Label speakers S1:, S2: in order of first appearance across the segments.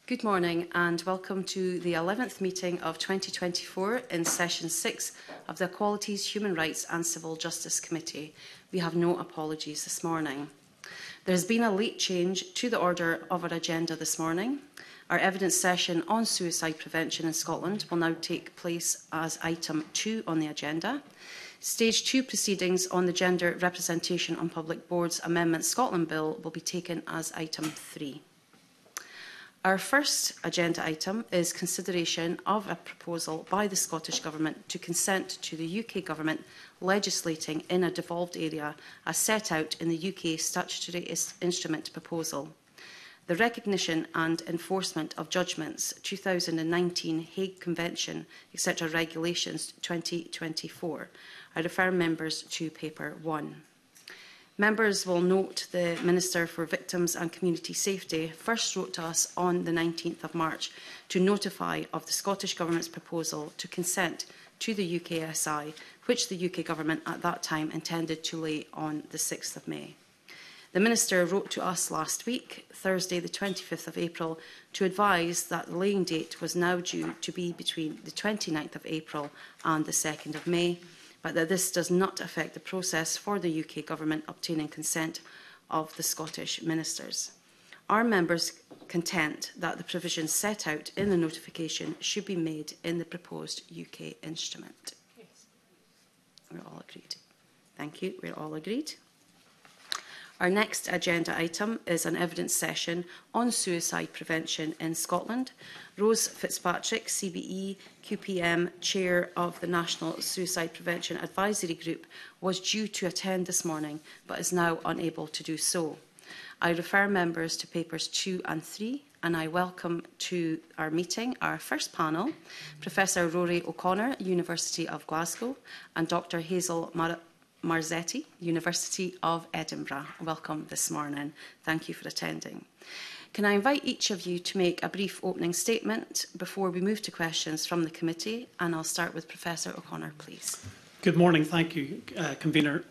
S1: Good morning and welcome to the 11th meeting of 2024 in Session 6 of the Equalities, Human Rights and Civil Justice Committee. We have no apologies this morning. There has been a late change to the order of our agenda this morning. Our evidence session on suicide prevention in Scotland will now take place as item 2 on the agenda. Stage 2 proceedings on the Gender Representation on Public Boards Amendment Scotland Bill will be taken as item 3. Our first agenda item is consideration of a proposal by the Scottish Government to consent to the UK Government legislating in a devolved area as set out in the UK Statutory Instrument proposal. The Recognition and Enforcement of Judgments 2019 Hague Convention, etc. Regulations 2024. I refer members to paper 1. Members will note the Minister for Victims and Community Safety first wrote to us on the 19th of March to notify of the Scottish Government's proposal to consent to the UKSI, which the UK Government at that time intended to lay on the 6th of May. The Minister wrote to us last week, Thursday the 25th of April, to advise that the laying date was now due to be between the 29th of April and the 2nd of May, but that this does not affect the process for the UK Government obtaining consent of the Scottish ministers. Are members content that the provisions set out in the notification should be made in the proposed UK instrument? Yes. We're all agreed. Thank you. We're all agreed. Our next agenda item is an evidence session on suicide prevention in Scotland. Rose Fitzpatrick, CBE, QPM, Chair of the National Suicide Prevention Advisory Group, was due to attend this morning but is now unable to do so. I refer members to papers 2 and 3 and I welcome to our meeting our first panel, Professor Rory O'Connor, University of Glasgow, and Dr Hazel Marzetti, University of Edinburgh. Welcome this morning. Thank you for attending. Can I invite each of you to make a brief opening statement before we move to questions from the committee? And I'll start with Professor O'Connor, please.
S2: Good morning. Thank you, Convener.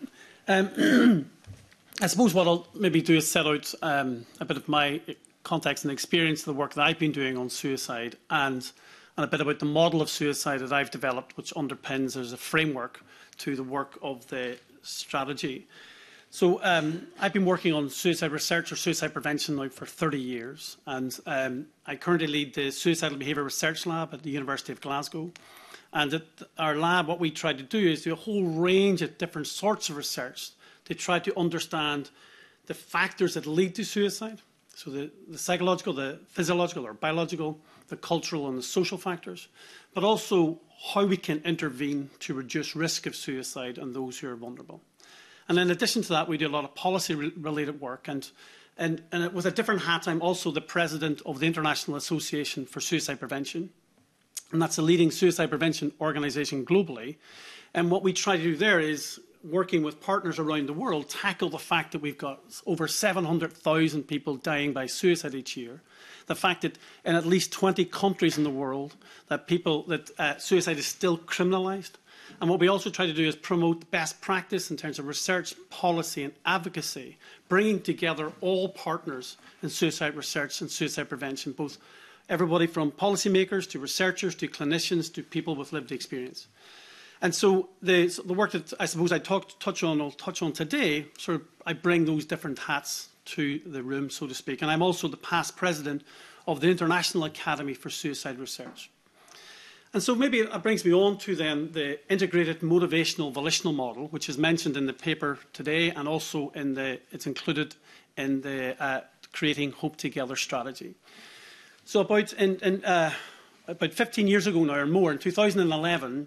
S2: I suppose what I'll maybe do is set out a bit of my context and experience of the work that I've been doing on suicide and a bit about the model of suicide that I've developed, which underpins as a framework to the work of the strategy. So I've been working on suicide research or suicide prevention now for 30 years, and I currently lead the Suicidal Behaviour Research Lab at the University of Glasgow. And at our lab, what we try to do is do a whole range of different sorts of research to try to understand the factors that lead to suicide. So the psychological, the physiological or biological, the cultural and the social factors, but also how we can intervene to reduce risk of suicide and those who are vulnerable. And in addition to that, we do a lot of policy-related work. And with a different hat, I'm also the president of the International Association for Suicide Prevention. And that's a leading suicide prevention organisation globally. And what we try to do there is, working with partners around the world, tackle the fact that we've got over 700,000 people dying by suicide each year. The fact that in at least 20 countries in the world that suicide is still criminalised. And what we also try to do is promote best practice in terms of research, policy and advocacy, bringing together all partners in suicide research and suicide prevention, both everybody from policymakers to researchers to clinicians to people with lived experience. And so the work that I suppose I'll touch on today, I bring those different hats to the room, so to speak. And I'm also the past president of the International Academy for Suicide Research. And so maybe it brings me on to then the integrated motivational volitional model, which is mentioned in the paper today and also it's included in the Creating Hope Together strategy. So about 15 years ago now or more, in 2011,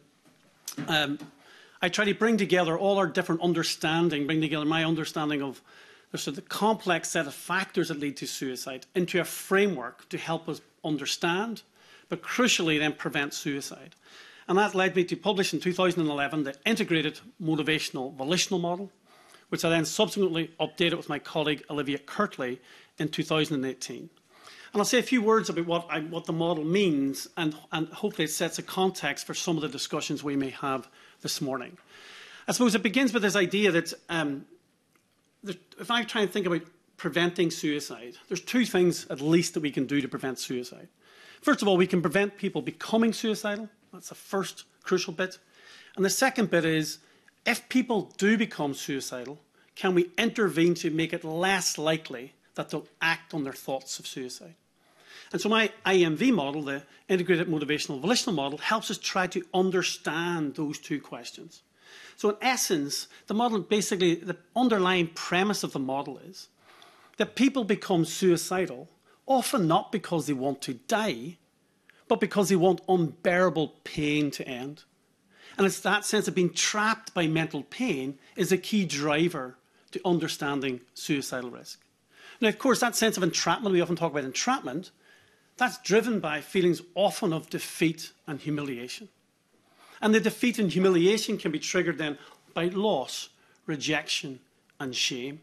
S2: I try to bring together all our different bring together my understanding of the complex set of factors that lead to suicide into a framework to help us understand, but crucially then prevent suicide. And that led me to publish in 2011 the Integrated Motivational Volitional Model, which I then subsequently updated with my colleague Olivia Kirtley in 2018. And I'll say a few words about what the model means, and hopefully it sets a context for some of the discussions we may have this morning. I suppose it begins with this idea that if I try and think about preventing suicide, there's two things at least that we can do to prevent suicide. First of all, we can prevent people becoming suicidal. That's the first crucial bit. And the second bit is, if people do become suicidal, can we intervene to make it less likely that they'll act on their thoughts of suicide? And so my IMV model, the Integrated Motivational Volitional Model, helps us try to understand those two questions. So in essence, the model, basically, the underlying premise of the model is that people become suicidal, often not because they want to die, but because they want unbearable pain to end. And it's that sense of being trapped by mental pain is a key driver to understanding suicidal risk. Now, of course, that sense of entrapment, we often talk about entrapment, that's driven by feelings often of defeat and humiliation. And the defeat and humiliation can be triggered then by loss, rejection, and shame.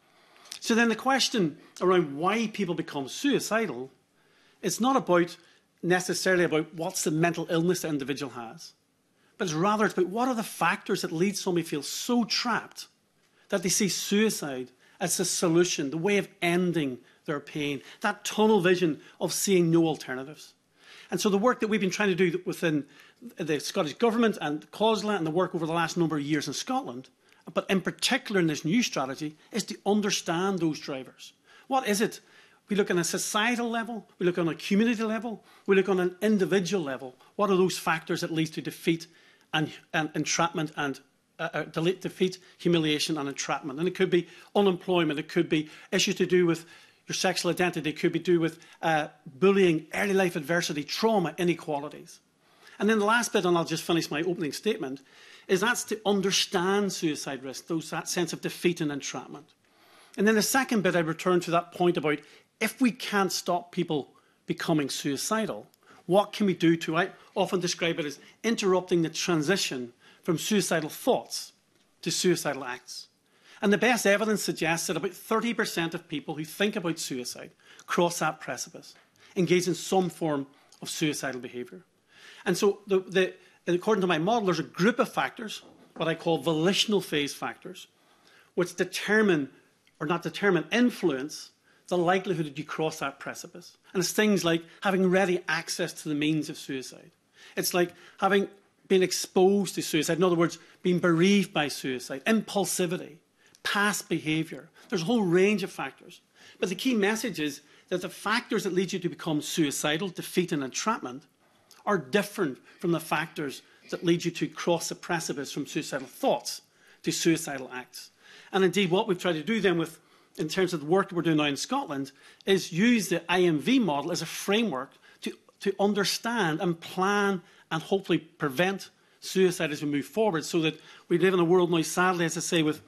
S2: So then the question around why people become suicidal, it's not about necessarily about what's the mental illness the individual has, but it's rather about what are the factors that lead somebody to feel so trapped that they see suicide as the solution, the way of ending their pain, that tunnel vision of seeing no alternatives. And so the work that we've been trying to do within the Scottish Government and CAUSELA and the work over the last number of years in Scotland, but in particular in this new strategy, is to understand those drivers. What is it? We look on a societal level, we look on a community level, we look on an individual level. What are those factors that lead to defeat and entrapment and defeat, humiliation and entrapment? And it could be unemployment, it could be issues to do with your sexual identity, it could be to do with bullying, early life adversity, trauma, inequalities. And then the last bit, and I'll just finish my opening statement, is that's to understand suicide risk, that sense of defeat and entrapment. And then the second bit, I return to that point about if we can't stop people becoming suicidal, what can we do to, I often describe it as interrupting the transition from suicidal thoughts to suicidal acts. And the best evidence suggests that about 30% of people who think about suicide cross that precipice, engage in some form of suicidal behaviour. And so, according to my model, there's a group of factors, what I call volitional phase factors, which determine, or not determine, influence the likelihood that you cross that precipice. And it's things like having ready access to the means of suicide. It's like having been exposed to suicide, in other words, being bereaved by suicide, impulsivity, past behaviour. There's a whole range of factors. But the key message is that the factors that lead you to become suicidal, defeat and entrapment, are different from the factors that lead you to cross the precipice from suicidal thoughts to suicidal acts. And indeed, what we've tried to do then in terms of the work that we're doing now in Scotland, is use the IMV model as a framework to understand and plan and hopefully prevent suicide as we move forward, so that we live in a world now, sadly, as I say, with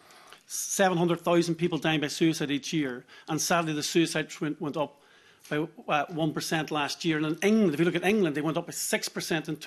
S2: 700,000 people dying by suicide each year, and sadly the suicide rate went up by 1% last year. And in England, if you look at England, they went up by 6% in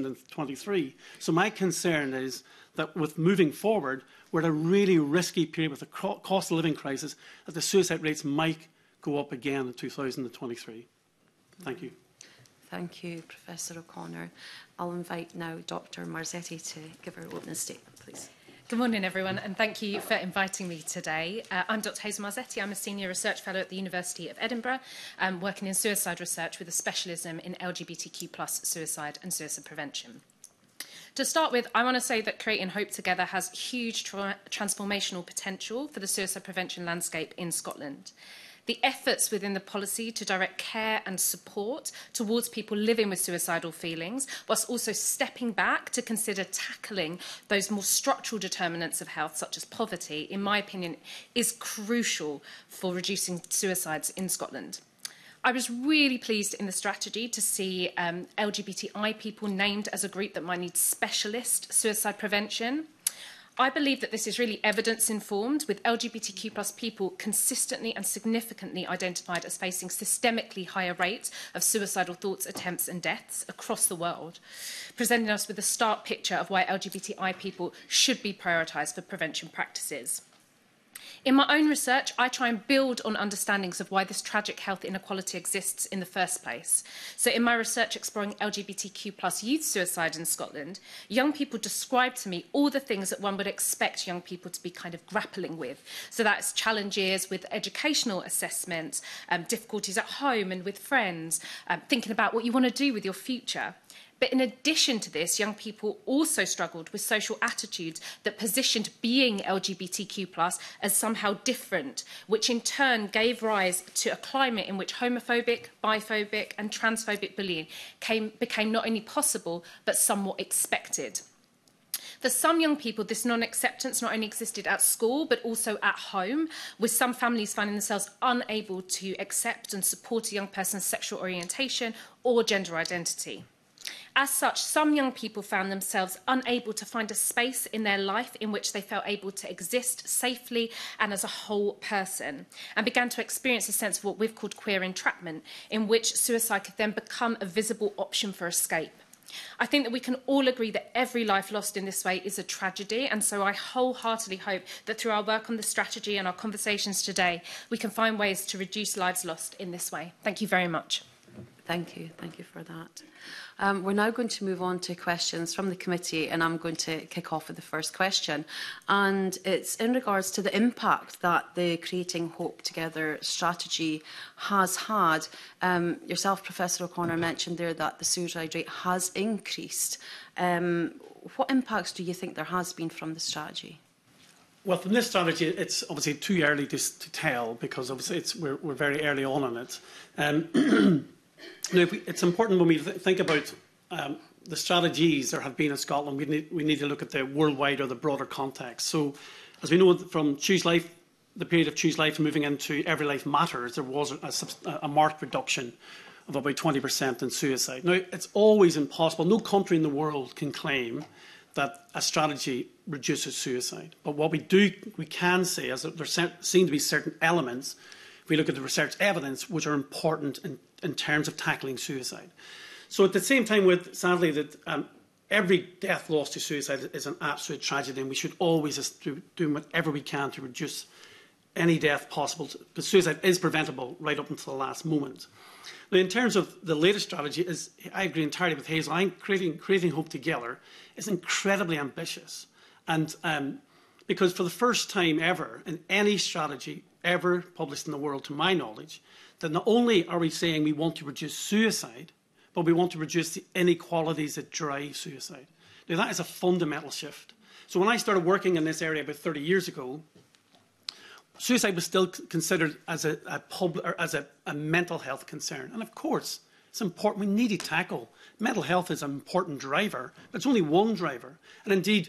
S2: 2023. So my concern is that with moving forward, we're at a really risky period with the cost of living crisis, that the suicide rates might go up again in 2023. Thank you.
S1: Thank you, Professor O'Connor. I'll invite now Dr. Marzetti to give her opening statement, please.
S3: Good morning, everyone, and thank you for inviting me today. I'm Dr. Hazel Marzetti. I'm a Senior Research Fellow at the University of Edinburgh, working in suicide research with a specialism in LGBTQ+ suicide and suicide prevention. To start with, I want to say that Creating Hope Together has huge transformational potential for the suicide prevention landscape in Scotland. The efforts within the policy to direct care and support towards people living with suicidal feelings, whilst also stepping back to consider tackling those more structural determinants of health, such as poverty, in my opinion, is crucial for reducing suicides in Scotland. I was really pleased in the strategy to see LGBTI people named as a group that might need specialist suicide prevention. I believe that this is really evidence-informed, with LGBTQ+ people consistently and significantly identified as facing systemically higher rates of suicidal thoughts, attempts and deaths across the world, presenting us with a stark picture of why LGBTI people should be prioritised for prevention practices. In my own research, I try and build on understandings of why this tragic health inequality exists in the first place. So in my research exploring LGBTQ+ youth suicide in Scotland, young people described to me all the things that one would expect young people to be kind of grappling with. So that's challenges with educational assessments, difficulties at home and with friends, thinking about what you want to do with your future. But in addition to this, young people also struggled with social attitudes that positioned being LGBTQ+ as somehow different, which in turn gave rise to a climate in which homophobic, biphobic and transphobic bullying became not only possible, but somewhat expected. For some young people, this non-acceptance not only existed at school, but also at home, with some families finding themselves unable to accept and support a young person's sexual orientation or gender identity. As such, some young people found themselves unable to find a space in their life in which they felt able to exist safely and as a whole person, and began to experience a sense of what we've called queer entrapment, in which suicide could then become a visible option for escape. I think that we can all agree that every life lost in this way is a tragedy, and so I wholeheartedly hope that through our work on the strategy and our conversations today, we can find ways to reduce lives lost in this way. Thank you very much.
S1: Thank you for that. We're now going to move on to questions from the committee, and I'm going to kick off with the first question. And it's in regards to the impact that the Creating Hope Together strategy has had. Yourself, Professor O'Connor, mentioned there that the suicide rate has increased. What impacts do you think there has been from the strategy?
S2: Well, from this strategy, it's obviously too early to tell, because obviously we're very early on it. Now, it's important when we think about the strategies there have been in Scotland, we need to look at the worldwide or the broader context. So, as we know from Choose Life, the period of Choose Life moving into Every Life Matters, there was a marked reduction of about 20% in suicide. Now, it's always impossible. No country in the world can claim that a strategy reduces suicide. But what we can say is that there seem to be certain elements, if we look at the research evidence, which are important in terms of tackling suicide. So at the same time, sadly, that every death lost to suicide is an absolute tragedy, and we should always do whatever we can to reduce any death possible, because suicide is preventable right up until the last moment. Now, in terms of the latest strategy, I agree entirely with Hazel. Creating Hope Together is incredibly ambitious, and because for the first time ever in any strategy ever published in the world, to my knowledge, that not only are we saying we want to reduce suicide, but we want to reduce the inequalities that drive suicide. Now, that is a fundamental shift. So when I started working in this area about 30 years ago, suicide was still considered as a mental health concern. And of course, it's important. We need to tackle. Mental health is an important driver, but it's only one driver. And indeed,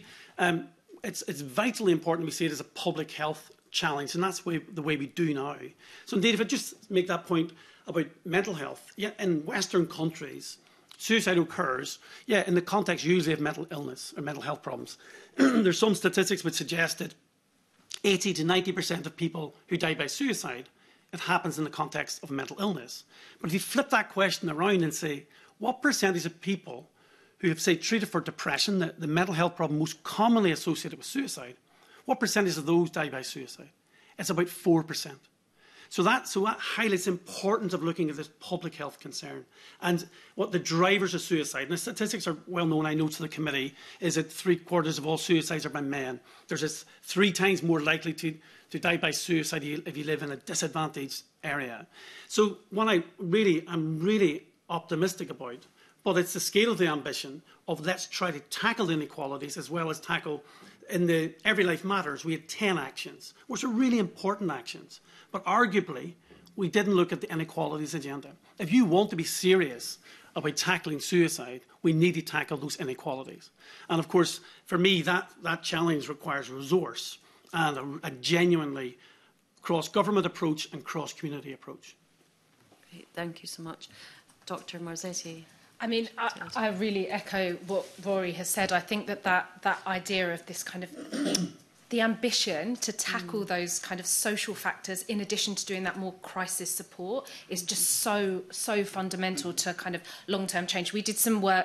S2: it's vitally important we see it as a public health challenge, and that's the way we do now. So indeed, if I just make that point about mental health, in Western countries, suicide occurs, in the context usually of mental illness or mental health problems. There's some statistics which suggest that 80 to 90% of people who die by suicide, it happens in the context of mental illness. But if you flip that question around and say, what percentage of people who have, say, treated for depression, the mental health problem most commonly associated with suicide, what percentage of those die by suicide? It's about 4%. So that highlights the importance of looking at this public health concern and what the drivers of suicide. And the statistics are well known, I know, to the committee, is that 3/4 of all suicides are by men. There's 3 times more likely to die by suicide if you live in a disadvantaged area. So what I'm really optimistic about, but it's the scale of the ambition of let's try to tackle inequalities as well as tackle. In the Every Life Matters, we had 10 actions, which are really important actions. But arguably, we didn't look at the inequalities agenda. If you want to be serious about tackling suicide, we need to tackle those inequalities. And of course, for me, that challenge requires resource and a genuinely cross-government approach and cross-community approach.
S1: Great, thank you so much. Dr. Marzetti.
S3: I mean, I really echo what Rory has said. I think that idea of this kind of the ambition to tackle those kind of social factors, in addition to doing that more crisis support, is just so fundamental to kind of long-term change. We did some work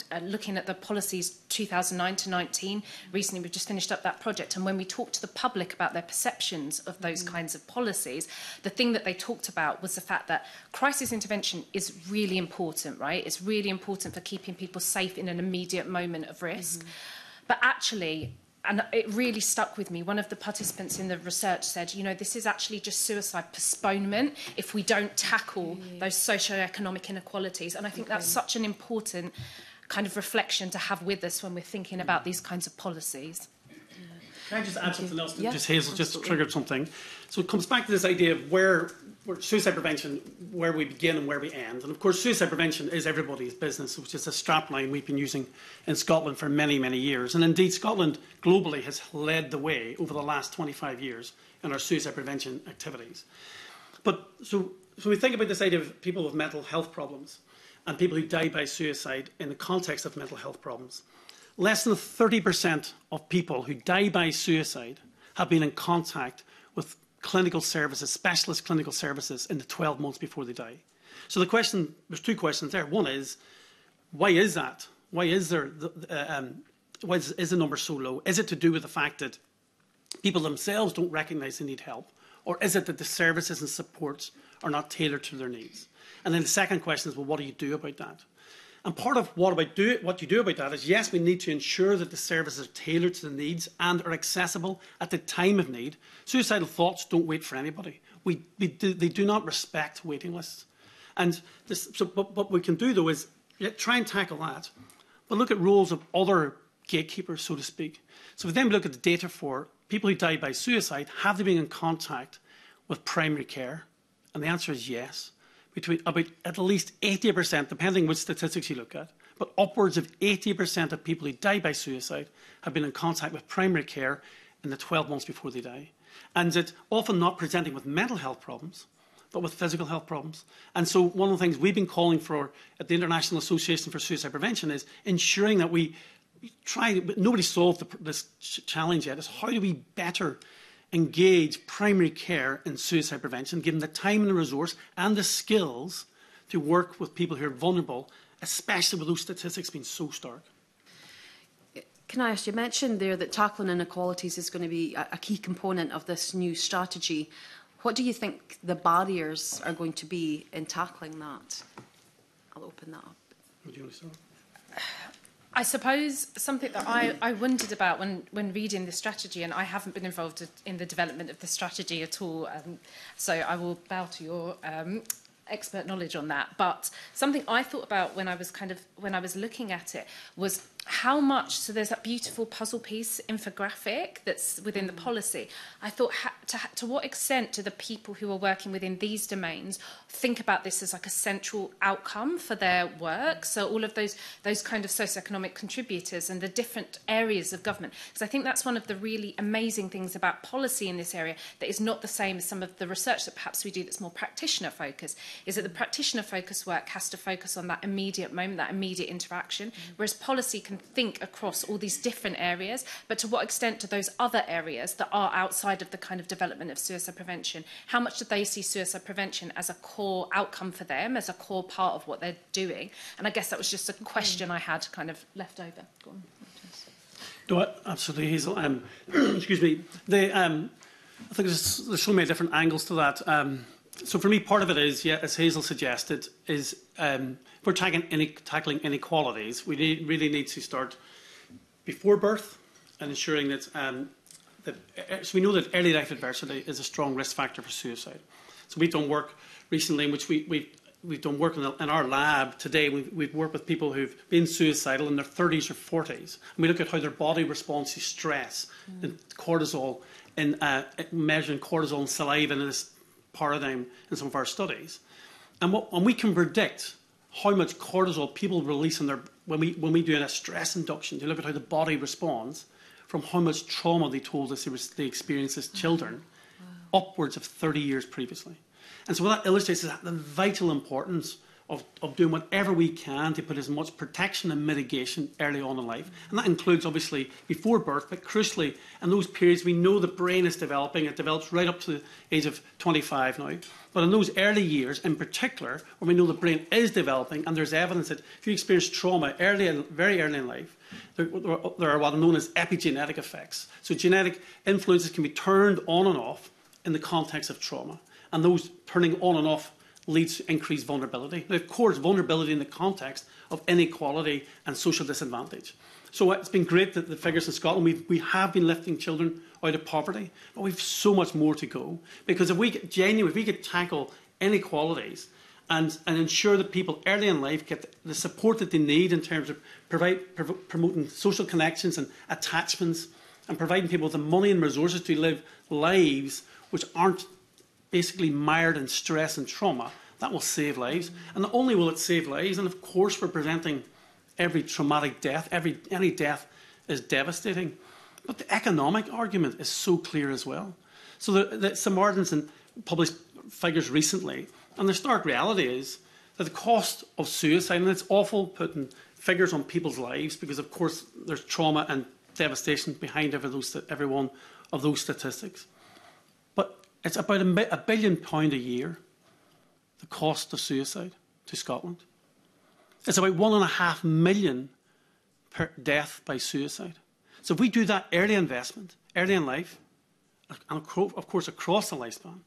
S3: looking at the policies 2009 to 19. Recently, we've just finished up that project. And when we talked to the public about their perceptions of those kinds of policies, the thing that they talked about was the fact that crisis intervention is really important, right? It's really important for keeping people safe in an immediate moment of risk. But actually, and it really stuck with me, one of the participants in the research said, you know, this is actually just suicide postponement if we don't tackle those socioeconomic inequalities. And I think that's such an important kind of reflection to have with us when we're thinking about these kinds of policies.
S2: Can I just add something else?
S1: Yeah,
S2: Just Hazel just triggered something. So it comes back to this idea of where suicide prevention, where we begin and where we end. And of course, suicide prevention is everybody's business, which is a strapline we've been using in Scotland for many, many years. And indeed, Scotland globally has led the way over the last 25 years in our suicide prevention activities. But so we think about this idea of people with mental health problems and people who die by suicide in the context of mental health problems. Less than 30% of people who die by suicide have been in contact with clinical services, specialist clinical services, in the 12 months before they die. So the question, there's two questions there. One is, why is that? Why is there? Why is the number so low? Is it to do with the fact that people themselves don't recognise they need help, or is it that the services and supports are not tailored to their needs? And then the second question is, well, what do you do about that? And part of what you do about that is, yes, we need to ensure that the services are tailored to the needs and are accessible at the time of need. Suicidal thoughts don't wait for anybody. They do not respect waiting lists. And what we can do, though, is try and tackle that, but look at roles of other gatekeepers, so to speak. So if then we look at the data for people who die by suicide, have they been in contact with primary care? And the answer is yes. Between about at least 80%, depending which statistics you look at, but upwards of 80% of people who die by suicide have been in contact with primary care in the 12 months before they die. And it's often not presenting with mental health problems, but with physical health problems. And so one of the things we've been calling for at the International Association for Suicide Prevention is ensuring that we try, but nobody's solved this challenge yet, is how do we better engage primary care in suicide prevention, given the time and the resource and the skills to work with people who are vulnerable, especially with those statistics being so stark.
S1: Can I ask, you mentioned there that tackling inequalities is going to be a key component of this new strategy. What do you think the barriers are going to be in tackling that? I'll open that up.
S2: Would you want to start?
S3: I suppose something that I wondered about when reading the strategy, and I haven't been involved in the development of the strategy at all, so I will bow to your expert knowledge on that. But something I thought about when I was looking at it was how much, so there's that beautiful puzzle piece infographic that's within the policy. I thought, to what extent do the people who are working within these domains think about this as like a central outcome for their work? So all of those kind of socioeconomic contributors and the different areas of government. Because I think that's one of the really amazing things about policy in this area that is not the same as some of the research that perhaps we do that's more practitioner focused, is that the practitioner focused work has to focus on that immediate moment, that immediate interaction, whereas policy can think across all these different areas, but to what extent do those other areas that are outside of the kind of development of suicide prevention, how much do they see suicide prevention as a core outcome for them, as a core part of what they're doing? And I guess that was just a question I had kind of left over. Go on.
S2: No, absolutely, Hazel. Excuse me. I think there's so many different angles to that. So for me, part of it is, yeah, as Hazel suggested, is if we're tackling inequalities, we really need to start before birth and ensuring that, so we know that early life adversity is a strong risk factor for suicide. So we've done work recently in which we've done work in our lab today. We've worked with people who've been suicidal in their 30s or 40s. And we look at how their body responds to stress, and cortisol, and measuring cortisol and saliva in this paradigm in some of our studies. And we can predict how much cortisol people release in when we do a stress induction to look at how the body responds from how much trauma they told us they experienced as children, upwards of 30 years previously. And so what that illustrates is the vital importance of doing whatever we can to put as much protection and mitigation early on in life. And that includes, obviously, before birth, but crucially, in those periods we know the brain is developing. It develops right up to the age of 25 now. But in those early years, in particular, when we know the brain is developing, and there's evidence that if you experience trauma very early in life, there are what are known as epigenetic effects. So genetic influences can be turned on and off in the context of trauma. And those turning on and off leads to increased vulnerability. Now, of course, vulnerability in the context of inequality and social disadvantage. So it's been great that the figures in Scotland, we have been lifting children out of poverty, but we've so much more to go. Because if we could tackle inequalities and ensure that people early in life get the support that they need in terms of promoting social connections and attachments, and providing people with the money and resources to live lives which aren't basically mired in stress and trauma, that will save lives. And not only will it save lives, and of course we're preventing every traumatic death. Any death is devastating. But the economic argument is so clear as well. So the Samaritans published figures recently, and the stark reality is that the cost of suicide, and it's awful putting figures on people's lives because, of course, there's trauma and devastation behind every one of those statistics. But it's about £1 billion a year, the cost of suicide to Scotland. It's about 1.5 million per death by suicide. So if we do that early investment, early in life, and of course across the lifespan,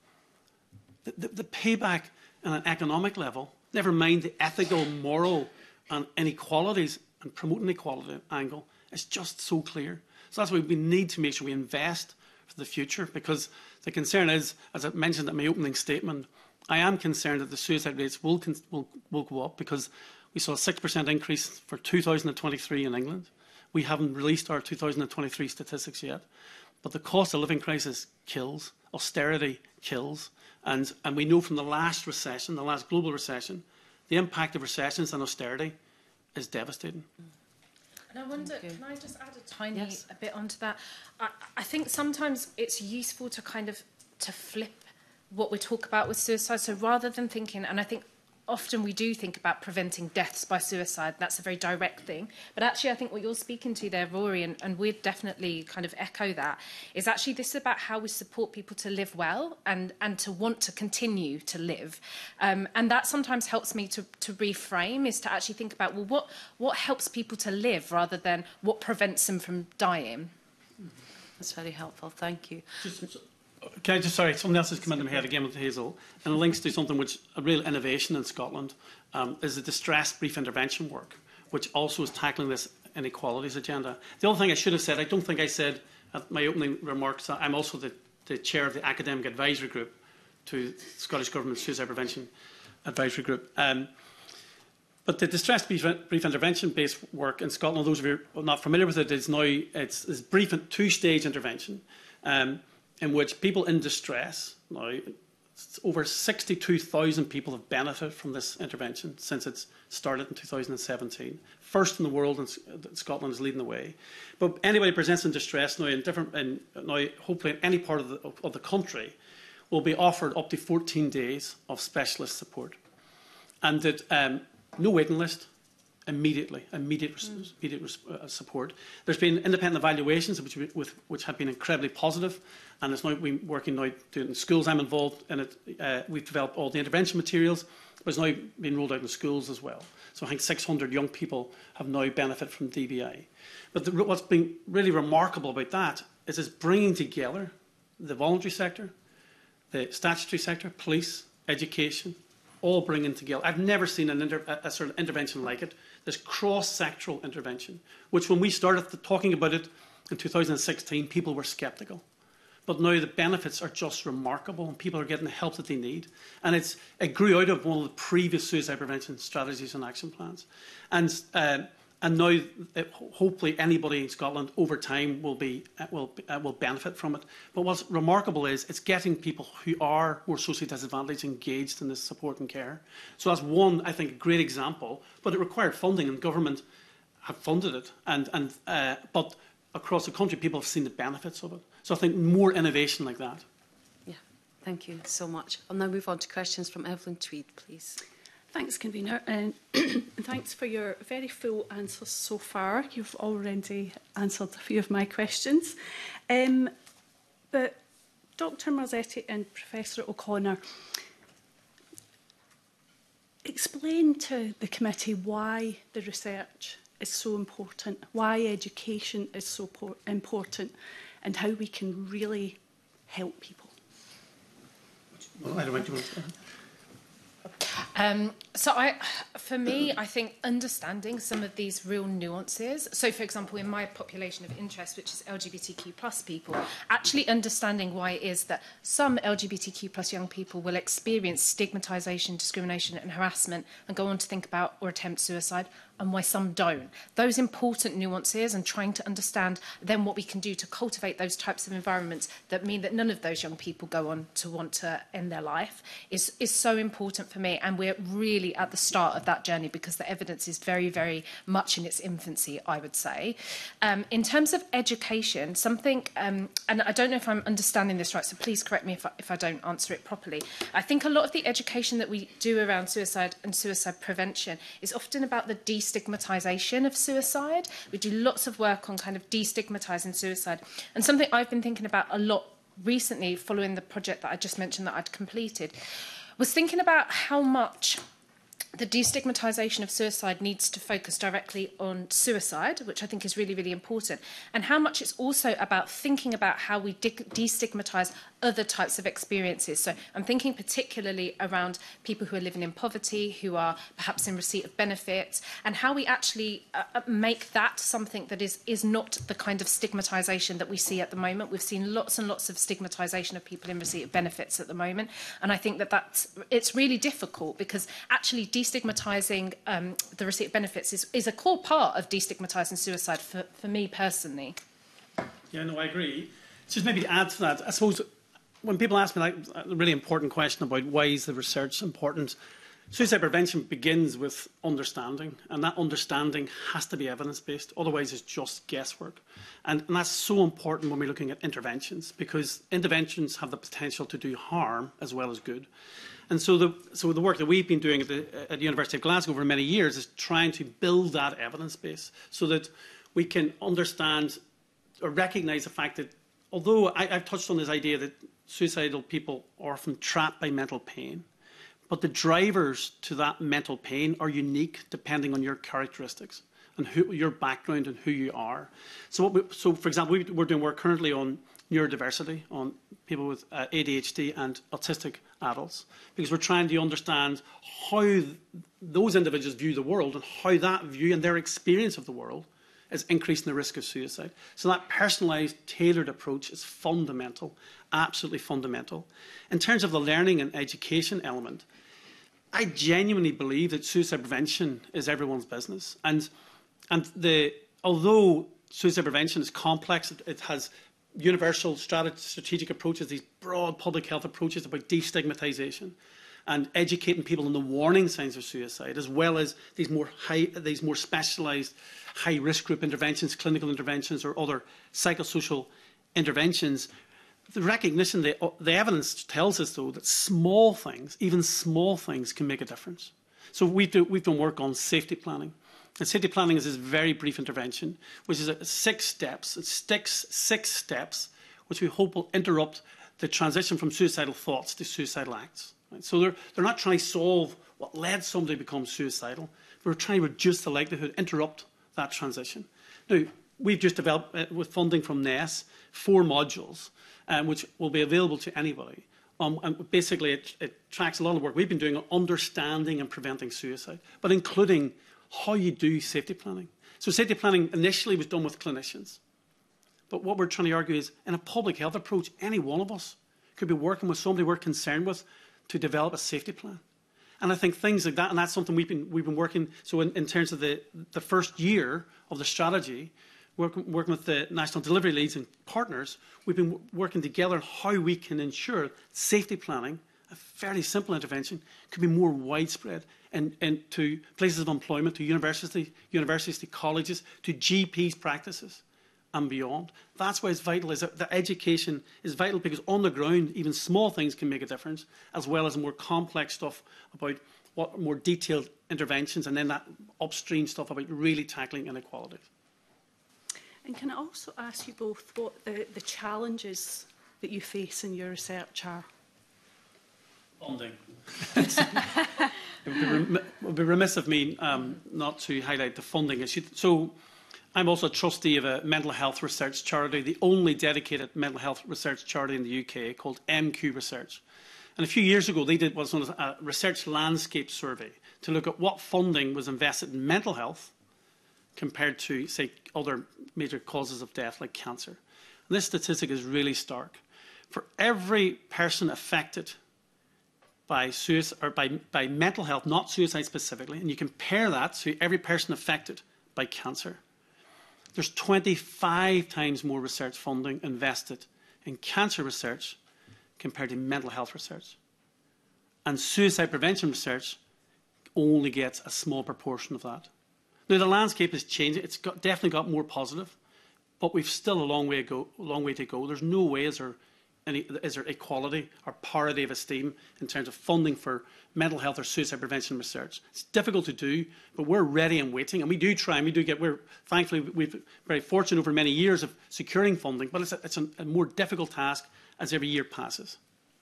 S2: the payback on an economic level, never mind the ethical, moral and inequalities and promoting equality angle, is just so clear. So that's why we need to make sure we invest for the future, because the concern is, as I mentioned in my opening statement, I am concerned that the suicide rates will go up, because we saw a 6% increase for 2023 in England. We haven't released our 2023 statistics yet. But the cost of living crisis kills, austerity kills, and we know from the last recession, the last global recession, the impact of recessions and austerity is devastating.
S3: And I wonder, can I just add a tiny bit onto that? I think sometimes it's useful to to flip what we talk about with suicide. So rather than thinking, and I think often we do think about preventing deaths by suicide, that's a very direct thing. But actually, I think what you're speaking to there, Rory, and we'd definitely echo that, is actually this is about how we support people to live well and to want to continue to live. And that sometimes helps me to reframe, is to actually think about, well, what helps people to live rather than what prevents them from dying.
S1: That's very helpful. Thank you.
S2: Can I just, sorry, something else has come into my head again with Hazel, and it links to something which a real innovation in Scotland, is the distress brief intervention work, which also is tackling this inequalities agenda. The other thing I should have said, I don't think I said at my opening remarks, that I'm also the chair of the academic advisory group to the Scottish Government Suicide Prevention Advisory Group. But the distress brief intervention-based work in Scotland, those of you who are not familiar with it, is now it's brief two-stage intervention, in which people in distress, now over 62,000 people have benefited from this intervention since it started in 2017. First in the world, and Scotland is leading the way. But anybody presents in distress now, now hopefully in any part of the country, will be offered up to 14 days of specialist support. And that no waiting list, immediate support. There's been independent evaluations which have been incredibly positive, and it's now been working now doing in schools. I'm involved in it. We've developed all the intervention materials, but it's now been rolled out in schools as well. So I think 600 young people have now benefited from DBI. But what's been really remarkable about that is it's bringing together the voluntary sector, the statutory sector, police, education, all bringing together. I've never seen a sort of intervention like it. This cross-sectoral intervention, which when we started talking about it in 2016, people were sceptical. But now the benefits are just remarkable, and people are getting the help that they need. And it grew out of one of the previous suicide prevention strategies and action plans. And now, hopefully, anybody in Scotland over time will benefit from it. But what's remarkable is it's getting people who are more socially disadvantaged engaged in this support and care. So that's one, I think, a great example. But it required funding, and government have funded it. But across the country, people have seen the benefits of it. So I think more innovation like that.
S1: Yeah, thank you so much. I'll now move on to questions from Evelyn Tweed, please.
S4: Thanks, Convener, and thanks for your very full answers so far. You've already answered a few of my questions. But Dr Marzetti and Professor O'Connor, explain to the committee why the research is so important, why education is so important, and how we can really help people.
S2: Well, I don't want to.
S3: For me, I think understanding some of these real nuances. So, for example, in my population of interest, which is LGBTQ plus people, actually understanding why it is that some LGBTQ plus young people will experience stigmatisation, discrimination and harassment and go on to think about or attempt suicide, and why some don't. Those important nuances, and trying to understand then what we can do to cultivate those types of environments that mean that none of those young people go on to want to end their life is so important for me. And we're really at the start of that journey because the evidence is very, very much in its infancy, I would say. In terms of education, something, and I don't know if I'm understanding this right, so please correct me if I don't answer it properly. I think a lot of the education that we do around suicide and suicide prevention is often about the destigmatisation of suicide. We do lots of work on kind of destigmatising suicide. And something I've been thinking about a lot recently, following the project that I just mentioned that I'd completed, was thinking about how much the destigmatisation of suicide needs to focus directly on suicide, which I think is really, really important, and how much it's also about thinking about how we destigmatise other types of experiences. So I'm thinking particularly around people who are living in poverty, who are perhaps in receipt of benefits, and how we actually make that something that is not the kind of stigmatisation that we see at the moment. We've seen lots and lots of stigmatisation of people in receipt of benefits at the moment, and I think that it's really difficult because actually destigmatising the receipt of benefits is a core part of destigmatising suicide for me personally.
S2: Yeah, no, I agree. Just maybe to add to that, I suppose when people ask me like a really important question about why is the research important, suicide prevention begins with understanding, and that understanding has to be evidence-based, otherwise it's just guesswork. And that's so important when we're looking at interventions, because interventions have the potential to do harm as well as good. And so the work that we've been doing at the University of Glasgow over many years is trying to build that evidence base so that we can understand or recognise the fact that although I've touched on this idea that suicidal people are often trapped by mental pain, but the drivers to that mental pain are unique depending on your characteristics and your background and who you are. So, for example, we're doing work currently on neurodiversity, on people with ADHD and autistic adults, because we're trying to understand how those individuals view the world and how that view and their experience of the world is increasing the risk of suicide. So that personalised, tailored approach is fundamental, absolutely fundamental. In terms of the learning and education element, I genuinely believe that suicide prevention is everyone's business. And although suicide prevention is complex, it has universal strategic approaches, these broad public health approaches about destigmatisation and educating people on the warning signs of suicide, as well as these more specialised high-risk group interventions, clinical interventions, or other psychosocial interventions. The recognition, the evidence tells us, though, that small things, even small things, can make a difference. So we've done work on safety planning. And safety planning is this very brief intervention, which is 6 steps. It sticks 6 steps, which we hope will interrupt the transition from suicidal thoughts to suicidal acts. Right? So they're not trying to solve what led somebody to become suicidal. We're trying to reduce the likelihood, interrupt that transition. Now, we've just developed, with funding from NES, 4 modules, which will be available to anybody. And basically, it tracks a lot of work we've been doing on understanding and preventing suicide, but including how you do safety planning. So safety planning initially was done with clinicians. But what we're trying to argue is, in a public health approach, any one of us could be working with somebody we're concerned with to develop a safety plan. And I think things like that, and that's something we've been working, so in terms of the first year of the strategy, working with the national delivery leads and partners, we've been working together on how we can ensure safety planning, a fairly simple intervention, could be more widespread and to places of employment, to universities, to colleges, to GPs' practices and beyond. That's why it's vital, is that the education is vital, because on the ground, even small things can make a difference, as well as more complex stuff about what more detailed interventions, and then that upstream stuff about really tackling inequalities.
S4: And can I also ask you both what the challenges that you face in your research are?
S2: Funding. It would be remiss of me not to highlight the funding issue. So I'm also a trustee of a mental health research charity, the only dedicated mental health research charity in the UK, called MQ Research. And a few years ago, they did what's known as a research landscape survey to look at what funding was invested in mental health compared to, say, other major causes of death like cancer. And this statistic is really stark. For every person affected by suicide or by mental health, not suicide specifically, and you compare that to every person affected by cancer, there's 25 times more research funding invested in cancer research compared to mental health research. And suicide prevention research only gets a small proportion of that. Now, the landscape is changing. It's definitely got more positive, but we've still a long way to go. There's no way is there equality or parity of esteem in terms of funding for mental health or suicide prevention research. It's difficult to do, but we're ready and waiting, and we do try, and thankfully we've been very fortunate over many years of securing funding, but it's a more difficult task as every year passes.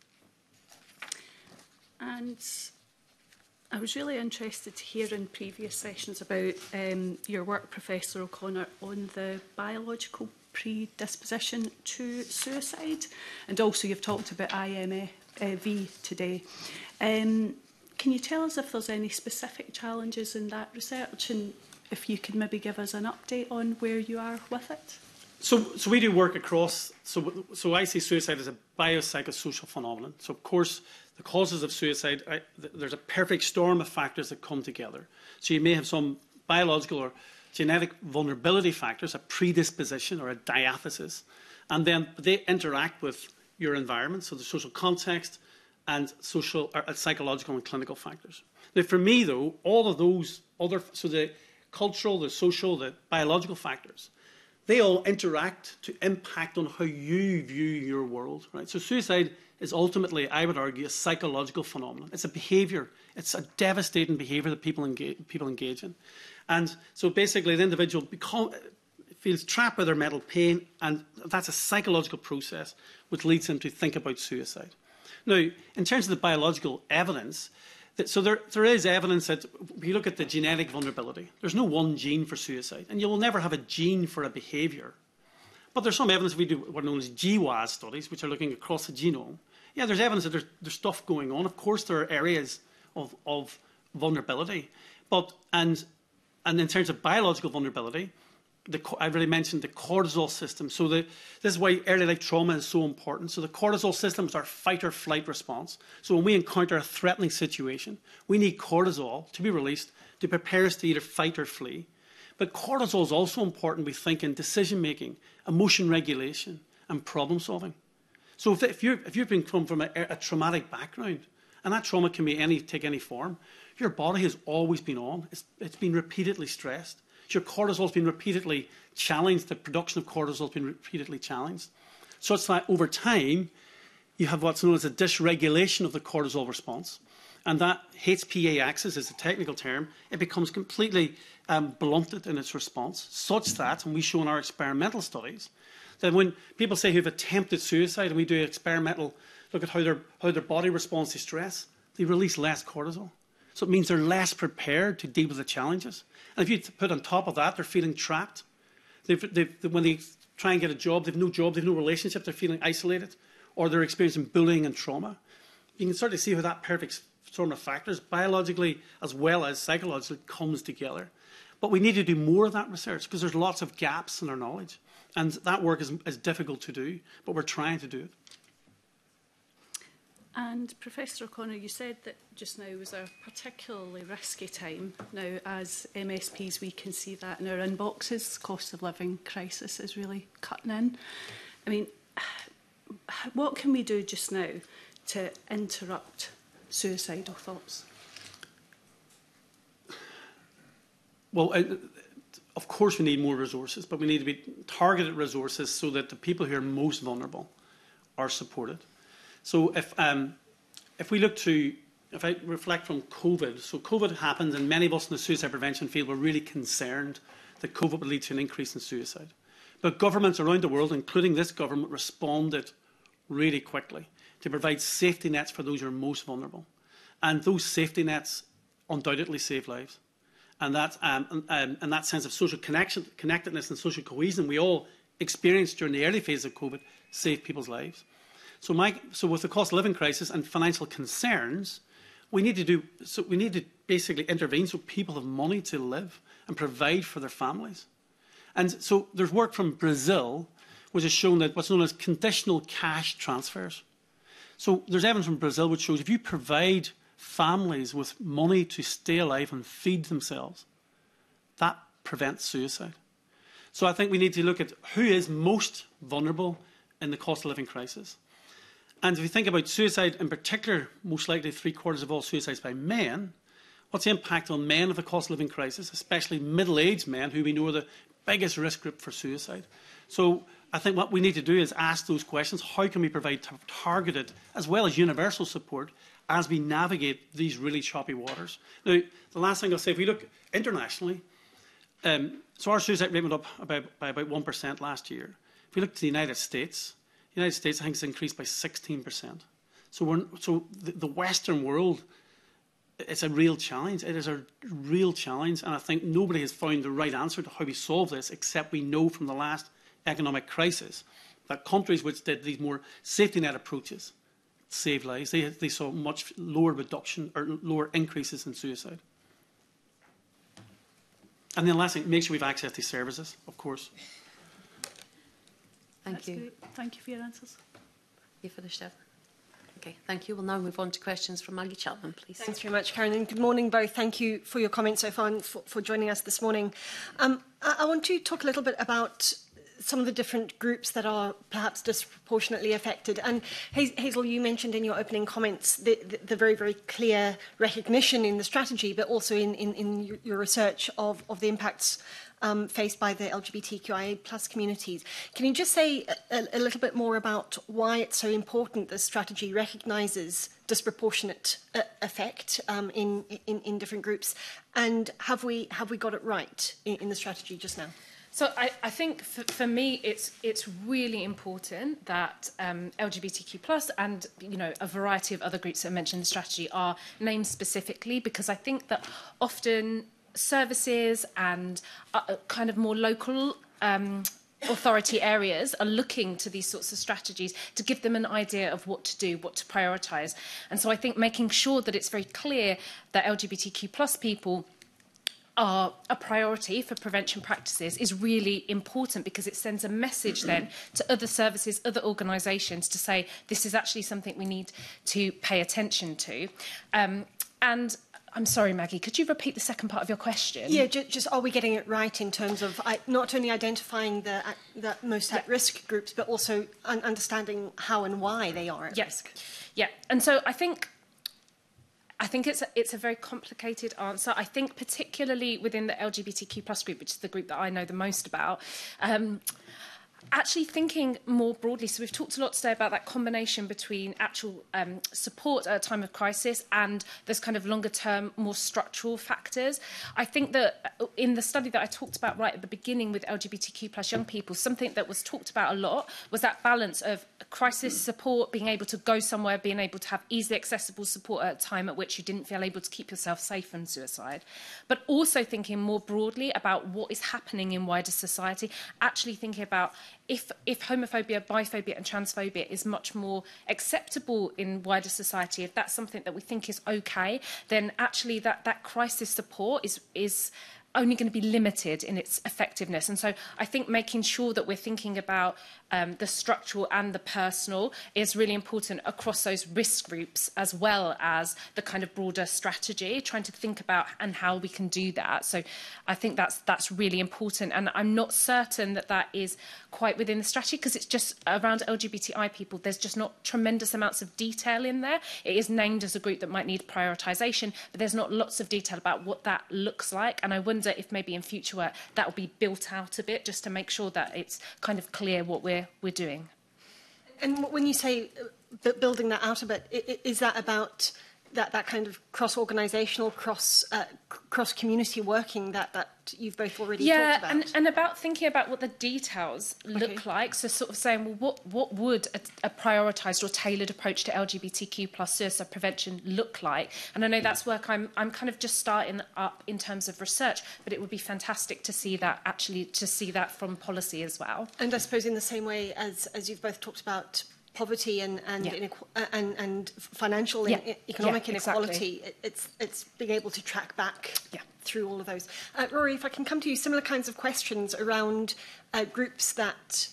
S4: And I was really interested to hear in previous sessions about your work, Professor O'Connor, on the biological predisposition to suicide, and also you've talked about IMV today. Can you tell us if there's any specific challenges in that research, and if you could maybe give us an update on where you are with it?
S2: So we do work across, so I see suicide as a biopsychosocial phenomenon. So of course, the causes of suicide, there's a perfect storm of factors that come together. So you may have some biological or genetic vulnerability factors, a predisposition or a diathesis, and then they interact with your environment, so the social context and social, or psychological and clinical factors. Now for me though, all of those other, so the cultural, the social, the biological factors, they all interact to impact on how you view your world, right? So suicide is ultimately, I would argue, a psychological phenomenon. It's a behaviour. It's a devastating behaviour that people engage in. And so basically the individual feels trapped by their mental pain, and that's a psychological process which leads them to think about suicide. Now, in terms of the biological evidence, so there is evidence that if you look at the genetic vulnerability, there's no one gene for suicide, and you will never have a gene for a behaviour. But there's some evidence, we do what are known as GWAS studies, which are looking across the genome. Yeah, there's evidence that there's stuff going on. Of course, there are areas of vulnerability. And in terms of biological vulnerability, I've already mentioned the cortisol system. So this is why early life trauma is so important. So the cortisol system is our fight or flight response. So when we encounter a threatening situation, we need cortisol to be released to prepare us to either fight or flee. But cortisol is also important, we think, in decision making, emotion regulation, and problem solving. So if you've been come from a traumatic background, and that trauma can be take any form, your body has always been on. It's been repeatedly stressed. Your cortisol has been repeatedly challenged. The production of cortisol has been repeatedly challenged. Such that over time, you have what's known as a dysregulation of the cortisol response. And that HPA axis is the technical term. It becomes completely blunted in its response, such that, and we show in our experimental studies, that when people say who've attempted suicide, and we do experimental look at how their body responds to stress, they release less cortisol. So it means they're less prepared to deal with the challenges. And if you put on top of that, they're feeling trapped. When they try and get a job, they've no job, they've no relationship, they're feeling isolated, or they're experiencing bullying and trauma. You can start to see how that perfect storm of factors, biologically as well as psychologically, comes together. But we need to do more of that research because there's lots of gaps in our knowledge. And that work is difficult to do, but we're trying to do it.
S4: And Professor O'Connor, you said that just now was a particularly risky time. Now, as MSPs, we can see that in our inboxes. Cost of living crisis is really cutting in. I mean, what can we do just now to interrupt suicidal thoughts?
S2: Well, of course we need more resources, but we need to be targeted resources so that the people who are most vulnerable are supported. So if we look to if I reflect from COVID, so COVID happened and many of us in the suicide prevention field were really concerned that COVID would lead to an increase in suicide. But governments around the world, including this government, responded really quickly to provide safety nets for those who are most vulnerable. And those safety nets undoubtedly save lives. And that sense of social connectedness and social cohesion we all experienced during the early phase of COVID saved people's lives. So with the cost of living crisis and financial concerns, we need to basically intervene so people have money to live and provide for their families. And so there's work from Brazil which has shown that what's known as conditional cash transfers. So there's evidence from Brazil which shows if you provide families with money to stay alive and feed themselves, that prevents suicide. So I think we need to look at who is most vulnerable in the cost of living crisis. And if you think about suicide in particular, most likely 3/4 of all suicides by men, what's the impact on men of the cost of living crisis, especially middle-aged men who we know are the biggest risk group for suicide? So I think what we need to do is ask those questions. How can we provide targeted as well as universal support as we navigate these really choppy waters? Now, the last thing I'll say, if we look internationally, so our suicide rate went up by about 1% last year. If we look to the United States, I think it's increased by 16%. So the Western world, it's a real challenge. It is a real challenge, and I think nobody has found the right answer to how we solve this, except we know from the last economic crisis that countries which did these more safety net approaches saved lives. They saw much lower reduction or lower increases in suicide. And then last thing, make sure we have access to services, of course.
S1: Thank you.
S4: Great. Thank you for your answers.
S1: You finished, Evelyn? Okay, thank you. We'll now move on to questions from Maggie Chapman, please.
S5: Thanks very much, Karen, and good morning both. Thank you for your comments so far and for joining us this morning. I want to talk a little bit about some of the different groups that are perhaps disproportionately affected. And Hazel, you mentioned in your opening comments the very, very clear recognition in the strategy, but also in your research of the impacts faced by the LGBTQIA+ communities. Can you just say a little bit more about why it's so important the strategy recognises disproportionate effect in different groups, and have we got it right in the strategy just now?
S3: So I think for me it's really important that LGBTQ+ and a variety of other groups that are mentioned in the strategy are named specifically, because I think that often services and kind of more local authority areas are looking to these sorts of strategies to give them an idea of what to do, what to prioritise. And so I think making sure that it's very clear that LGBTQ+ people are a priority for prevention practices is really important, because it sends a message then to other services, other organisations to say this is actually something we need to pay attention to. And I'm sorry, Maggie, could you repeat the second part of your question?
S5: Yeah, just are we getting it right in terms of not only identifying the most at-risk groups, but also understanding how and why they are at risk?
S3: Yeah, and so I think it's a very complicated answer. I think particularly within the LGBTQ+ group, which is the group that I know the most about, actually thinking more broadly. So we've talked a lot today about that combination between actual support at a time of crisis and this kind of longer term, more structural factors. I think that in the study that I talked about right at the beginning with LGBTQ+ young people, something that was talked about a lot was that balance of crisis support, being able to go somewhere, being able to have easily accessible support at a time at which you didn't feel able to keep yourself safe from suicide, but also thinking more broadly about what is happening in wider society, actually thinking about if homophobia, biphobia and transphobia is much more acceptable in wider society, if that's something that we think is okay, then actually that crisis support is only going to be limited in its effectiveness. And so I think making sure that we're thinking about the structural and the personal is really important across those risk groups, as well as the kind of broader strategy, trying to think about and how we can do that. So I think that's really important. And I'm not certain that is quite within the strategy, because it's just around LGBTI people, there's just not tremendous amounts of detail in there. It is named as a group that might need prioritisation, but there's not lots of detail about what that looks like. And I wonder if maybe in future work that will be built out a bit, just to make sure that it's kind of clear what we're doing.
S5: And when you say building that out a bit, is that about that kind of cross-organisational, cross-community working that you've both already talked about.
S3: Yeah, and about thinking about what the details look like. So sort of saying, well, what would a prioritised or tailored approach to LGBTQ plus suicide prevention look like? And I know that's work I'm kind of just starting up in terms of research, but it would be fantastic to see that from policy as well.
S5: And I suppose in the same way as you've both talked about poverty and financial and economic inequality, it's being able to track back through all of those. Rory, if I can come to you, similar kinds of questions around groups that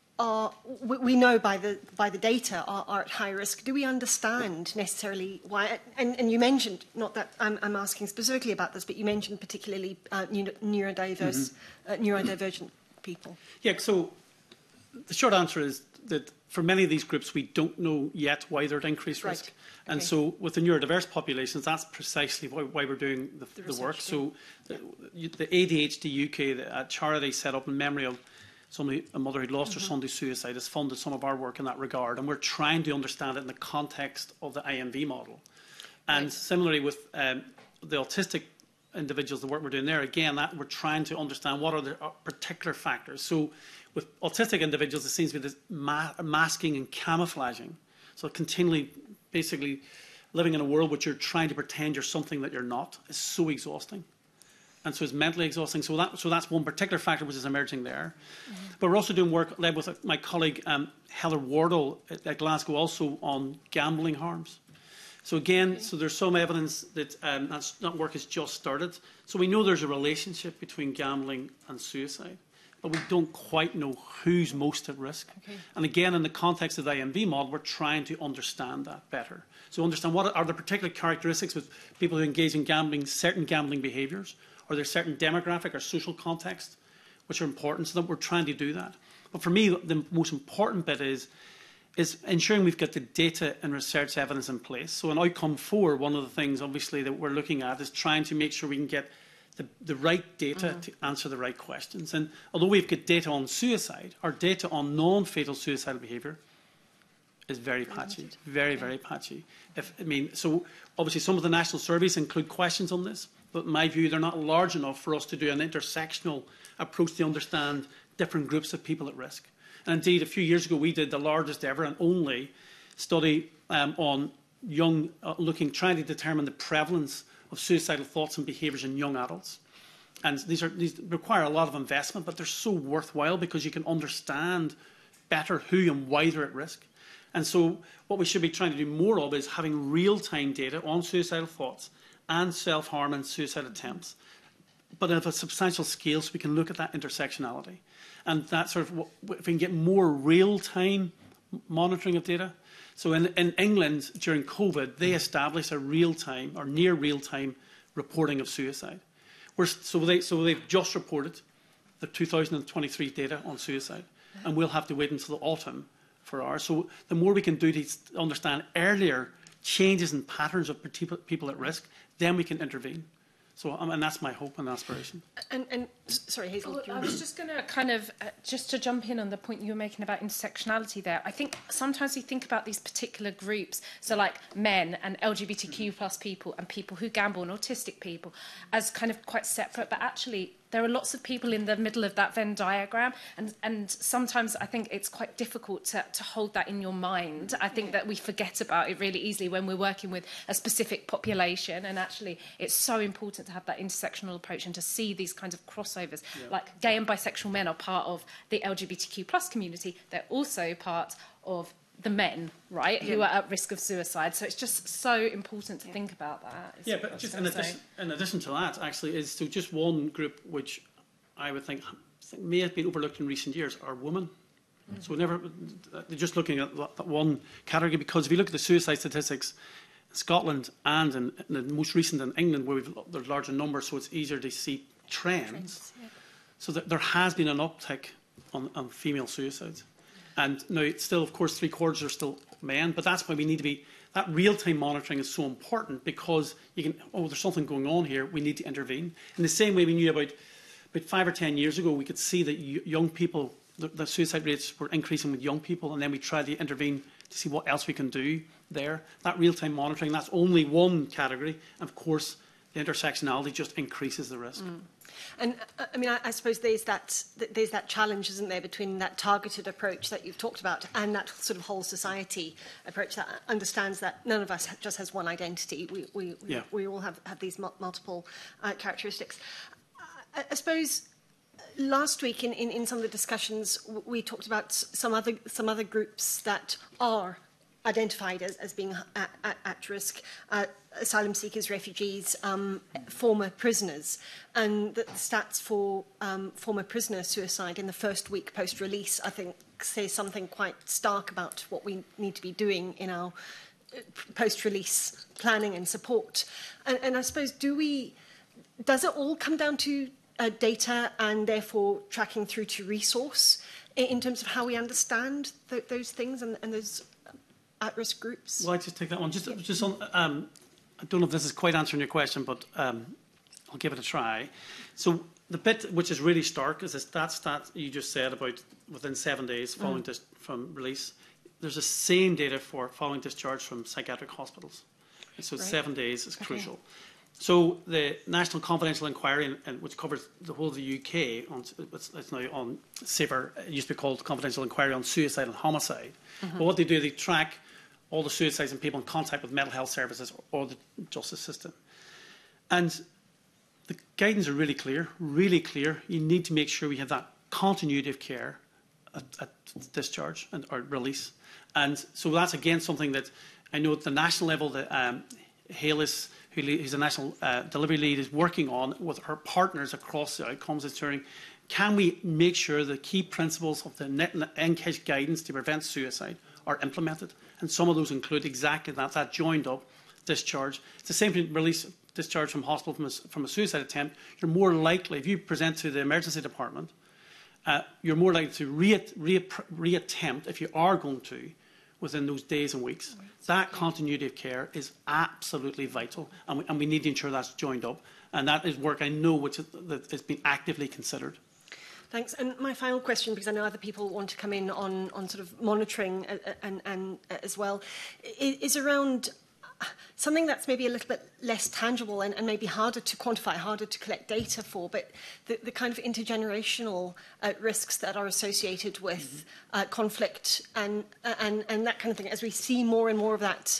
S5: we know by the data are at high risk. Do we understand necessarily why? And you mentioned, not that I'm asking specifically about this, but you mentioned particularly neurodivergent people.
S2: Yeah, so the short answer is that for many of these groups, we don't know yet why they're at increased risk. And so with the neurodiverse populations, that's precisely why we're doing the work. So the ADHD UK, a charity set up in memory of a mother who'd lost her son to suicide, has funded some of our work in that regard. And we're trying to understand it in the context of the IMV model. And similarly with the autistic individuals, the work we're doing there, again, that we're trying to understand what are the particular factors. So with autistic individuals, it seems to be this masking and camouflaging. So continually, basically, living in a world which you're trying to pretend you're something that you're not is so exhausting. And so it's mentally exhausting. So that's one particular factor which is emerging there. But we're also doing work led with my colleague Heather Wardle at Glasgow also on gambling harms. So again, so there's some evidence that that work has just started. So we know there's a relationship between gambling and suicide, but we don't quite know who's most at risk. And again, in the context of the IMV model, we're trying to understand that better. So understand what are the particular characteristics with people who engage in gambling, certain gambling behaviours, or there's certain demographic or social context which are important, so that we're trying to do that. But for me, the most important bit is ensuring we've got the data and research evidence in place. So in outcome 4, one of the things obviously that we're looking at is trying to make sure we can get the right data to answer the right questions. And although we've got data on suicide, our data on non-fatal suicidal behaviour is very patchy, very, very patchy. So obviously some of the national surveys include questions on this, but in my view, they're not large enough for us to do an intersectional approach to understand different groups of people at risk. And indeed, a few years ago, we did the largest ever and only study on young, trying to determine the prevalence of suicidal thoughts and behaviours in young adults. And these require a lot of investment, but they're so worthwhile because you can understand better who and why they're at risk. And so what we should be trying to do more of is having real-time data on suicidal thoughts and self-harm and suicide attempts, but at a substantial scale so we can look at that intersectionality. And that sort of, if we can get more real-time monitoring of data. So in England, during COVID, they established a real-time or near real-time reporting of suicide. So they've just reported the 2023 data on suicide, and we'll have to wait until the autumn for ours. So the more we can do to understand earlier changes in patterns of people at risk, then we can intervene. So, and that's my hope and aspiration.
S5: And sorry, Hazel.
S3: I was just going to kind of, just to jump in on the point you were making about intersectionality there. I think sometimes we think about these particular groups, so like men and LGBTQ plus people and people who gamble and autistic people, as kind of quite separate, but actually there are lots of people in the middle of that Venn diagram, and sometimes I think it's quite difficult to hold that in your mind. I think that we forget about it really easily when we're working with a specific population, and actually it's so important to have that intersectional approach and to see these kinds of crossovers. Yeah. Like gay and bisexual men are part of the LGBTQ plus community, they're also part of the men, right, who are at risk of suicide. So it's just so important to think about that.
S2: Yeah, but just in addition to that, actually, is so just one group which I would think may have been overlooked in recent years are women. So they're just looking at that one category, because if you look at the suicide statistics in Scotland and in the most recent in England, where there's larger numbers, so it's easier to see trends. So there has been an uptick on female suicides. And now, it's still, of course, 3/4 are still men, but that's why we need to be, that real-time monitoring is so important, because you can, there's something going on here, we need to intervene. In the same way we knew about 5 or 10 years ago, we could see that young people, the suicide rates were increasing with young people, and then we tried to intervene to see what else we can do there. That real-time monitoring, that's only one category. And of course, the intersectionality just increases the risk.
S5: And I mean, I suppose there's that challenge, isn't there, between that targeted approach that you've talked about and that sort of whole society approach that understands that none of us just has one identity. We all have these multiple characteristics. I suppose last week in some of the discussions we talked about some other groups that are identified as being at risk, asylum seekers, refugees, former prisoners. And the stats for former prisoner suicide in the first week post-release, I think, say something quite stark about what we need to be doing in our post-release planning and support. And I suppose, does it all come down to data and therefore tracking through to resource in terms of how we understand those things and those at-risk groups?
S2: Well, I just take that one. Just on, I don't know if this is quite answering your question, but I'll give it a try. So the bit which is really stark is that stat you just said about within 7 days following from release. There's the same data for following discharge from psychiatric hospitals. And so 7 days is crucial. So the National Confidential Inquiry, which covers the whole of the UK, it's now on SAFER, it used to be called Confidential Inquiry on Suicide and Homicide. But what they do, they track all the suicides and people in contact with mental health services or the justice system. And the guidance are really clear, really clear. You need to make sure we have that continuity of care at discharge or release. And so that's, again, something that I know at the national level that Halis, who's a national delivery lead, is working on with her partners across the outcomes ensuring, can we make sure the key principles of the NCASH guidance to prevent suicide are implemented? And some of those include exactly that joined up discharge. It's the same thing, release discharge from hospital from a suicide attempt. You're more likely, if you present to the emergency department, you're more likely to reattempt, if you are going to, within those days and weeks. That continuity of care is absolutely vital, and we need to ensure that's joined up. And that is work I know that has been actively considered.
S5: Thanks. And my final question, because I know other people want to come in on sort of monitoring and as well, is around something that's maybe a little bit less tangible and maybe harder to quantify, harder to collect data for, but the kind of intergenerational risks that are associated with conflict and that kind of thing. As we see more and more of that,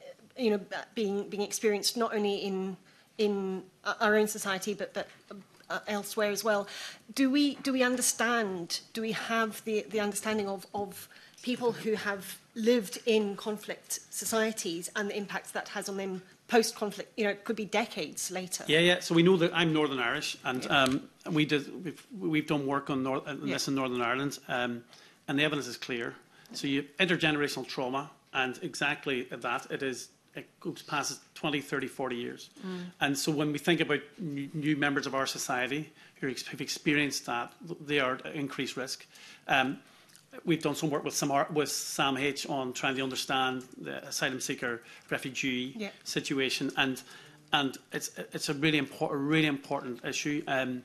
S5: being experienced not only in our own society but elsewhere as well. Do we understand? Do we have the understanding of people who have lived in conflict societies and the impacts that has on them post-conflict? It could be decades later.
S2: Yeah. So we know that I'm Northern Irish, and we've done work on this in Northern Ireland, and the evidence is clear. So you intergenerational trauma, and exactly that it goes past 20, 30, 40 years. And so when we think about new members of our society who have experienced that, they are at increased risk. We've done some work with Sam H on trying to understand the asylum seeker refugee situation, and it's a really important issue.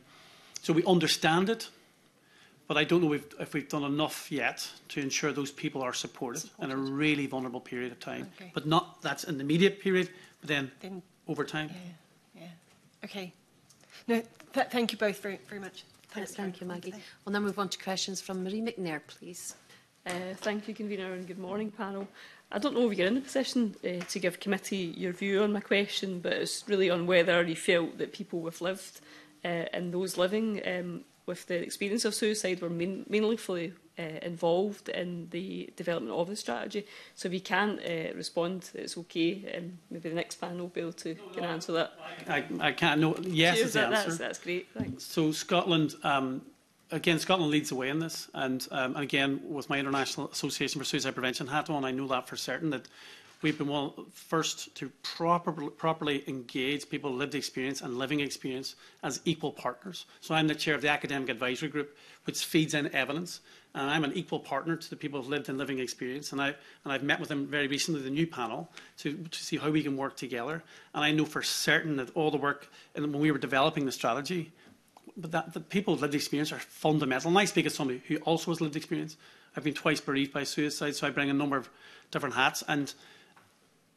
S2: So we understand it, but I don't know if we've done enough yet to ensure those people are supported in a really vulnerable period of time.
S5: Okay.
S2: But not that's an immediate period, but then over time.
S5: Yeah. Okay. No, thank you both very, very much.
S1: Thank you, Maggie. We'll now move on to questions from Marie McNair, please.
S6: Thank you, Convener, and good morning, panel. I don't know if you're in a position to give committee your view on my question, but it's really on whether you felt that people with lived and those living with the experience of suicide were meaningfully involved in the development of the strategy. So if you can't respond, it's okay. Maybe the next panel will be able to answer that.
S2: I can't. No, yes is the answer.
S6: That's great. Thanks.
S2: So Scotland, again, Scotland leads the way in this, and again, with my International Association for Suicide Prevention hat on, I know that for certain that we've been one of the first to properly engage people with lived experience and living experience as equal partners. So I'm the chair of the Academic Advisory Group, which feeds in evidence. And I'm an equal partner to the people who've lived and living experience. And I've met with them very recently, the new panel, to see how we can work together. And I know for certain that all the work, and when we were developing the strategy, but that the people with lived experience are fundamental. And I speak as somebody who also has lived experience. I've been twice bereaved by suicide, so I bring a number of different hats. And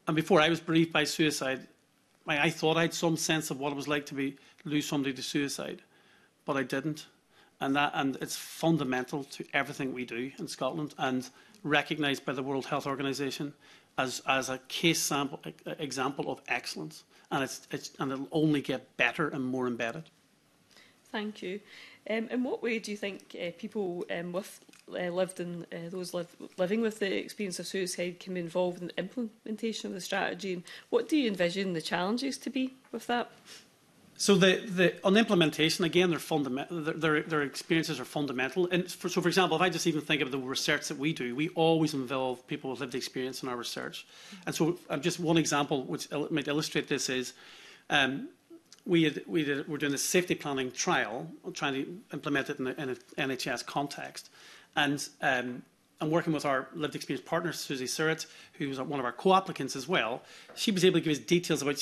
S2: And before I was bereaved by suicide, I thought I had some sense of what it was like to lose somebody to suicide, but I didn't. And it's fundamental to everything we do in Scotland and recognised by the World Health Organization as a case example of excellence. And it'll only get better and more embedded.
S6: Thank you. In what way do you think people living with the experience of suicide can be involved in the implementation of the strategy? And what do you envision the challenges to be with that?
S2: So on implementation, again, their experiences are fundamental. And so, for example, if I just even think of the research that we do, we always involve people with lived experience in our research. And so just one example which might illustrate this is we're doing a safety planning trial, trying to implement it in an NHS context. And I'm working with our lived experience partner, Susie Surratt, who was one of our co-applicants as well. She was able to give us details about,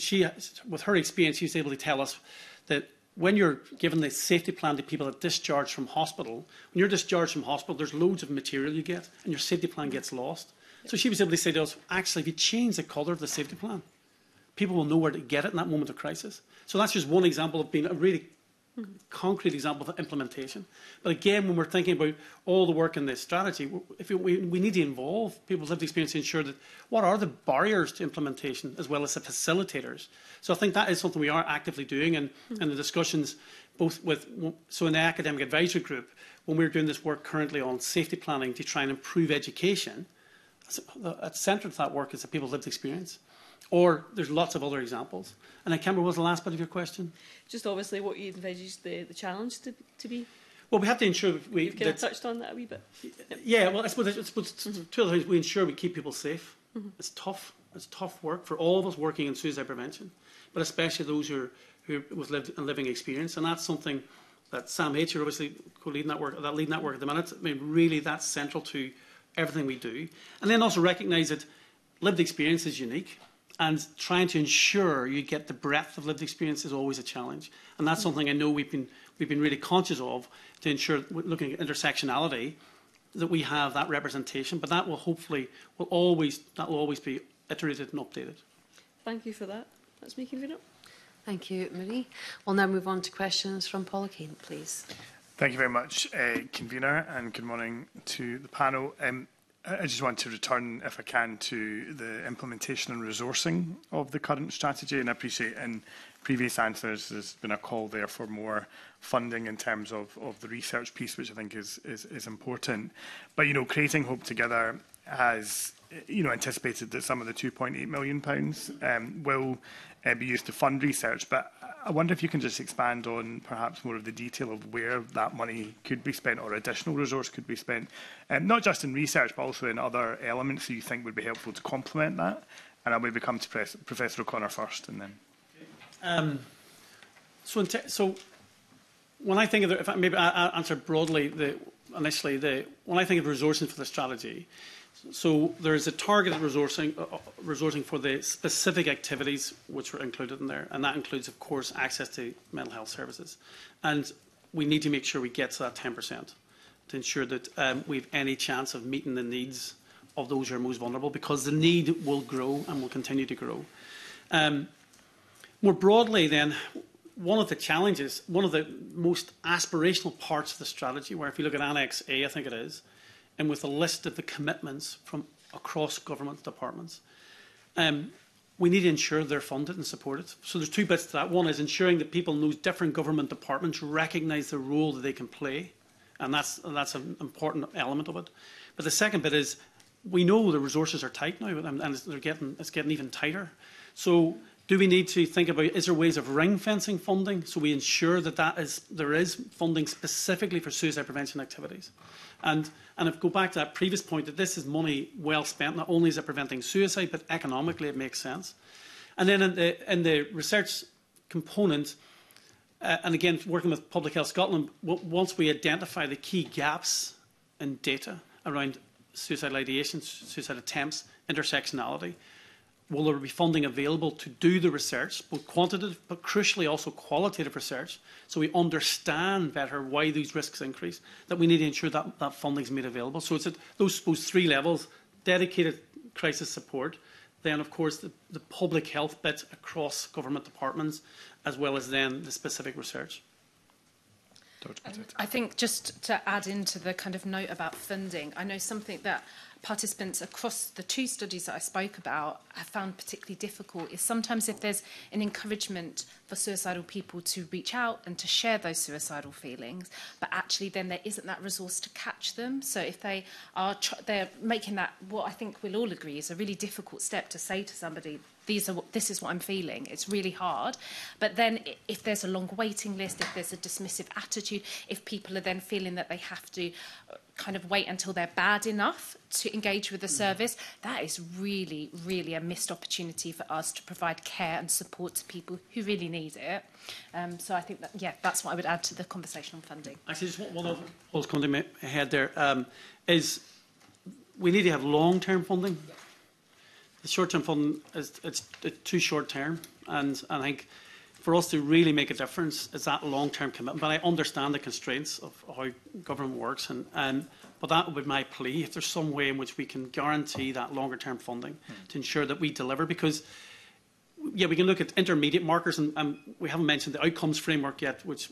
S2: with her experience, she was able to tell us that when you're given the safety plan to people that discharge from hospital, when you're discharged from hospital, there's loads of material you get, and your safety plan gets lost. So she was able to say to us, actually, if you change the colour of the safety plan, people will know where to get it in that moment of crisis. So that's just one example of being a really concrete example of implementation. But again, when we're thinking about all the work in this strategy, we need to involve people's lived experience to ensure that what are the barriers to implementation as well as the facilitators. So I think that is something we are actively doing, and in the discussions both with, so in the academic advisory group, when we're doing this work currently on safety planning to try and improve education, at the centre of that work is the people's lived experience. Or there's lots of other examples. And I can't remember, what was the last bit of your question? Just
S6: obviously what you envisage the challenge to be.
S2: Well, we have to ensure
S6: You've kind of touched on that a wee bit.
S2: Yeah, well, I suppose two other things. We ensure we keep people safe. It's tough. It's tough work for all of us working in suicide prevention, but especially those who with lived and living experience. And that's something that Sam H, you're obviously leading that work at the minute. I mean, really, that's central to everything we do. And then also recognise that lived experience is unique. And trying to ensure you get the breadth of lived experience is always a challenge. And that's something I know we've been really conscious of, to ensure, looking at intersectionality, that we have that representation. But that will always be iterated and updated.
S6: Thank you for that. That's me, Convener.
S1: Thank you, Marie. We'll now move on to questions from Paula Kane, please.
S7: Thank you very much, Convener, and good morning to the panel. I just want to return, if I can, to the implementation and resourcing of the current strategy. And I appreciate in previous answers there's been a call there for more funding in terms of the research piece, which I think is important. But, Creating Hope Together has, anticipated that some of the £2.8 million will be used to fund research. But I wonder if you can just expand on perhaps more of the detail of where that money could be spent or additional resource could be spent, not just in research, but also in other elements that you think would be helpful to complement that. And I'll maybe come to Professor O'Connor first and then.
S2: So when I think of if I maybe answer broadly, when I think of resourcing for the strategy, so there is a targeted resourcing for the specific activities which were included in there, and that includes, of course, access to mental health services. And we need to make sure we get to that 10% to ensure that we have any chance of meeting the needs of those who are most vulnerable, because the need will grow and will continue to grow. More broadly, then, one of the challenges, one of the most aspirational parts of the strategy, where if you look at Annex A, I think it is, and with a list of the commitments from across government departments, we need to ensure they're funded and supported. So there's two bits to that. One is ensuring that people in those different government departments recognise the role that they can play, and that's an important element of it. But the second bit is, we know the resources are tight now, and it's getting even tighter. So do we need to think about, is there ways of ring-fencing funding so we ensure that there is funding specifically for suicide prevention activities? And if go back to that previous point, that this is money well spent, not only is it preventing suicide, but economically it makes sense. And then in the research component, and again, working with Public Health Scotland, once we identify the key gaps in data around suicidal ideation, suicide attempts, intersectionality, will there be funding available to do the research, both quantitative but crucially also qualitative research, so we understand better why these risks increase, that we need to ensure that that funding is made available. So it's at those three levels: dedicated crisis support, then of course the public health bit across government departments, as well as then the specific research.
S3: I think just to add into the kind of note about funding, I know something that participants across the 2 studies that I spoke about have found particularly difficult is sometimes if there's an encouragement for suicidal people to reach out and to share those suicidal feelings, but actually then there isn't that resource to catch them. So if they are they're making that, what I think we'll all agree is a really difficult step to say to somebody, this is what I'm feeling. It's really hard. But then if there's a long waiting list, if there's a dismissive attitude, if people are then feeling that they have to kind of wait until they're bad enough to engage with the service, that is really, really a missed opportunity for us to provide care and support to people who really need it. So I think that, yeah, that's what I would add to the conversation on funding.
S2: Actually, just one of what's coming to my head there is we need to have long-term funding. The short-term funding it's too short-term, and I think for us to really make a difference is that long-term commitment. But I understand the constraints of how government works, but that would be my plea. If there's some way in which we can guarantee that longer-term funding to ensure that we deliver, because yeah, we can look at intermediate markers, and we haven't mentioned the outcomes framework yet, which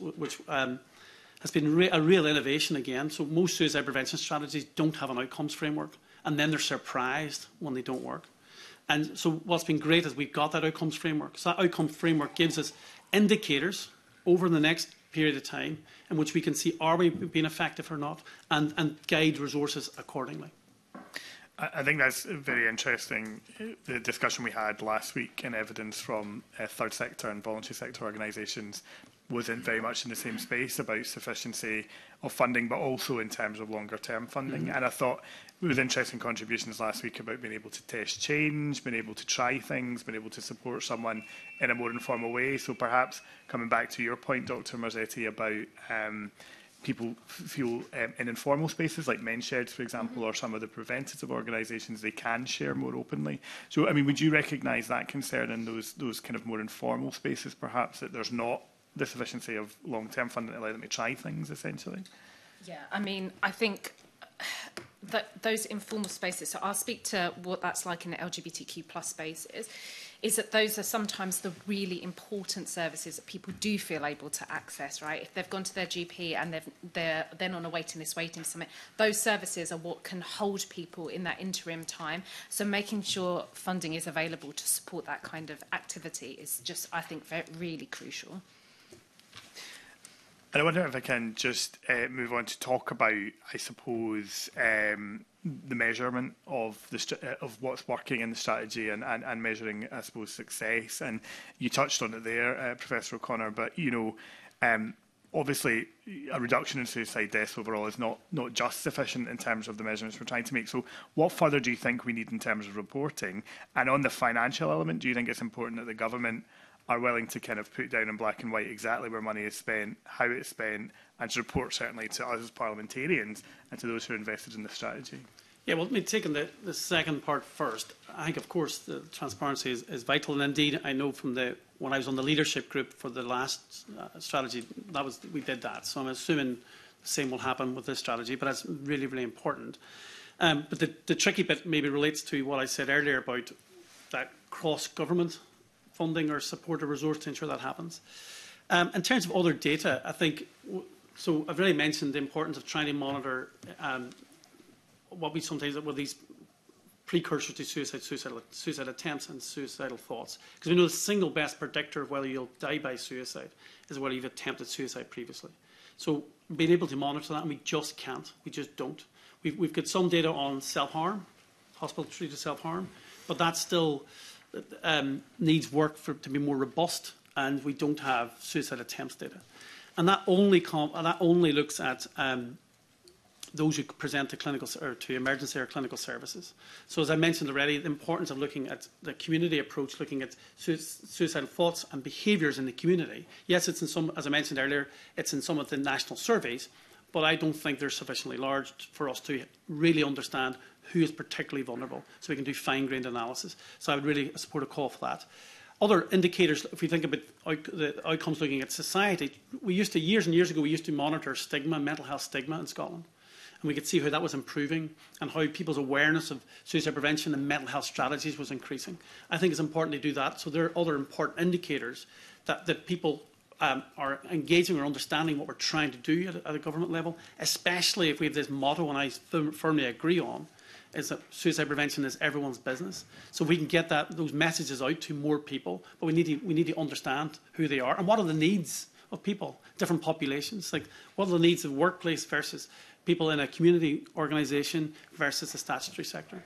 S2: has been a real innovation again. So most suicide prevention strategies don't have an outcomes framework, and then they're surprised when they don't work. And so what's been great is we've got that outcomes framework. So that outcomes framework gives us indicators over the next period of time in which we can see are we being effective or not, and guide resources accordingly.
S7: I think that's very interesting, the discussion we had last week and evidence from third sector and voluntary sector organisations wasn't very much in the same space about sufficiency of funding, but also in terms of longer term funding. And I thought it was interesting contributions last week about being able to test change, being able to try things, being able to support someone in a more informal way. So perhaps coming back to your point, Dr. Marzetti, about people feel in informal spaces like men's sheds, for example, or some of the preventative organisations, they can share more openly. So, I mean, would you recognise that concern in those kind of more informal spaces, perhaps, that there's not the sufficiency of long-term funding to allow them to try things, essentially?
S3: Yeah, I mean, I think that those informal spaces, so I'll speak to what that's like in the LGBTQ plus spaces, is that those are sometimes the really important services that people do feel able to access, right? If they've gone to their GP and they're then on a waiting list waiting for something, those services are what can hold people in that interim time. So making sure funding is available to support that kind of activity is just, I think, really crucial.
S7: And I wonder if I can just move on to talk about, I suppose, the measurement of what's working in the strategy and measuring, I suppose, success. And you touched on it there, Professor O'Connor, but, you know, obviously a reduction in suicide deaths overall is not just sufficient in terms of the measurements we're trying to make. So what further do you think we need in terms of reporting? And on the financial element, do you think it's important that the government are willing to kind of put down in black and white exactly where money is spent, how it's spent, and to report certainly to us as parliamentarians and to those who are invested in the strategy?
S2: Yeah, well, taking the second part first, I think, of course, the transparency is vital. And indeed, I know from when I was on the leadership group for the last strategy, we did that. So I'm assuming the same will happen with this strategy, but that's really, really important. But the tricky bit maybe relates to what I said earlier about that cross-government funding or support or resource to ensure that happens. In terms of other data, I think, so I've already mentioned the importance of trying to monitor what we sometimes with these precursors to suicide attempts and suicidal thoughts. Because we know the single best predictor of whether you'll die by suicide is whether you've attempted suicide previously. So being able to monitor that, and we just can't, we just don't. We've got some data on self-harm, hospital-treated self-harm, but that still needs work to be more robust, and we don't have suicide attempts data. And that only looks at those who present to clinical or to emergency or clinical services. So as I mentioned already, the importance of looking at the community approach, looking at suicidal thoughts and behaviours in the community. Yes, it's in some, as I mentioned earlier, it's in some of the national surveys, but I don't think they're sufficiently large for us to really understand who is particularly vulnerable, so we can do fine-grained analysis. So I would really support a call for that. Other indicators, if we think about the outcomes looking at society, years and years ago, we used to monitor stigma, mental health stigma in Scotland. and we could see how that was improving and how people's awareness of suicide prevention and mental health strategies was increasing. I think it's important to do that. So there are other important indicators that people are engaging or understanding what we're trying to do at a government level, especially if we have this motto, and I firmly agree on, is that suicide prevention is everyone's business. So we can get those messages out to more people, but we need to understand who they are and what are the needs of people, different populations. Like, what are the needs of workplace versus people in a community organisation versus the statutory sector?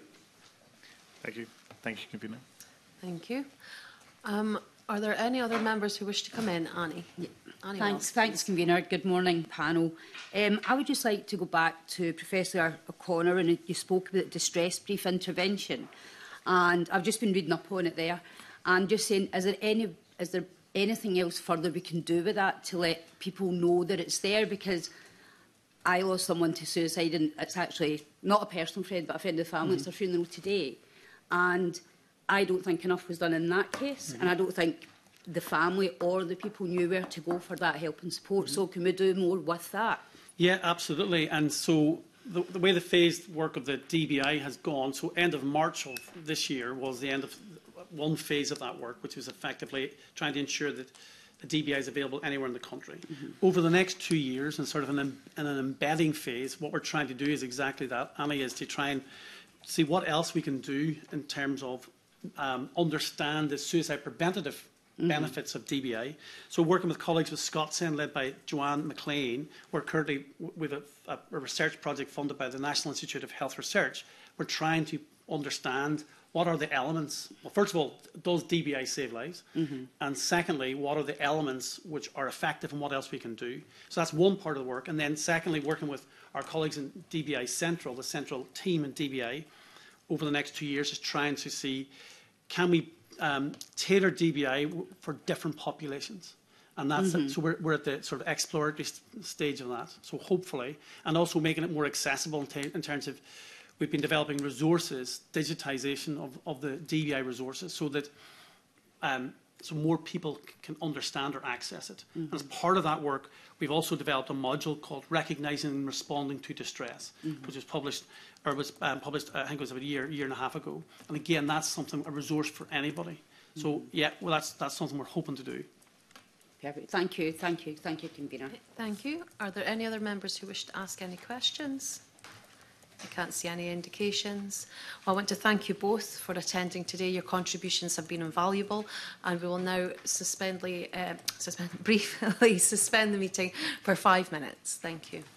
S7: Thank you. Thank you, Convener.
S1: Thank you. Are there any other members who wish to come in? Annie? Yeah. Annie
S8: Thanks, Convener. Good morning, panel. I would just like to go back to Professor O'Connor, and you spoke about distress brief intervention, and I've just been reading up on it there, and just saying, is there anything else further we can do with that to let people know that it's there? Because I lost someone to suicide, and it's actually not a personal friend, but a friend of the family. It's their funeral today, and I don't think enough was done in that case, and I don't think the family or the people knew where to go for that help and support. So can we do more with that?
S2: Yeah, absolutely. And so the way the phased work of the DBI has gone, so end of March of this year was the end of one phase of that work, which was effectively trying to ensure that the DBI is available anywhere in the country. Over the next 2 years, and sort of in an embedding phase, what we're trying to do is exactly that, Annie, is to try and see what else we can do in terms of understand the suicide preventative benefits of DBI. So working with colleagues with ScotSend, led by Joanne McLean, we're currently with a research project funded by the National Institute of Health Research. We're trying to understand what are the elements. Well, first of all, does DBI save lives? And secondly, what are the elements which are effective and what else we can do? So that's one part of the work. And then secondly, working with our colleagues in DBI Central, the central team in DBI, over the next 2 years is trying to see, can we tailor DBI for different populations? And that's it. So we're at the sort of exploratory stage of that. So hopefully, and also making it more accessible in terms of, we've been developing resources, digitisation of the DBI resources, so that so more people can understand or access it. And as part of that work, we've also developed a module called Recognising and Responding to Distress, which was published, I think it was about a year and a half ago. And again, that's something, a resource for anybody. So yeah, well, that's something we're hoping to do.
S8: Perfect. Thank you, Convener.
S1: Thank you. Are there any other members who wish to ask any questions? I can't see any indications. Well, I want to thank you both for attending today. Your contributions have been invaluable, and we will now briefly suspend the meeting for 5 minutes. Thank you.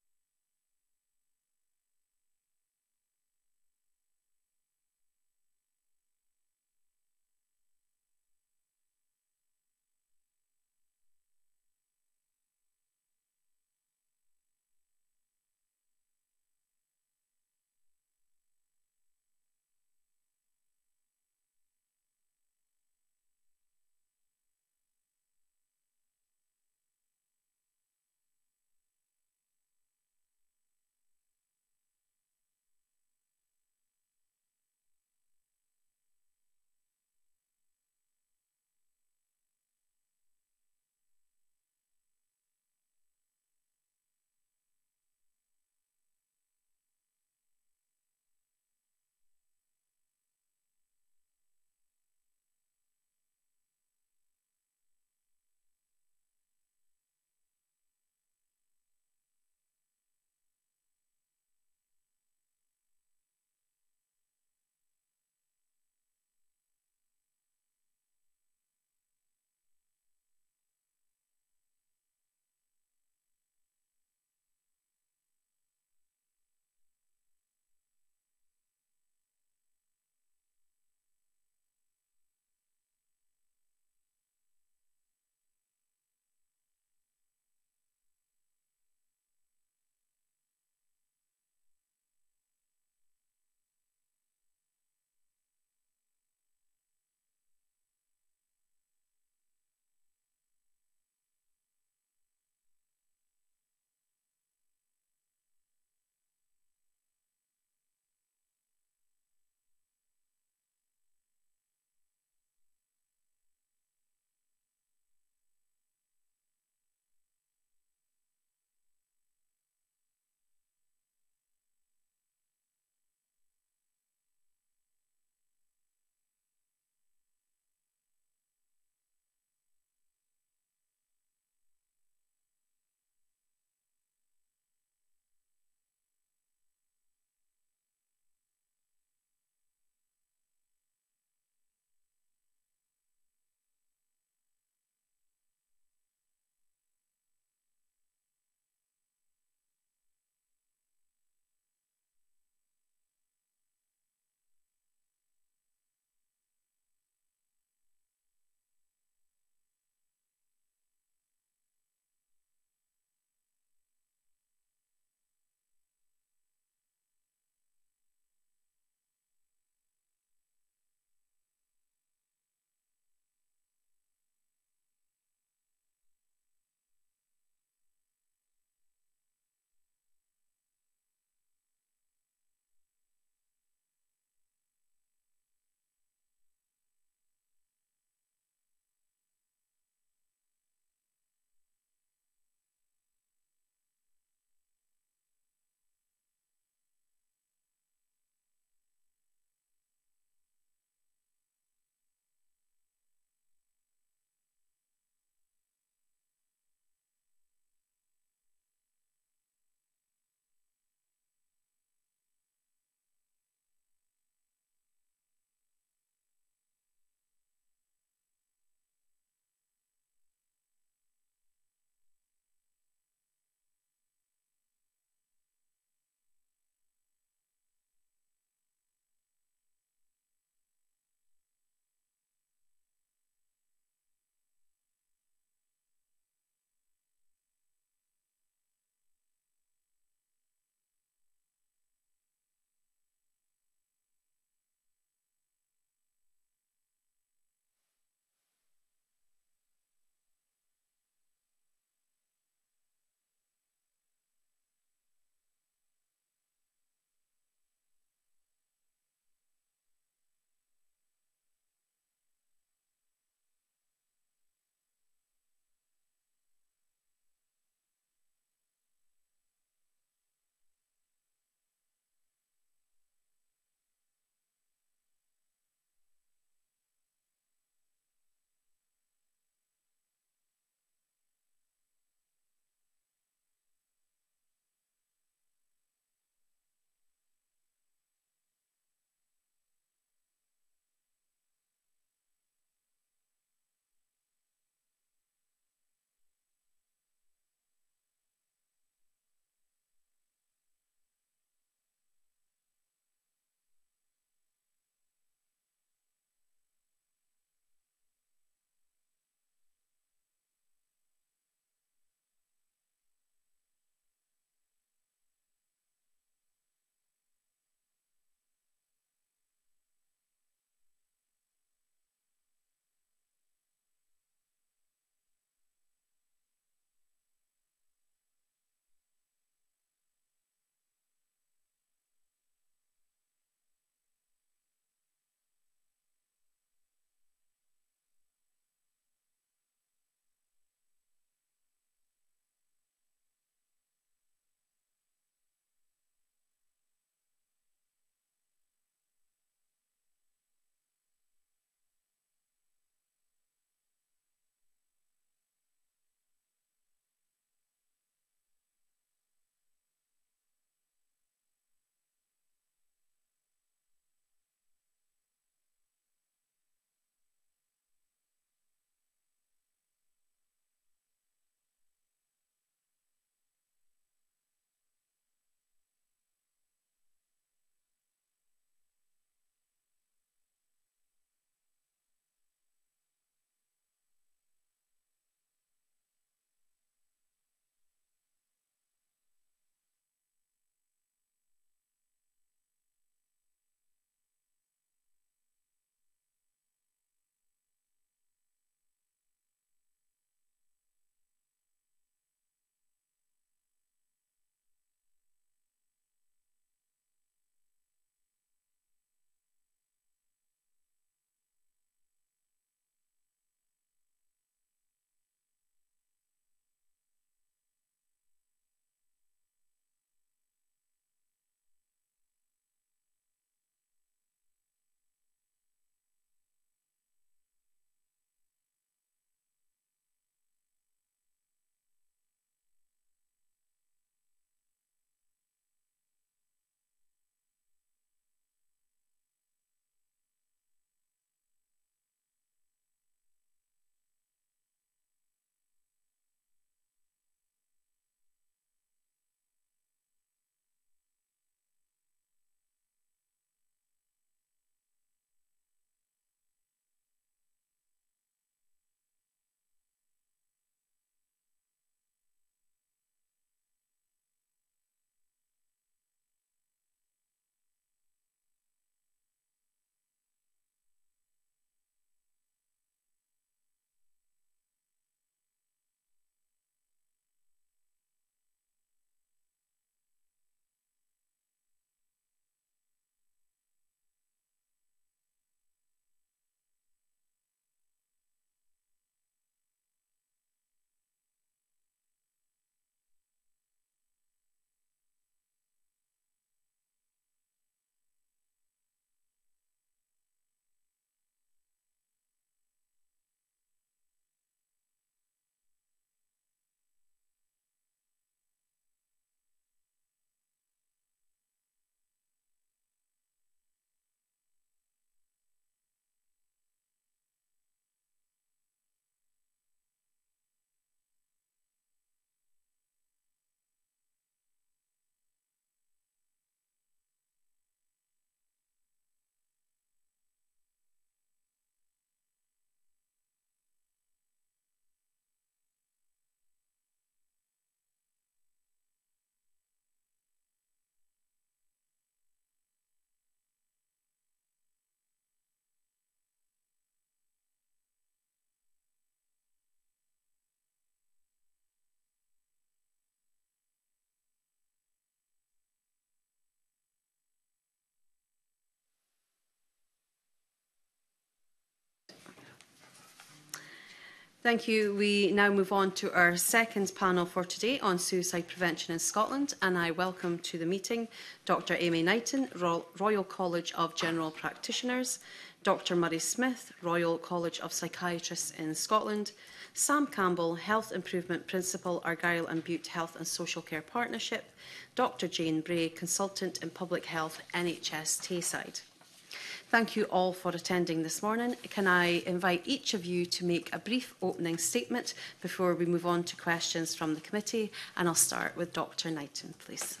S1: Thank you. We now move on to our second panel for today on suicide prevention in Scotland, and I welcome to the meeting Dr Amy Knighton, Royal College of General Practitioners, Dr Murray Smith, Royal College of Psychiatrists in Scotland, Sam Campbell, Health Improvement Principal, Argyll and Bute Health and Social Care Partnership, Dr Jane Bray, Consultant in Public Health, NHS Tayside. Thank you all for attending this morning. Can I invite each of you to make a brief opening statement before we move on to questions from the committee? And I'll start with Dr Knighton, please.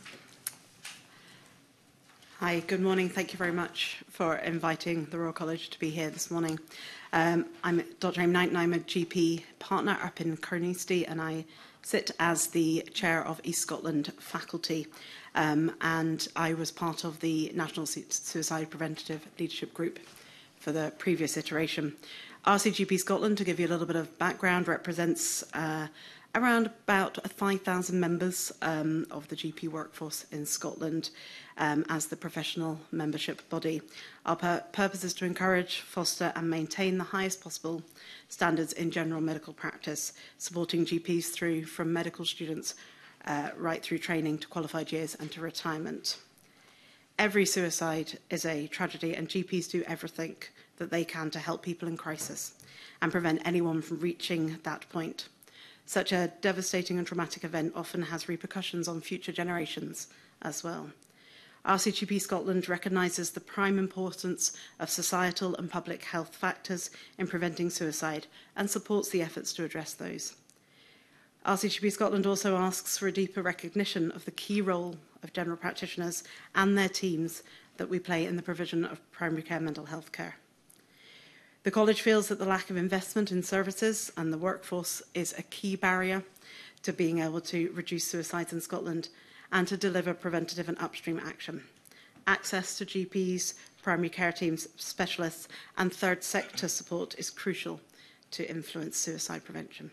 S9: Hi, good morning. Thank you very much for inviting the Royal College to be here this morning. I'm Dr Amy Knighton. I'm a GP partner up in Carnoustie, and I sit as the chair of East Scotland faculty. And I was part of the National Suicide Preventative Leadership Group for the previous iteration. RCGP Scotland, to give you a little bit of background, represents around about 5,000 members of the GP workforce in Scotland as the professional membership body. Our purpose is to encourage, foster and maintain the highest possible standards in general medical practice, supporting GPs through from medical students right through training to qualified years and to retirement. Every suicide is a tragedy, and GPs do everything that they can to help people in crisis and prevent anyone from reaching that point. Such a devastating and traumatic event often has repercussions on future generations as well. RCGP Scotland recognises the prime importance of societal and public health factors in preventing suicide and supports the efforts to address those. RCGP Scotland also asks for a deeper recognition of the key role of general practitioners and their teams that we play in the provision of primary care mental health care. The College feels that the lack of investment in services and the workforce is a key barrier to being able to reduce suicides in Scotland and to deliver preventative and upstream action. Access to GPs, primary care teams, specialists and third sector support is crucial to influence suicide prevention.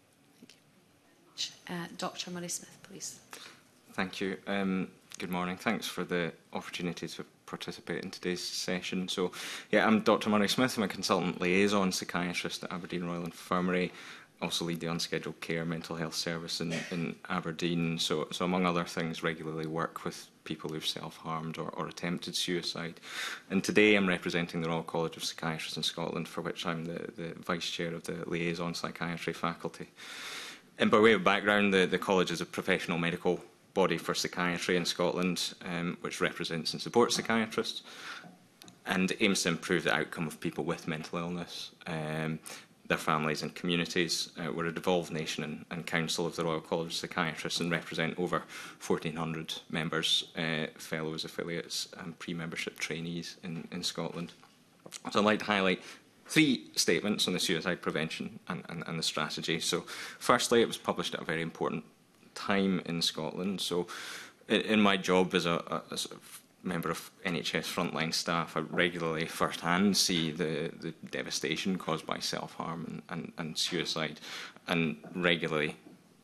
S1: Dr Murray Smith, please.
S10: Thank you. Good morning. Thanks for the opportunity to participate in today's session. So, yeah, I'm Dr Murray Smith. I'm a consultant liaison psychiatrist at Aberdeen Royal Infirmary. Also lead the unscheduled care mental health service in Aberdeen. So among other things, regularly work with people who've self-harmed or attempted suicide. And today I'm representing the Royal College of Psychiatrists in Scotland, for which I'm the Vice Chair of the Liaison Psychiatry faculty. And by way of background, the College is a professional medical body for psychiatry in Scotland, which represents and supports psychiatrists, and aims to improve the outcome of people with mental illness, their families and communities. We're a devolved nation and council of the Royal College of Psychiatrists and represent over 1,400 members, fellows, affiliates and pre-membership trainees in Scotland. So I'd like to highlight 3 statements on the suicide prevention and the strategy. So firstly, it was published at a very important time in Scotland. So in my job as a sort of member of NHS frontline staff, I regularly firsthand see the devastation caused by self-harm and suicide, and regularly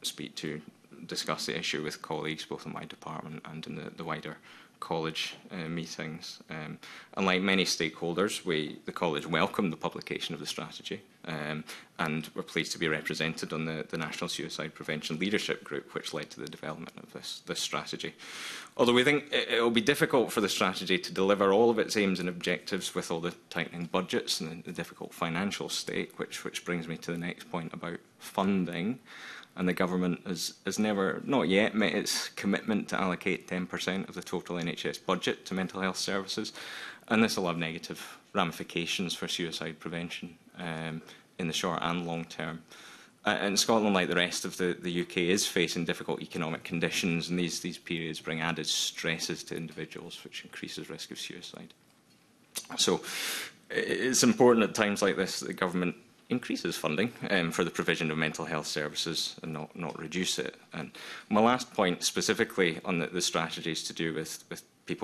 S10: discuss the issue with colleagues both in my department and in the wider college meetings. And like many stakeholders, the college welcomed the publication of the strategy, and we're pleased to be represented on the National Suicide Prevention Leadership Group, which led to the development of this strategy. Although we think it will be difficult for the strategy to deliver all of its aims and objectives with all the tightening budgets and the difficult financial state, which brings me to the next point about funding. And the government has not yet met its commitment to allocate 10% of the total NHS budget to mental health services, and this will have negative ramifications for suicide prevention in the short and long term. And Scotland, like the rest of the UK, is facing difficult economic conditions, and these periods bring added stresses to individuals, which increases risk of suicide. So it's important at times like this that the government increases funding for the provision of mental health services and not reduce it. And my last point specifically on the strategy is to do with people who are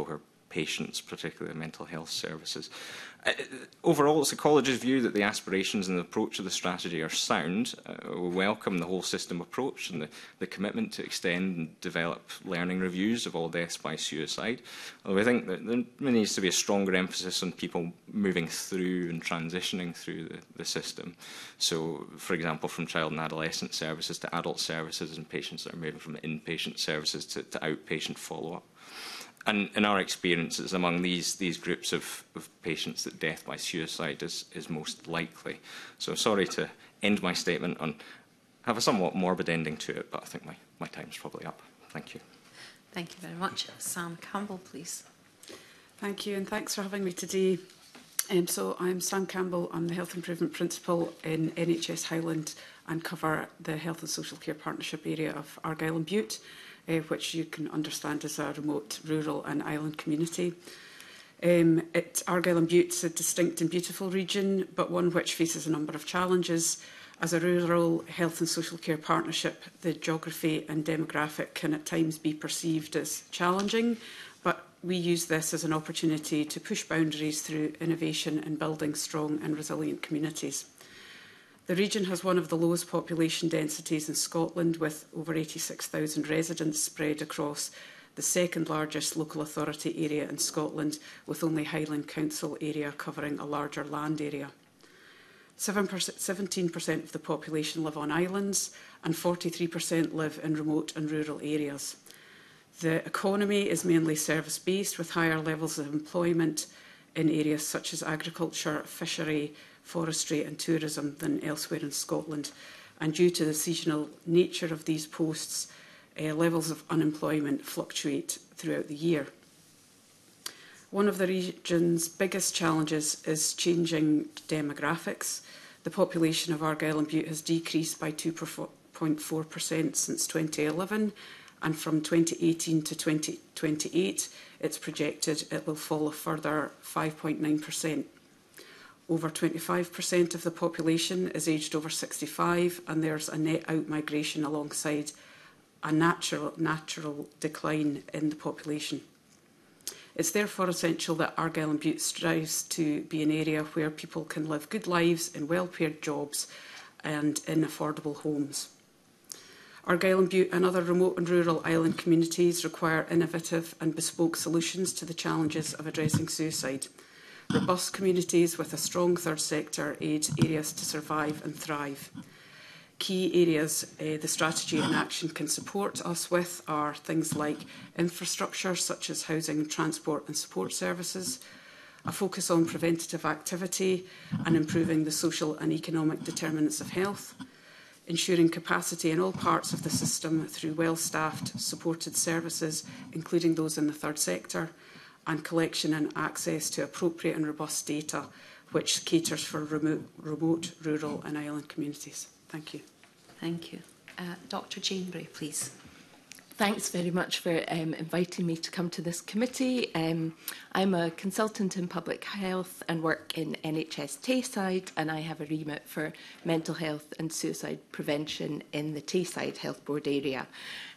S10: patients, particularly mental health services. Overall, it's the college's view that the aspirations and the approach of the strategy are sound. We welcome the whole system approach and the commitment to extend and develop learning reviews of all deaths by suicide. Although I think that there needs to be a stronger emphasis on people moving through and transitioning through the system. So, for example, from child and adolescent services to adult services, and patients that are moving from inpatient services to outpatient follow-up. And in our experiences, among these groups of patients, that death by suicide is most likely. So sorry to end my statement on have a somewhat morbid ending to it, but I think my time's probably up. Thank you.
S1: Thank you very much. Sam Campbell, please.
S11: Thank you, and thanks for having me today. So I'm Sam Campbell. I'm the Health Improvement Principal in NHS Highland and cover the Health and Social Care Partnership area of Argyll and Bute, which you can understand is a remote, rural and island community. Argyll and Bute is a distinct and beautiful region, but one which faces a number of challenges. As a rural health and social care partnership, the geography and demographic can at times be perceived as challenging, but we use this as an opportunity to push boundaries through innovation and building strong and resilient communities. The region has one of the lowest population densities in Scotland, with over 86,000 residents spread across the second largest local authority area in Scotland, with only Highland Council area covering a larger land area. 17% of the population live on islands and 43% live in remote and rural areas. The economy is mainly service-based, with higher levels of employment in areas such as agriculture, fishery, forestry and tourism than elsewhere in Scotland. And due to the seasonal nature of these posts, levels of unemployment fluctuate throughout the year. One of the region's biggest challenges is changing demographics. The population of Argyll and Bute has decreased by 2.4% since 2011, and from 2018 to 2028, it's projected it will fall a further 5.9%. Over 25% of the population is aged over 65, and there's a net out migration alongside a natural decline in the population. It's therefore essential that Argyll and Bute strives to be an area where people can live good lives in well-paid jobs and in affordable homes. Argyll and Bute and other remote and rural island communities require innovative and bespoke solutions to the challenges of addressing suicide. Robust communities with a strong third sector aid areas to survive and thrive. Key areas the strategy and action can support us with are things like infrastructure such as housing, transport and support services, a focus on preventative activity and improving the social and economic determinants of health, ensuring capacity in all parts of the system through well-staffed supported services, including those in the third sector, and collection and access to appropriate and robust data which caters for remote, rural and island communities. Thank you.
S1: Thank you. Dr. Janebray, please.
S12: Thanks very much for inviting me to come to this committee. I'm a consultant in public health and work in NHS Tayside, and I have a remit for mental health and suicide prevention in the Tayside Health Board area.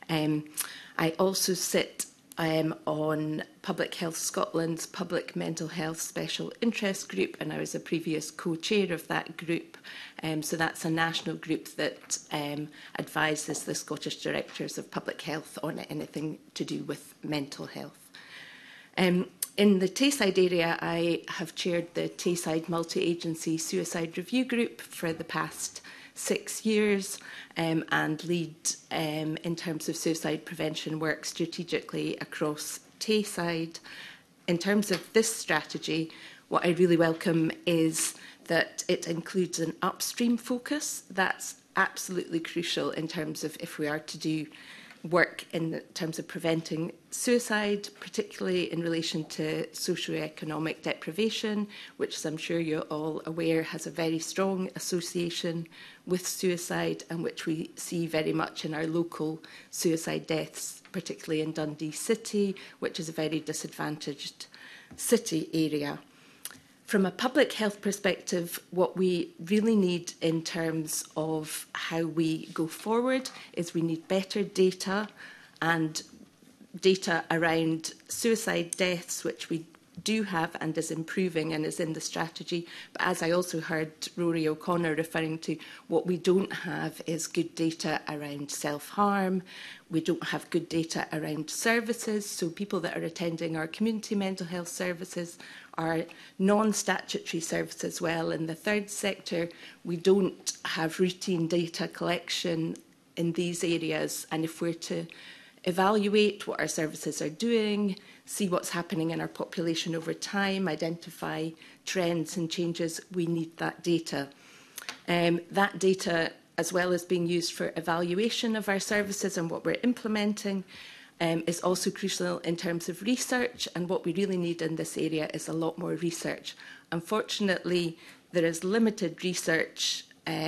S12: I also sit on Public Health Scotland's Public Mental Health Special Interest Group, and I was a previous co-chair of that group. So that's a national group that advises the Scottish Directors of Public Health on anything to do with mental health. In the Tayside area, I have chaired the Tayside Multi-Agency Suicide Review Group for the past 6 years and lead in terms of suicide prevention work strategically across Tayside. In terms of this strategy, what I really welcome is that it includes an upstream focus. That's absolutely crucial in terms of if we are to do work in terms of preventing suicide, particularly in relation to socioeconomic deprivation, which, as I'm sure you're all aware, has a very strong association with suicide and which we see very much in our local suicide deaths, particularly in Dundee City, which is a very disadvantaged city area. From a public health perspective, what we really need in terms of how we go forward is we need better data and data around suicide deaths, which we do have and is improving and is in the strategy. But as I also heard Rory O'Connor referring to, what we don't have is good data around self-harm. We don't have good data around services. So people that are attending our community mental health services, our non-statutory service as well. In the third sector, we don't have routine data collection in these areas. And if we're to evaluate what our services are doing, see what's happening in our population over time, identify trends and changes, we need that data. That data, as well as being used for evaluation of our services and what we're implementing, is also crucial in terms of research, and what we really need in this area is a lot more research. Unfortunately, there is limited research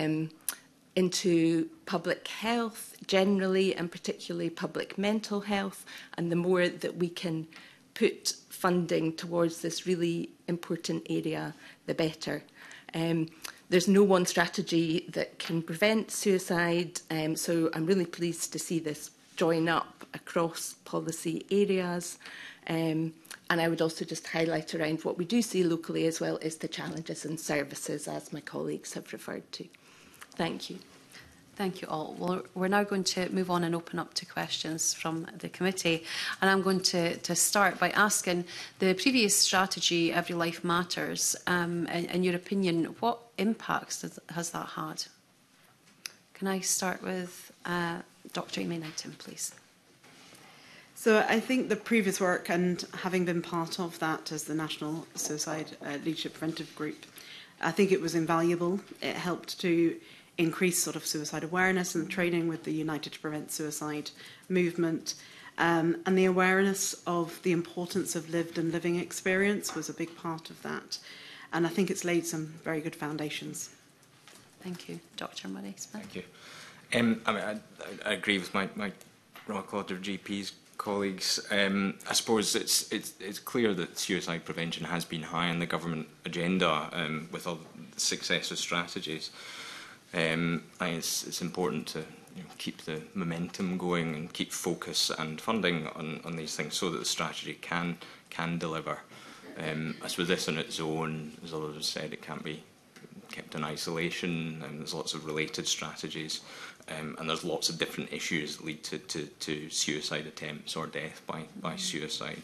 S12: into public health generally, and particularly public mental health, and the more that we can put funding towards this really important area, the better. There's no one strategy that can prevent suicide, so I'm really pleased to see this join up across policy areas. And I would also just highlight around what we do see locally as well is the challenges in services, as my colleagues have referred to. Thank you.
S1: Thank you all. Well, we're now going to move on and open up to questions from the committee. And I'm going to start by asking the previous strategy, Every Life Matters, in your opinion, what impacts has that had? Can I start with Dr. Amy Knighton, please?
S9: So I think the previous work, and having been part of that as the National Suicide Leadership Preventive Group, I think it was invaluable. It helped to increase sort of suicide awareness and training with the United to Prevent Suicide movement. And the awareness of the importance of lived and living experience was a big part of that. And I think it's laid some very good foundations.
S1: Thank you. Dr. Murray-Smith.
S10: Thank you. I mean, I agree with my Royal College of GPs colleagues. I suppose it's clear that suicide prevention has been high on the government agenda with all the successive strategies. I think it's important to keep the momentum going and keep focus and funding on these things so that the strategy can deliver. I suppose this on its own, as others said, it can't be kept in isolation, and there's lots of related strategies, and there's lots of different issues that lead to suicide attempts or death by suicide.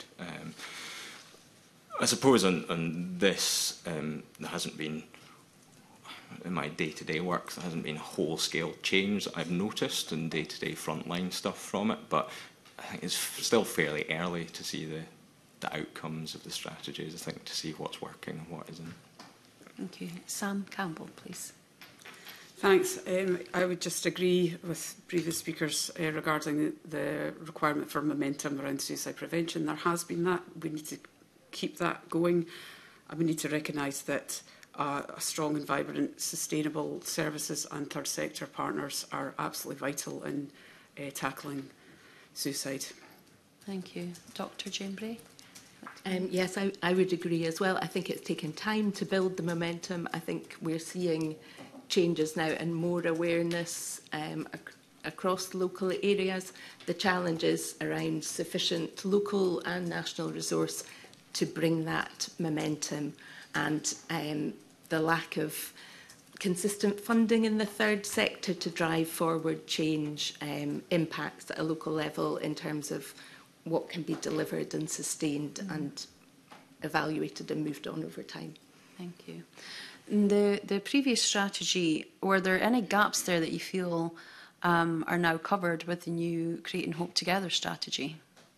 S10: I suppose on this, there hasn't been, in my day-to-day work, there hasn't been a whole-scale change that I've noticed in day-to-day frontline stuff from it, but I think it's still fairly early to see the outcomes of the strategies, I think, to see what's working and what isn't.
S1: Thank you. Sam Campbell, please.
S11: Thanks. I would just agree with previous speakers regarding the requirement for momentum around suicide prevention. There has been that. We need to keep that going. And we need to recognise that a strong and vibrant, sustainable services and third sector partners are absolutely vital in tackling suicide.
S1: Thank you. Dr. Jane Bray.
S12: Yes, I would agree as well. I think it's taken time to build the momentum. I think we're seeing changes now and more awareness across local areas. The challenge is around sufficient local and national resource to bring that momentum, and the lack of consistent funding in the third sector to drive forward change impacts at a local level in terms of what can be delivered and sustained and evaluated and moved on over time.
S1: Thank you. The previous strategy, were there any gaps there that you feel are now covered with the new Creating Hope Together strategy?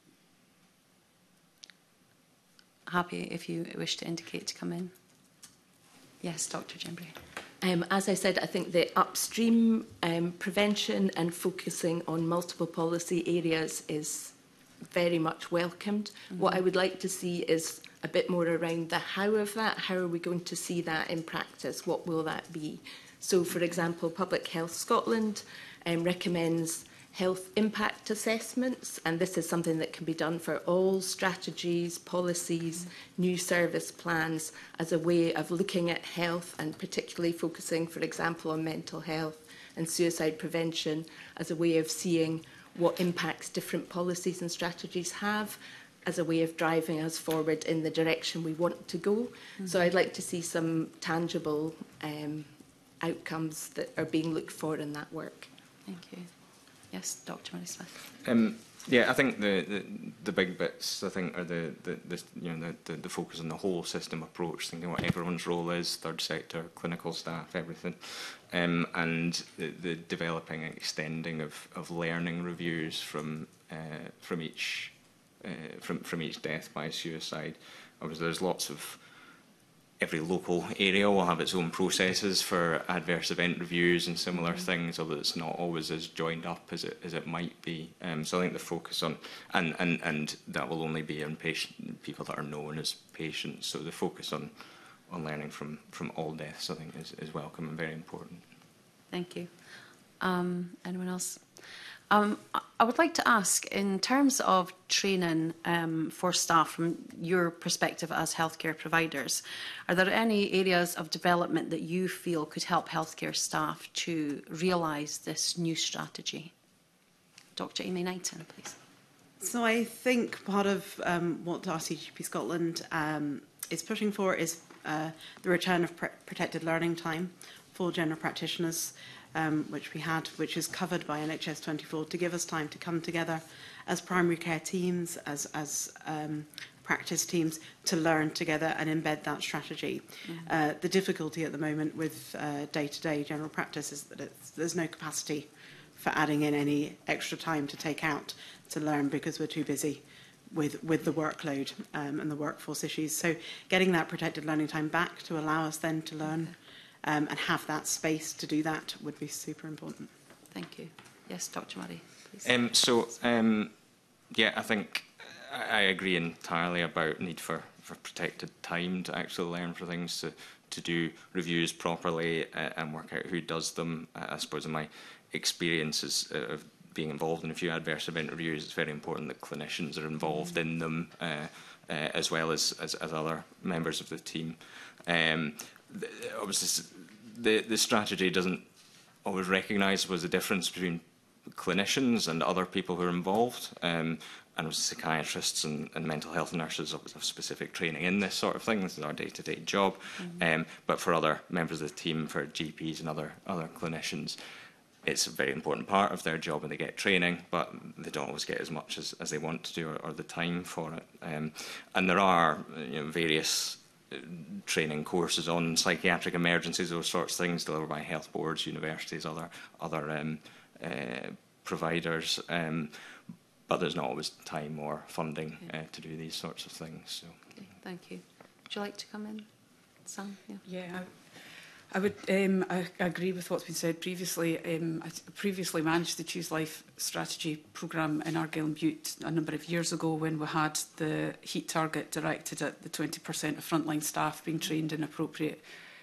S1: Happy if you wish to indicate to come in. Yes, Dr. Jembry.
S12: As I said, I think the upstream prevention and focusing on multiple policy areas is very much welcomed. What I would like to see is a bit more around the how of that. How are we going to see that in practice? What will that be? So, for example, Public Health Scotland recommends health impact assessments, and this is something that can be done for all strategies, policies, new service plans as a way of looking at health and particularly focusing, for example, on mental health and suicide prevention as a way of seeing what impacts different policies and strategies have as a way of driving us forward in the direction we want to go. So I'd like to see some tangible outcomes that are being looked for in that work.
S1: Thank you. Yes, Dr. Murray Smith.
S10: Yeah, I think the big bits, I think, are the focus on the whole system approach, thinking what everyone's role is, third sector, clinical staff, everything, and the developing and extending of learning reviews from each death by suicide. Obviously, there's lots of every local area will have its own processes for adverse event reviews and similar things, although it's not always as joined up as it might be. So I think the focus on, and that will only be on people that are known as patients. So the focus on learning from all deaths, I think, is welcome and very important.
S1: Thank you. Anyone else? I would like to ask, in terms of training for staff from your perspective as healthcare providers, are there any areas of development that you feel could help healthcare staff to realise this new strategy? Dr. Amy Knighton, please.
S9: So I think part of what RCGP Scotland is pushing for is the return of protected learning time for general practitioners, which is covered by NHS 24, to give us time to come together as primary care teams, as practice teams, to learn together and embed that strategy. The difficulty at the moment with day-to-day general practice is that there's no capacity for adding in any extra time to take out to learn, because we're too busy with the workload and the workforce issues. So getting that protected learning time back to allow us then to learn and have that space to do that would be super important.
S1: Thank you. Yes, Dr. Murray, please.
S10: Yeah, I think I agree entirely about need for protected time to actually learn for things, to do reviews properly and work out who does them. I suppose in my experiences of being involved in a few adverse event reviews, it's very important that clinicians are involved in them as well as other members of the team. Obviously, the strategy doesn't always recognise the difference between clinicians and other people who are involved, and psychiatrists and mental health nurses have specific training in this sort of thing. This is our day-to-day job. But for other members of the team, for GPs and other clinicians, it's a very important part of their job, and they get training, but they don't always get as much as they want to do, or the time for it. And there are various training courses on psychiatric emergencies, those sorts of things, delivered by health boards, universities, other providers, but there's not always time or funding to do these sorts of things. So.
S1: Okay, thank you. Would you like to come in, Sam?
S11: Yeah, I would I agree with what's been said previously. I previously managed the Choose Life strategy programme in Argyll and Bute a number of years ago, when we had the heat target directed at the 20% of frontline staff being trained in appropriate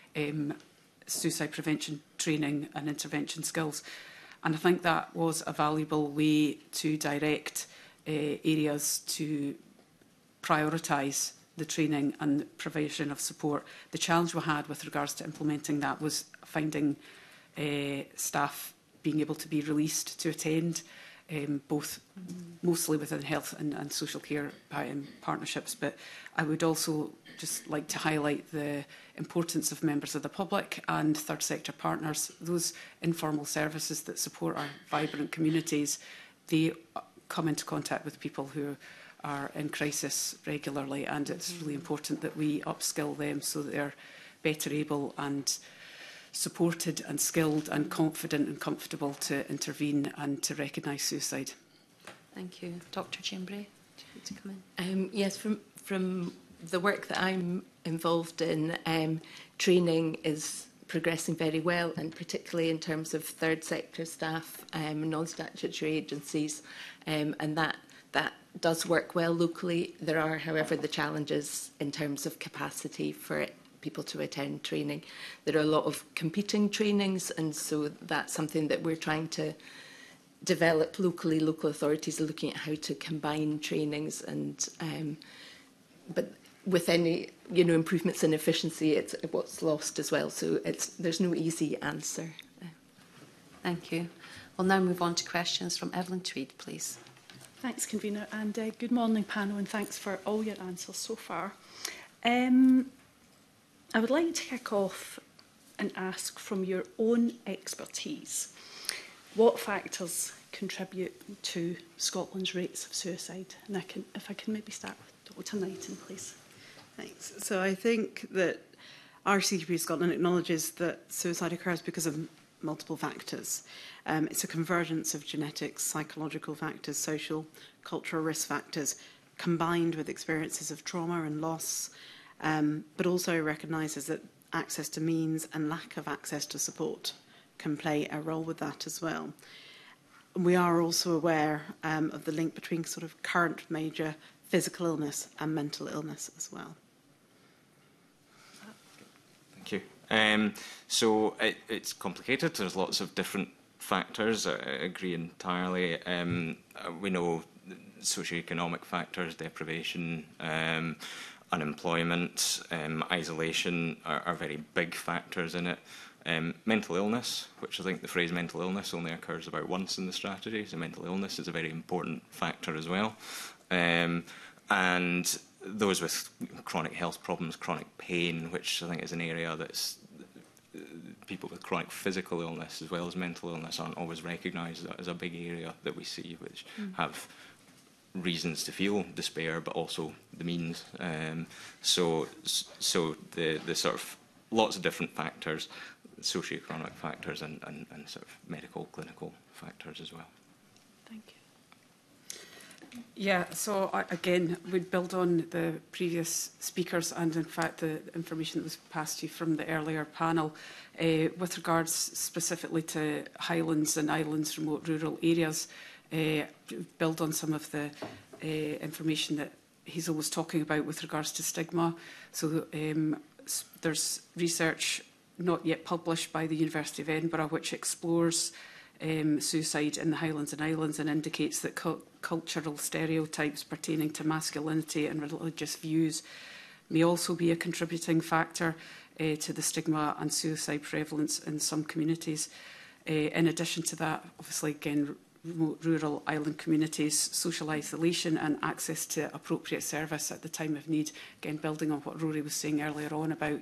S11: suicide prevention training and intervention skills. And I think that was a valuable way to direct areas to prioritise the training and provision of support. The challenge we had with regards to implementing that was finding staff being able to be released to attend, both mostly within health and social care partnerships. But I would also just like to highlight the importance of members of the public and third sector partners, those informal services that support our vibrant communities. They come into contact with people who are in crisis regularly, and it's really important that we upskill them so that they're better able and supported and skilled and confident and comfortable to intervene and to recognise suicide.
S1: Thank you. Dr. Chambray, do you need to come in?
S12: Yes, from the work that I'm involved in, training is progressing very well, and particularly in terms of third sector staff, non-statutory agencies, and that does work well locally. There are, however, the challenges in terms of capacity for people to attend training. There are a lot of competing trainings, and so that's something that we're trying to develop locally. Local authorities are looking at how to combine trainings, and but with any improvements in efficiency, it's what's lost as well. So there's no easy answer.
S1: Thank you. We'll now move on to questions from Evelyn Tweed, please.
S4: Thanks, Convener, and good morning, panel, and thanks for all your answers so far. I would like to kick off and ask, from your own expertise, what factors contribute to Scotland's rates of suicide? And if I can maybe start with Dr Knighton, please.
S9: Thanks. So I think that our CQP Scotland acknowledges that suicide occurs because of multiple factors. It's a convergence of genetics, psychological factors, social, cultural risk factors, combined with experiences of trauma and loss, but also recognises that access to means and lack of access to support can play a role with that as well. We are also aware of the link between sort of current major physical illness and mental illness as well.
S10: Thank you. So it's complicated. There's lots of different factors. I agree entirely. We know socioeconomic factors, deprivation, unemployment, isolation are very big factors in it. Mental illness, which I think the phrase mental illness only occurs about once in the strategy, so mental illness is a very important factor as well. And those with chronic health problems, chronic pain, which I think is an area that's people with chronic physical illness as well as mental illness aren't always recognised as a big area that we see, which have reasons to feel despair, but also the means. So the sort of lots of different factors, socioeconomic factors and sort of medical, clinical factors as well.
S4: Thank you.
S11: Yeah, so again, we'd build on the previous speakers and in fact the information that was passed to you from the earlier panel with regards specifically to Highlands and Islands, remote rural areas, build on some of the information that Hazel was talking about with regards to stigma. So there's research not yet published by the University of Edinburgh which explores suicide in the Highlands and Islands and indicates that cultural stereotypes pertaining to masculinity and religious views may also be a contributing factor to the stigma and suicide prevalence in some communities. In addition to that, obviously, again, remote rural island communities, social isolation and access to appropriate service at the time of need, again, building on what Rory was saying earlier on about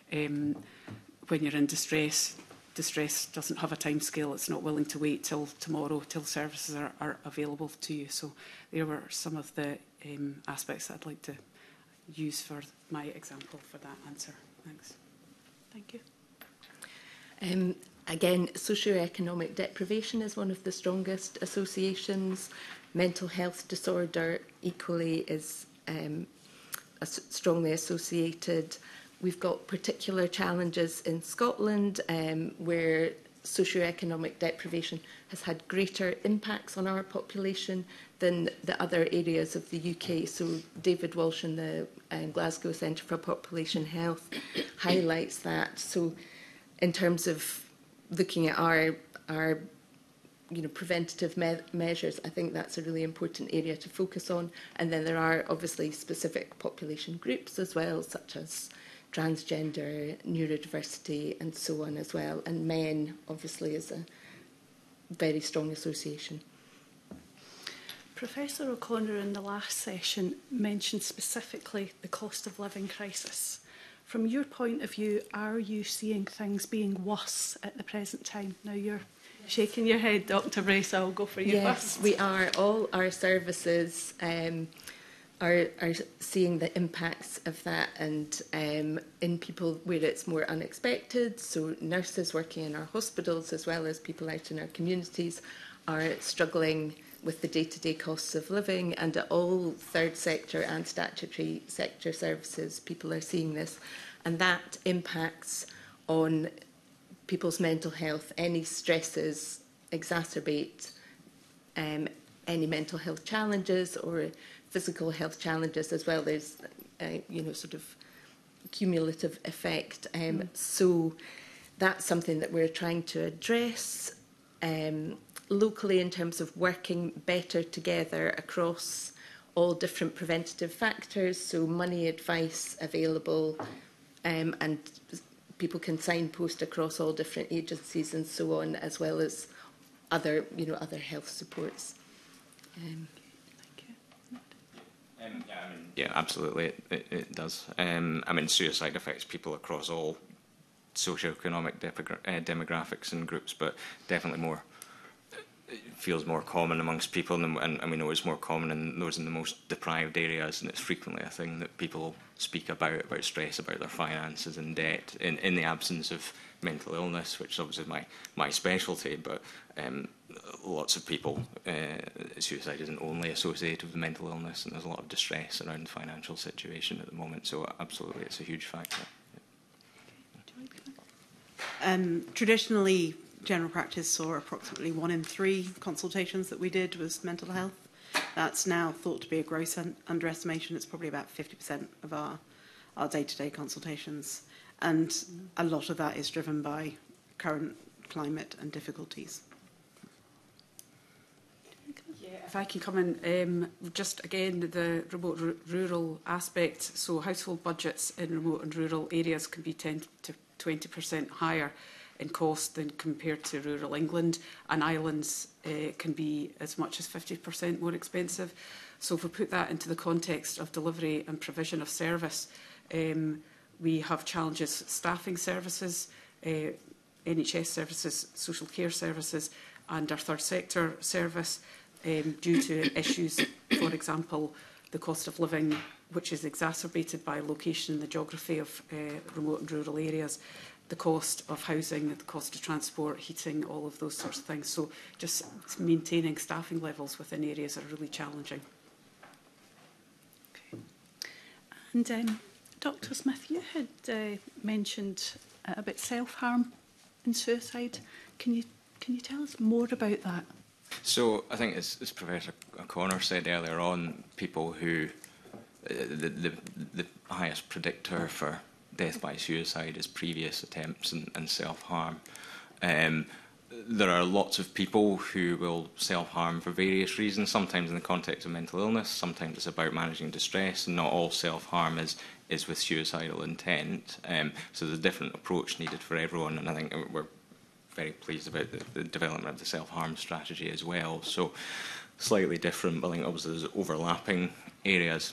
S11: when you're in distress. Distress doesn't have a time scale. It's not willing to wait till tomorrow, till services are available to you. So there were some of the aspects that I'd like to use for my example for that answer. Thanks.
S4: Thank you.
S12: Again, socioeconomic deprivation is one of the strongest associations. Mental health disorder equally is strongly associated. We've got particular challenges in Scotland where socioeconomic deprivation has had greater impacts on our population than the other areas of the UK. So David Walsh in the Glasgow Centre for Population Health highlights that. So in terms of looking at our preventative measures, I think that's a really important area to focus on. And then there are obviously specific population groups as well, such as transgender, neurodiversity and so on as well. And men obviously is a very strong association.
S4: Professor O'Connor in the last session mentioned specifically the cost of living crisis. From your point of view, are you seeing things being worse at the present time? Now you're shaking your head, Dr Brace, I'll go for you first.
S12: Yes, we are. All our services are seeing the impacts of that, and in people where it's more unexpected. So nurses working in our hospitals as well as people out in our communities are struggling with the day-to-day costs of living, and at all third sector and statutory sector services people are seeing this, and that impacts on people's mental health. Any stresses exacerbate any mental health challenges or physical health challenges as well. There's sort of cumulative effect. So that's something that we're trying to address locally in terms of working better together across all different preventative factors. So money advice available, and people can signpost across all different agencies and so on, as well as other health supports.
S10: Yeah, absolutely, it does. I mean, suicide affects people across all socioeconomic demographics and groups, but definitely more. It feels more common amongst people, and we know it's more common in those in the most deprived areas, and it's frequently a thing that people speak about stress, about their finances and debt, in the absence of mental illness, which is obviously my specialty, but lots of people, suicide isn't only associated with mental illness, and there's a lot of distress around the financial situation at the moment, so absolutely it's a huge factor.
S9: Traditionally, general practice saw approximately 1 in 3 consultations that we did was mental health. That's now thought to be a gross underestimation. It's probably about 50% of our day-to-day consultations. And a lot of that is driven by current climate and difficulties.
S11: Yeah, if I can come in, just again, the remote rural aspect. So household budgets in remote and rural areas can be 10 to 20% higher in cost than compared to rural England, and islands can be as much as 50% more expensive. So if we put that into the context of delivery and provision of service, we have challenges staffing services, NHS services, social care services, and our third sector service due to issues, for example, the cost of living, which is exacerbated by location and the geography of remote and rural areas, the cost of housing, the cost of transport, heating, all of those sorts of things. So just maintaining staffing levels within areas are really challenging.
S4: Okay. And Dr. Smith, you had mentioned about self-harm and suicide. Can you tell us more about that?
S10: So I think, as Professor O'Connor said earlier on, people who the highest predictor for death by suicide is previous attempts and self-harm. There are lots of people who will self-harm for various reasons, sometimes in the context of mental illness, sometimes it's about managing distress, and not all self-harm is with suicidal intent. So there's a different approach needed for everyone, and I think we're very pleased about the development of the self-harm strategy as well. So slightly different, but I think obviously there's overlapping areas.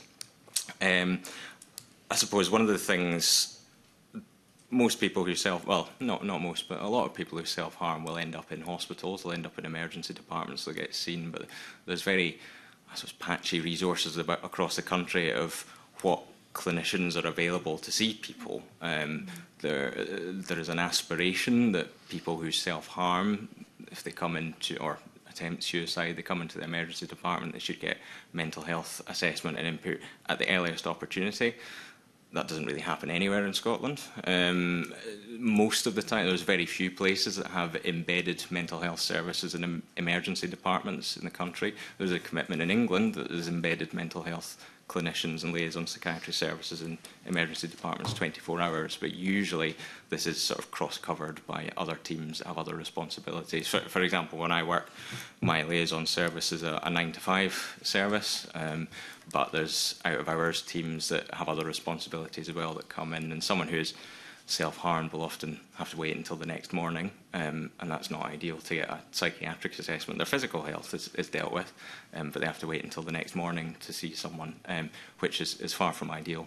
S10: I suppose one of the things most people who not most, but a lot of people who self-harm will end up in hospitals, they'll end up in emergency departments, they'll get seen, but there's very, I suppose, patchy resources across the country of what clinicians are available to see people. There is an aspiration that people who self-harm, if they come into, or attempt suicide, they come into the emergency department, they should get mental health assessment and input at the earliest opportunity. That doesn't really happen anywhere in Scotland. Most of the time, there's very few places that have embedded mental health services in emergency departments in the country. There's a commitment in England that there's embedded mental health clinicians and liaison psychiatry services in emergency departments 24 hours, but usually this is sort of cross-covered by other teams that have other responsibilities. For example, when I work, my liaison service is a 9-to-5 service, but there's out-of-hours teams that have other responsibilities as well that come in, and someone who is self-harmed will often have to wait until the next morning, and that's not ideal to get a psychiatric assessment. Their physical health is dealt with, but they have to wait until the next morning to see someone, which is far from ideal.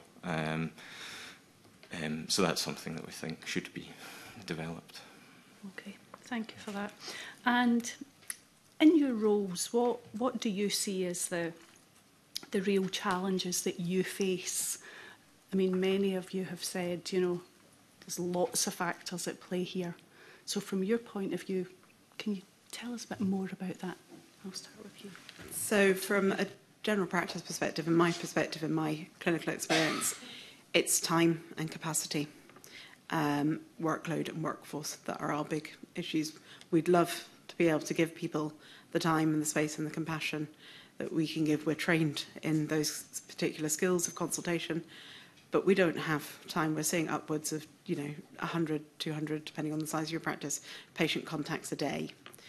S10: So that's something that we think should be developed.
S4: Okay, thank you for that. And in your roles, what do you see as the real challenges that you face? I mean, many of you have said, you know, there's lots of factors at play here. So from your point of view, can you tell us a bit more about that? I'll start with you.
S9: So from a general practice perspective, and my perspective in my clinical experience, it's time and capacity, workload and workforce that are our big issues. We'd love to be able to give people the time and the space and the compassion that we can give. We're trained in those particular skills of consultation, but we don't have time. We're seeing upwards of, 100, 200, depending on the size of your practice, patient contacts a day.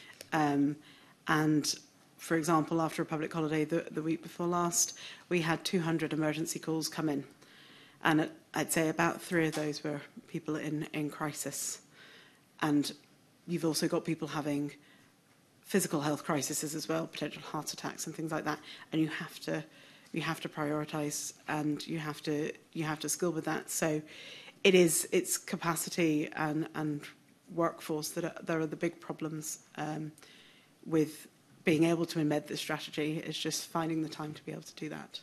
S9: And for example, after a public holiday the week before last, we had 200 emergency calls come in. And I'd say about 3 of those were people in crisis. And you've also got people having physical health crises as well, potential heart attacks and things like that, and you have to prioritise, and you have to skill with that. So it's capacity and workforce that are the big problems with being able to embed this strategy. It's just finding the time to be able to do that.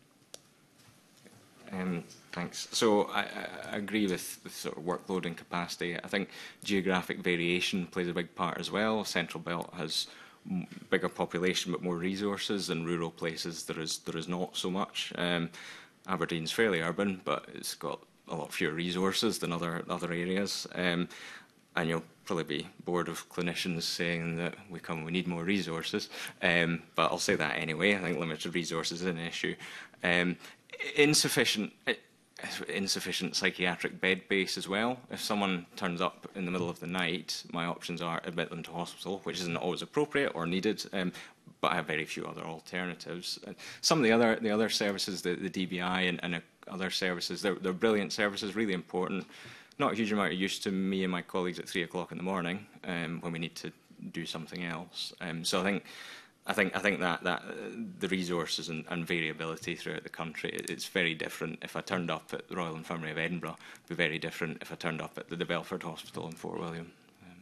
S10: Thanks. So I agree with sort of workload and capacity. I think geographic variation plays a big part as well. Central Belt has bigger population but more resources than rural places. There is not so much. Aberdeen's fairly urban, but it's got a lot fewer resources than other areas. And you'll probably be bored of clinicians saying that we need more resources. But I'll say that anyway. I think limited resources is an issue. Insufficient psychiatric bed base as well. If someone turns up in the middle of the night, my options are admit them to hospital, which isn't always appropriate or needed, but I have very few other alternatives. Some of the other services, the DBI and other services, they're brilliant services, really important. Not a huge amount of use to me and my colleagues at 3 o'clock in the morning when we need to do something else. So I think that the resources and variability throughout the country, it's very different. If I turned up at the Royal Infirmary of Edinburgh, it would be very different if I turned up at the De Belford Hospital in Fort William.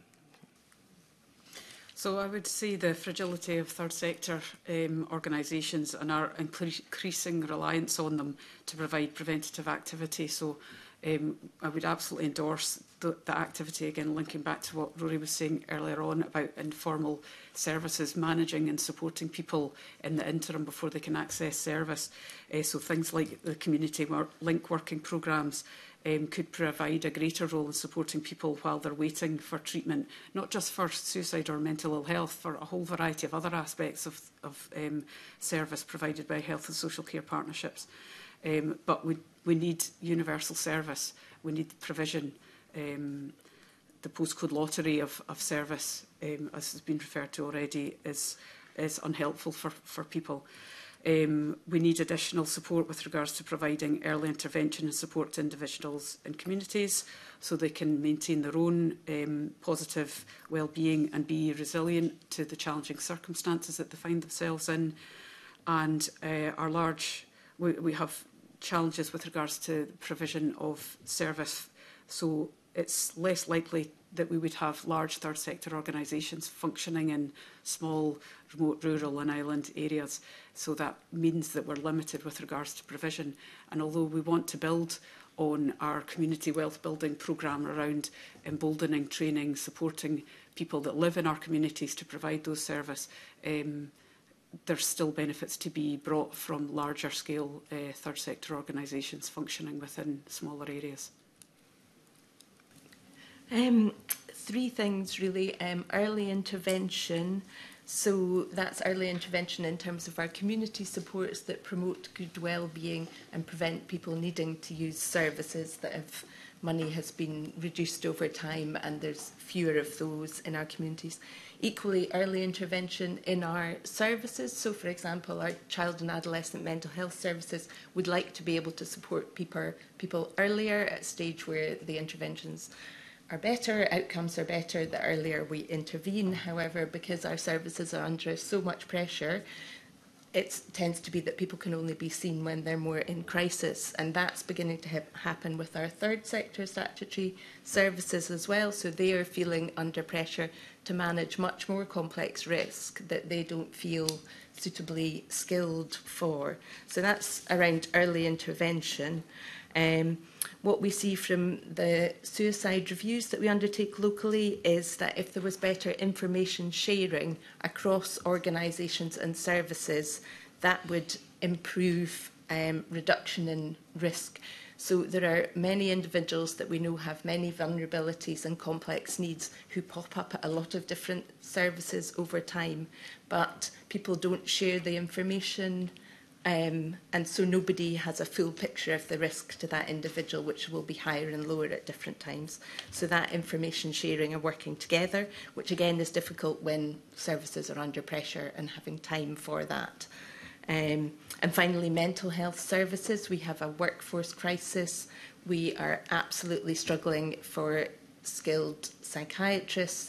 S11: So I would say the fragility of third sector organisations and our increasing reliance on them to provide preventative activity. So I would absolutely endorse the activity, again, linking back to what Rory was saying earlier on about informal services, managing and supporting people in the interim before they can access service. So things like the community link working programmes could provide a greater role in supporting people while they're waiting for treatment, not just for suicide or mental ill health, for a whole variety of other aspects of service provided by health and social care partnerships. But we need universal service. We need provision. The postcode lottery of service, as has been referred to already, is unhelpful for people. We need additional support with regards to providing early intervention and support to individuals and communities so they can maintain their own positive well-being and be resilient to the challenging circumstances that they find themselves in. And we have challenges with regards to the provision of service, so it's less likely that we would have large third sector organisations functioning in small, remote, rural and island areas. So that means that we're limited with regards to provision. And although we want to build on our community wealth building programme around emboldening, training, supporting people that live in our communities to provide those services, there's still benefits to be brought from larger scale third sector organisations functioning within smaller areas.
S12: 3 things really. Early intervention. So that's early intervention in terms of our community supports that promote good well-being and prevent people needing to use services that if money has been reduced over time and there's fewer of those in our communities. Equally, early intervention in our services. So, for example, our child and adolescent mental health services would like to be able to support people earlier at a stage where the interventions are better, outcomes are better, the earlier we intervene. However, because our services are under so much pressure, it tends to be that people can only be seen when they're more in crisis, and that's beginning to happen with our third sector statutory services as well. So they are feeling under pressure to manage much more complex risk that they don't feel suitably skilled for. So that's around early intervention. What we see from the suicide reviews that we undertake locally is that if there was better information sharing across organisations and services, that would improve reduction in risk. So there are many individuals that we know have many vulnerabilities and complex needs who pop up at a lot of different services over time, but people don't share the information. And so nobody has a full picture of the risk to that individual, which will be higher and lower at different times. So that information sharing and working together, which again is difficult when services are under pressure and having time for that. And finally, mental health services. We have a workforce crisis. We are absolutely struggling for skilled psychiatrists.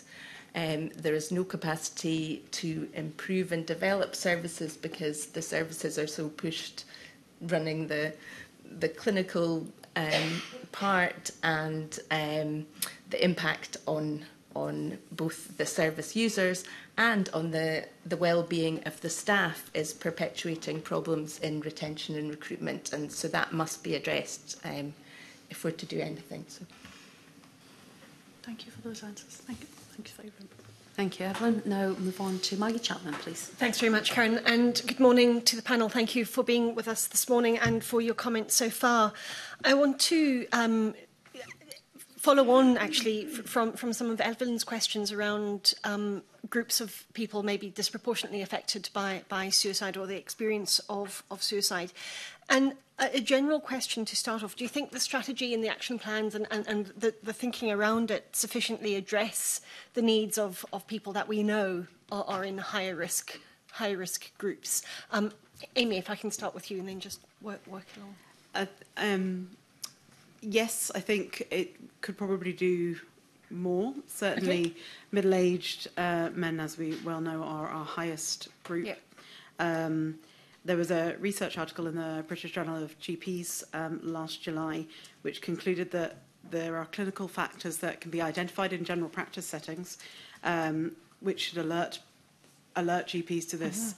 S12: There is no capacity to improve and develop services because the services are so pushed running the clinical part, and the impact on both the service users and on the well-being of the staff is perpetuating problems in retention and recruitment, and so that must be addressed if we're to do anything. So.
S4: Thank you for those answers. Thank you. Thank you, Simon.
S1: Thank you, Evelyn. Now move on to Maggie Chapman, please.
S5: Thanks very much, Karen, and good morning to the panel. Thank you for being with us this morning and for your comments so far. I want to follow on, actually, from some of Evelyn's questions around groups of people maybe disproportionately affected by suicide or the experience of suicide. And a general question to start off, do you think the strategy and the action plans and the thinking around it sufficiently address the needs of people that we know are in high risk groups? Amy, if I can start with you and then just work along.
S9: Yes, I think it could probably do more. Certainly, middle-aged men, as we well know, are our highest group. Yeah. There was a research article in the British Journal of GPs last July, which concluded that there are clinical factors that can be identified in general practice settings, which should alert GPs to this,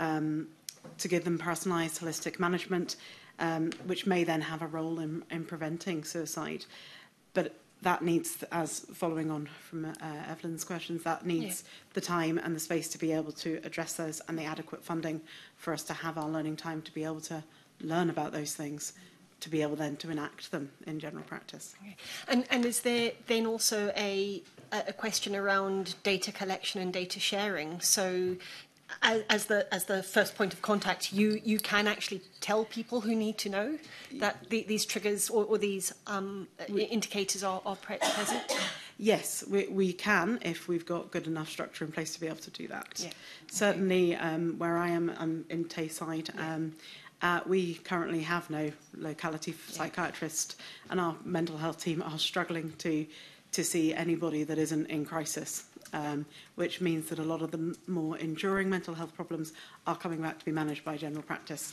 S9: to give them personalised, holistic management, which may then have a role in preventing suicide. But that needs, as following on from Evelyn's questions, that needs the time and the space to be able to address those, and the adequate funding for us to have our learning time to be able to learn about those things, to be able then to enact them in general practice.
S5: Okay. And is there then also a question around data collection and data sharing? So as the first point of contact, you can actually tell people who need to know that these triggers or these indicators are present?
S9: Yes, we can if we've got good enough structure in place to be able to do that. Yeah. Certainly, where I am, I'm in Tayside. We currently have no locality psychiatrist, and our mental health team are struggling to see anybody that isn't in crisis. Which means that a lot of the more enduring mental health problems are coming back to be managed by general practice,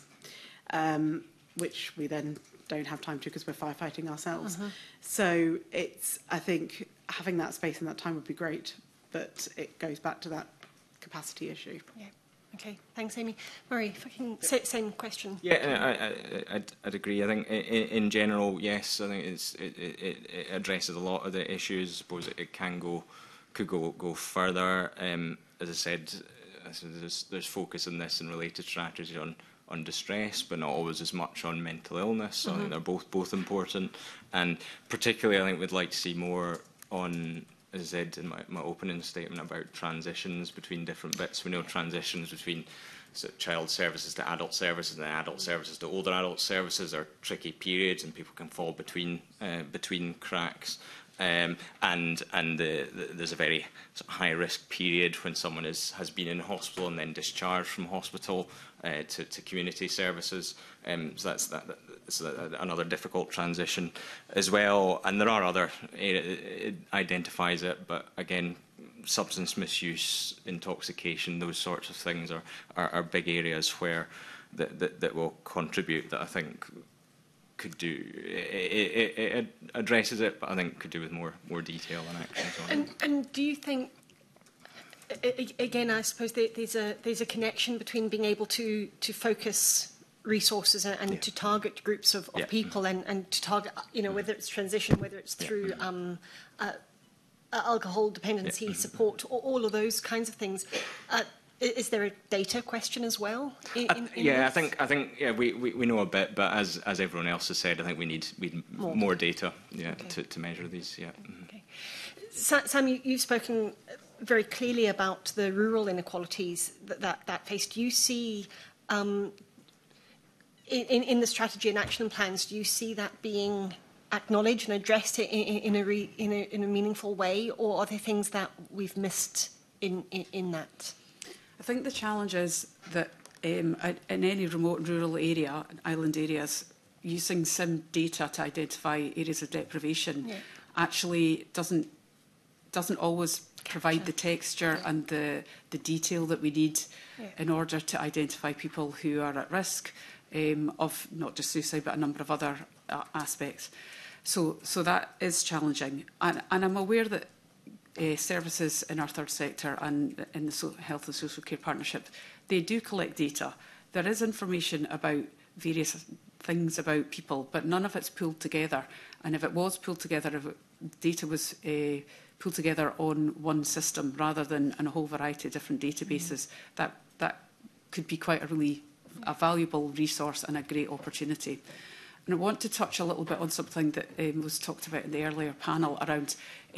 S9: which we then don't have time to because we're firefighting ourselves. So I think having that space and that time would be great, but it goes back to that capacity issue.
S5: Yeah. Okay, thanks, Amy. Murray, if I can same question.
S10: Yeah, I'd agree. I think in general, yes, I think it addresses a lot of the issues. I suppose it could go further. As I said, there's focus on this and related strategy on distress, but not always as much on mental illness. So I think they're both important, and particularly I think we'd like to see more on, as I said in my opening statement, about transitions between different bits. We know transitions between child services to adult services and adult services to older adult services are tricky periods, and people can fall between cracks. And there's a very high risk period when someone has been in hospital and then discharged from hospital to community services. So that's another difficult transition as well. And there are other, it identifies it, but again, substance misuse, intoxication, those sorts of things are big areas where that will contribute, that I think could do. It addresses it, but I think could do with more detail and actions on it.
S5: And do you think, again, I suppose there's a connection between being able to focus resources and to target groups of people and to target, whether it's transition, whether it's through alcohol dependency support, or all of those kinds of things. Is there a data question as well?
S10: I think we know a bit, but as everyone else has said, I think we need more data to measure these. Yeah.
S5: Okay. Sam, you've spoken very clearly about the rural inequalities that face. Do you see in the strategy and action plans? Do you see that being acknowledged and addressed in a meaningful way, or are there things that we've missed in that?
S11: I think the challenge is that in any remote and rural area, island areas, using SIM data to identify areas of deprivation actually doesn't doesn't always provide the texture and the detail that we need in order to identify people who are at risk of not just suicide but a number of other aspects. So that is challenging. And I'm aware that services in our third sector and in the Health and Social Care Partnership, they do collect data. There is information about various things about people, but none of it's pulled together. And if it was pulled together, if data was pulled together on one system rather than in a whole variety of different databases, that could be quite a valuable resource and a great opportunity. And I want to touch a little bit on something that was talked about in the earlier panel around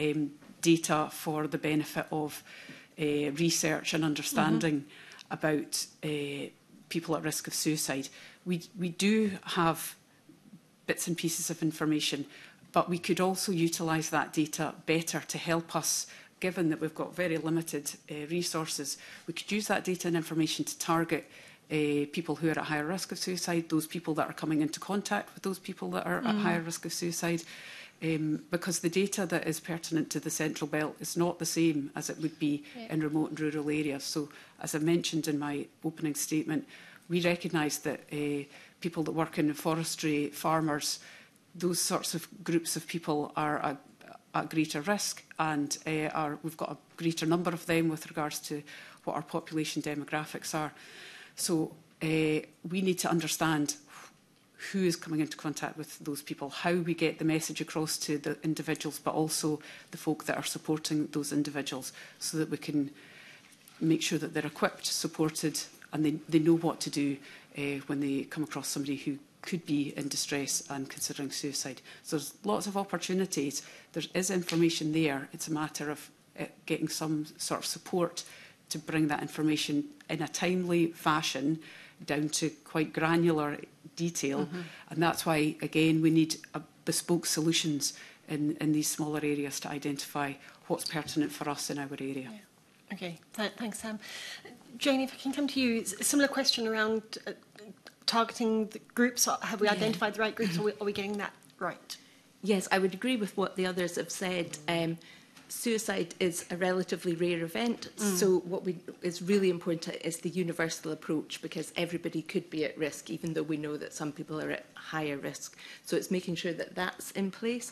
S11: data for the benefit of research and understanding about people at risk of suicide. We do have bits and pieces of information, but we could also utilise that data better to help us, given that we've got very limited resources. We could use that data and information to target people who are at higher risk of suicide, those people that are coming into contact with those people that are at higher risk of suicide, because the data that is pertinent to the Central Belt is not the same as it would be in remote and rural areas. So, as I mentioned in my opening statement, we recognise that people that work in forestry, farmers, those sorts of groups of people are at greater risk, and we've got a greater number of them with regards to what our population demographics are. So we need to understand who is coming into contact with those people, how we get the message across to the individuals, but also the folk that are supporting those individuals, so that we can make sure that they're equipped, supported, and they know what to do when they come across somebody who could be in distress and considering suicide. So there's lots of opportunities. There is information there. It's a matter of getting some sort of support to bring that information in a timely fashion down to quite granular detail. And that's why, again, we need bespoke solutions in these smaller areas to identify what's pertinent for us in our area.
S5: Yeah. Okay, thanks, Sam. Jane, if I can come to you, a similar question around targeting the groups. Have we identified the right groups, or are we getting that right?
S12: Yes, I would agree with what the others have said. Suicide is a relatively rare event, so what is really important is the universal approach, because everybody could be at risk, even though we know that some people are at higher risk. So it's making sure that that's in place.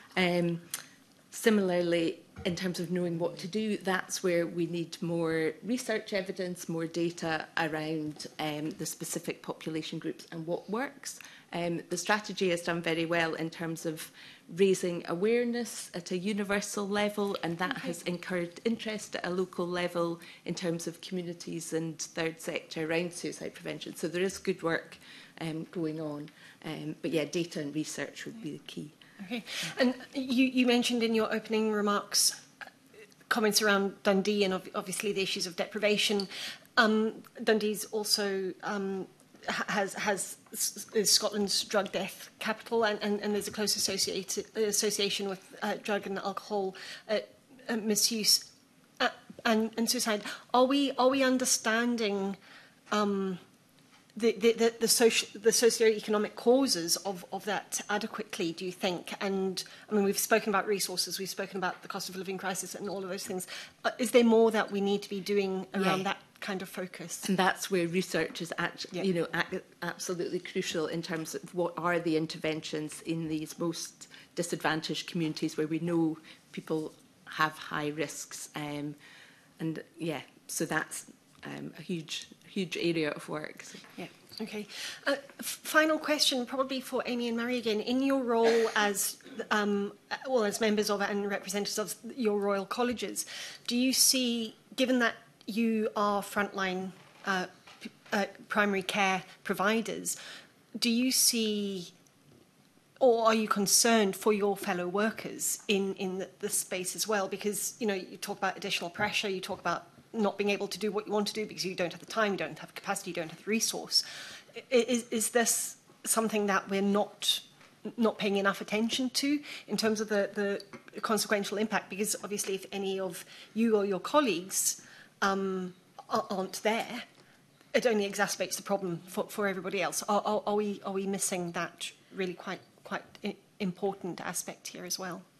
S12: Similarly, in terms of knowing what to do, that's where we need more research evidence, more data around the specific population groups and what works. The strategy has done very well in terms of raising awareness at a universal level, and that has encouraged interest at a local level in terms of communities and third sector around suicide prevention. So there is good work going on. But yeah, data and research would be the key.
S5: Okay. And you mentioned in your opening remarks comments around Dundee and obviously the issues of deprivation. Dundee's also is Scotland's drug death capital, and there's a close association with drug and alcohol misuse and suicide. Are we understanding the socio-economic causes of that adequately, do you think? And I mean, we've spoken about resources, we've spoken about the cost of living crisis and all of those things. Is there more that we need to be doing around that kind of focus?
S12: And that's where research is actually, absolutely crucial in terms of what are the interventions in these most disadvantaged communities where we know people have high risks. So that's a huge area of work. So.
S5: Yeah. Okay. Final question, probably for Amy and Mary again. In your role as as members of and representatives of your royal colleges, do you see, given that you are frontline primary care providers, do you see, or are you concerned for your fellow workers in the space as well? Because you talk about additional pressure, you talk about not being able to do what you want to do because you don't have the time, you don't have the capacity, you don't have the resource. Is this something that we're not paying enough attention to in terms of the consequential impact? Because obviously if any of you or your colleagues aren't there, it only exacerbates the problem for everybody else. Are we missing that really quite important aspect here as well?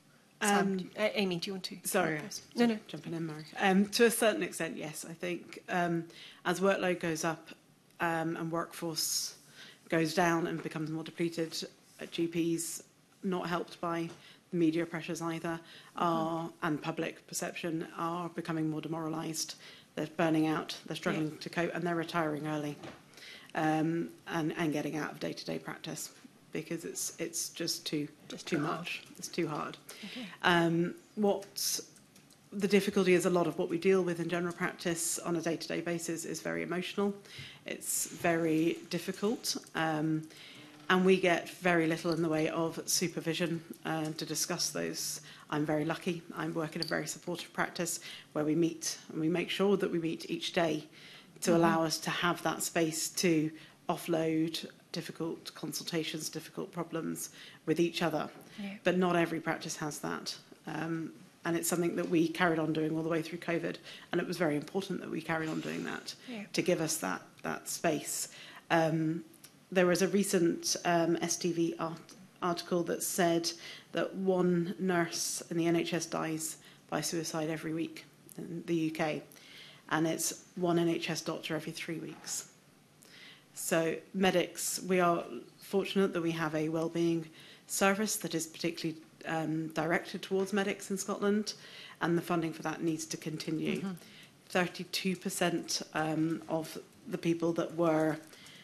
S5: Amy, do you want to?
S9: Sorry,
S5: No.
S9: Jumping in, Mary. To a certain extent, yes. I think as workload goes up and workforce goes down and becomes more depleted, GPs, not helped by the media pressures either, and public perception, are becoming more demoralised. They're burning out, they're struggling to cope, and they're retiring early and getting out of day-to-day practice, because it's just too much. It's too hard. Okay. What the difficulty is, a lot of what we deal with in general practice on a day-to-day basis is very emotional. It's very difficult, and we get very little in the way of supervision to discuss those. I'm very lucky. I work in a very supportive practice where we meet, and we make sure that we meet each day to allow us to have that space to offload difficult consultations, difficult problems with each other. Yeah. But not every practice has that. And it's something that we carried on doing all the way through COVID. And it was very important that we carried on doing that to give us that space. There was a recent STV article that said that one nurse in the NHS dies by suicide every week in the UK. And it's one NHS doctor every 3 weeks. So medics, we are fortunate that we have a wellbeing service that is particularly directed towards medics in Scotland, and the funding for that needs to continue. 32% of the people that were,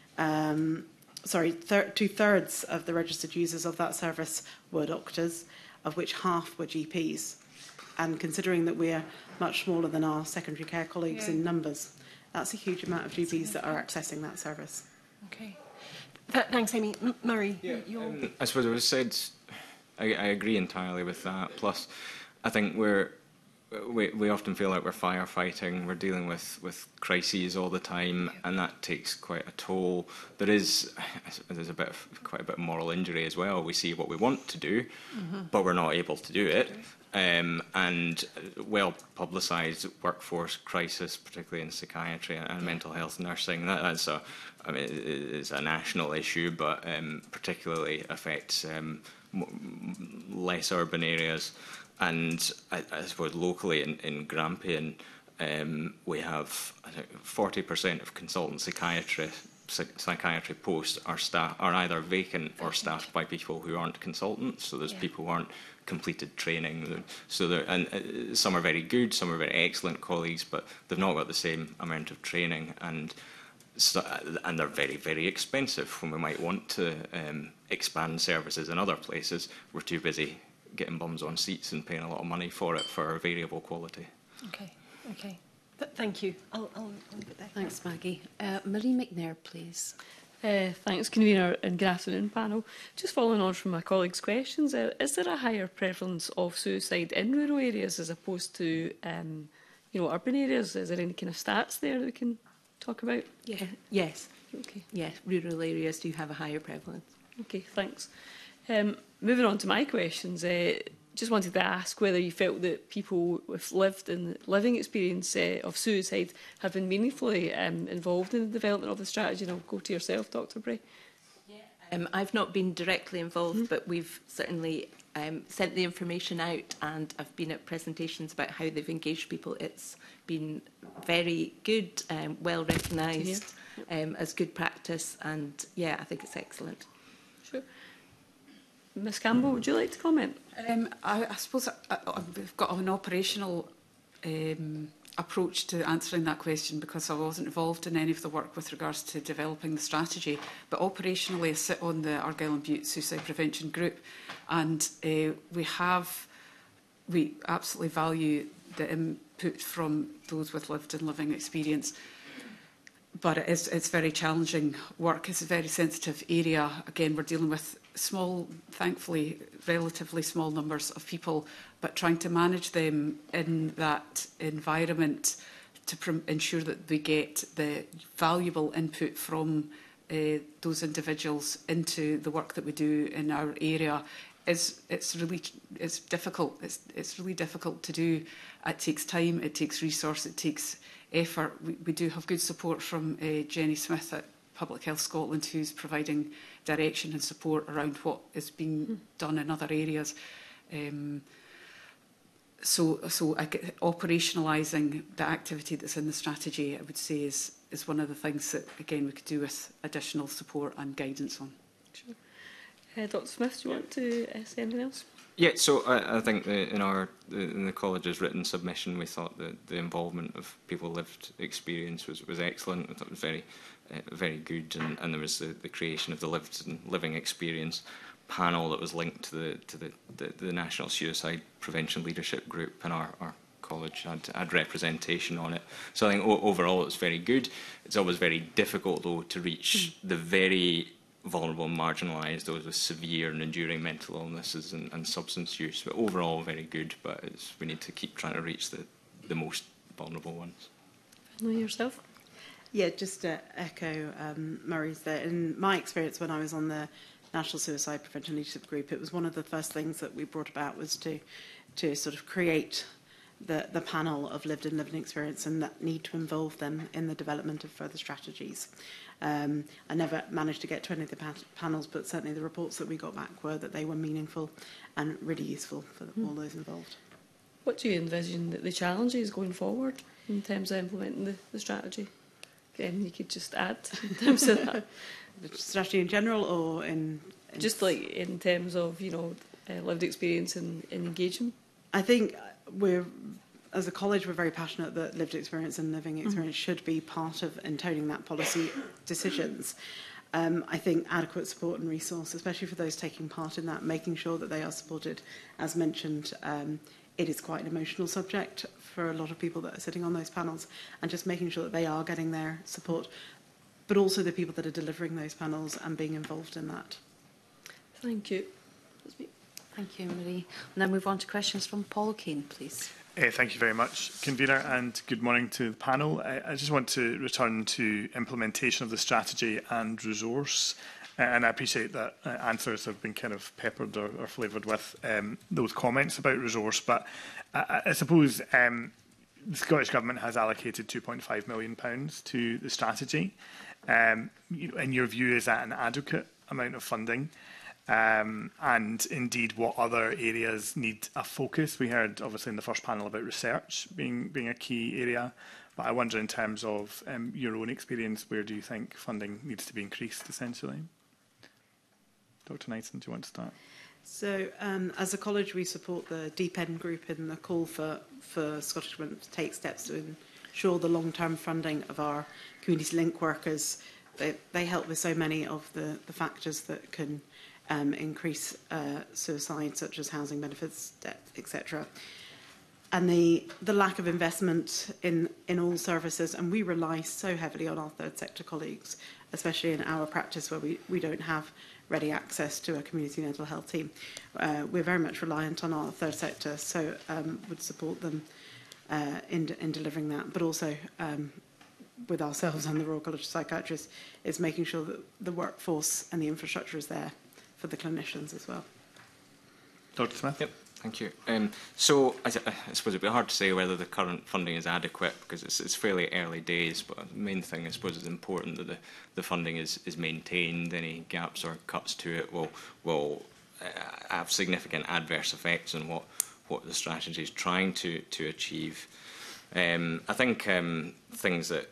S9: two-thirds of the registered users of that service were doctors, of which half were GPs. And considering that we're much smaller than our secondary care colleagues in numbers, that's a huge amount of GPs that are accessing that service.
S5: Okay. Thanks, Amy. Murray,
S10: I suppose it was said, I agree entirely with that. Plus, I think we often feel like we're firefighting, we're dealing with crises all the time, and that takes quite a toll. There's quite a bit of moral injury as well. We see what we want to do, but we're not able to do it. And well-publicised workforce crisis, particularly in psychiatry and mental health nursing, it's a national issue, but particularly affects less urban areas. And I suppose locally in Grampian, we have 40% of consultant psychiatry posts are either vacant or staffed by people who aren't consultants. So there's people who aren't completed training. So some are very good, some are very excellent colleagues, but they've not got the same amount of training, and they're very, very expensive. When we might want to expand services in other places, we're too busy getting bums on seats and paying a lot of money for it for variable quality.
S5: Okay. Thank you. I'll leave it there.
S1: Thanks, Maggie. Marie McNair, please.
S6: Thanks, Convener, and good afternoon, panel. Just following on from my colleagues' questions, is there a higher prevalence of suicide in rural areas as opposed to urban areas? Is there any kind of stats there that we can talk about?
S12: Yeah. Yes.
S6: Okay.
S12: Yeah, rural areas do have a higher prevalence.
S6: Okay, thanks. Moving on to my questions, just wanted to ask whether you felt that people with living experience of suicide have been meaningfully involved in the development of the strategy. And I'll go to yourself, Dr. Bray.
S12: Yeah. I've not been directly involved, but we've certainly sent the information out, and I've been at presentations about how they've engaged people. It's been very good, well recognised as good practice, and yeah, I think it's excellent.
S6: Sure. Ms Campbell, would you like to comment?
S11: I suppose we've got an operational approach to answering that question, because I wasn't involved in any of the work with regards to developing the strategy. But operationally, I sit on the Argyll and Bute Suicide Prevention Group, and we absolutely value the input from those with lived and living experience. But it's very challenging work. It's a very sensitive area. Again, we're dealing with small, thankfully, relatively small numbers of people, but trying to manage them in that environment to ensure that we get the valuable input from those individuals into the work that we do in our area it's difficult. It's really difficult to do. It takes time, it takes resource, it takes effort. We do have good support from Jenny Smith at Public Health Scotland, who's providing direction and support around what is being done in other areas. So operationalising the activity that's in the strategy, I would say, is one of the things that, again, we could do with additional support and guidance on.
S6: Sure. Dr Smith, do you want to say anything else?
S10: Yeah, so I think in the college's written submission, we thought that the involvement of people lived experience was excellent. We thought it was very good, and there was the creation of the lived and living experience panel that was linked to the National Suicide Prevention Leadership Group, and our college had representation on it. So I think overall it's very good. It's always very difficult, though, to reach the very vulnerable and marginalised, those with severe and enduring mental illnesses and substance use. But overall, very good. But we need to keep trying to reach the most vulnerable ones.
S6: Yourself?
S9: Yeah, just to echo Murray's there. In my experience, when I was on the National Suicide Prevention Leadership Group, it was one of the first things that we brought about was to sort of create the panel of lived and living experience, and that need to involve them in the development of further strategies. I never managed to get to any of the panels, but certainly the reports that we got back were that they were meaningful and really useful for all those involved.
S6: What do you envision the challenges going forward in terms of implementing the strategy? Again, you could just add in terms of that.
S9: The strategy in general, or in
S6: just like in terms of lived experience and engagement? I
S9: think as a college, we're very passionate that lived experience and living experience should be part of intoning that policy decisions. I think adequate support and resource, especially for those taking part in that, making sure that they are supported. As mentioned, it is quite an emotional subject for a lot of people that are sitting on those panels, and just making sure that they are getting their support, but also the people that are delivering those panels and being involved in that.
S6: Thank you.
S1: Thank you, Marie. We'll now move on to questions from Paul O'Kane, please.
S7: Thank you very much, Convener, and good morning to the panel. I just want to return to implementation of the strategy and resource. And I appreciate that answers have been kind of peppered or flavoured with those comments about resource. But I suppose the Scottish Government has allocated £2.5 million to the strategy. In your view, is that an adequate amount of funding? And indeed, what other areas need a focus? We heard, obviously, in the first panel about research being a key area. But I wonder, in terms of your own experience, where do you think funding needs to be increased, essentially? Dr Knighton, do you want to start?
S9: So, as a college, we support the Deep End Group in the call for Scottish Government to take steps to ensure the long-term funding of our community link workers. They help with so many of the factors that can increase suicide, such as housing benefits, debt, etc. And the lack of investment in all services, and we rely so heavily on our third sector colleagues, especially in our practice where we don't have ready access to a community mental health team. We're very much reliant on our third sector, so would support them in delivering that, but also with ourselves and the Royal College of Psychiatrists is making sure that the workforce and the infrastructure is there for the clinicians as well.
S7: Dr Smith?
S10: Yep. Thank you. So I suppose it'd be hard to say whether the current funding is adequate because it's fairly early days, but the main thing I suppose is important that the funding is maintained. Any gaps or cuts to it will have significant adverse effects on what the strategy is trying to achieve. I think things that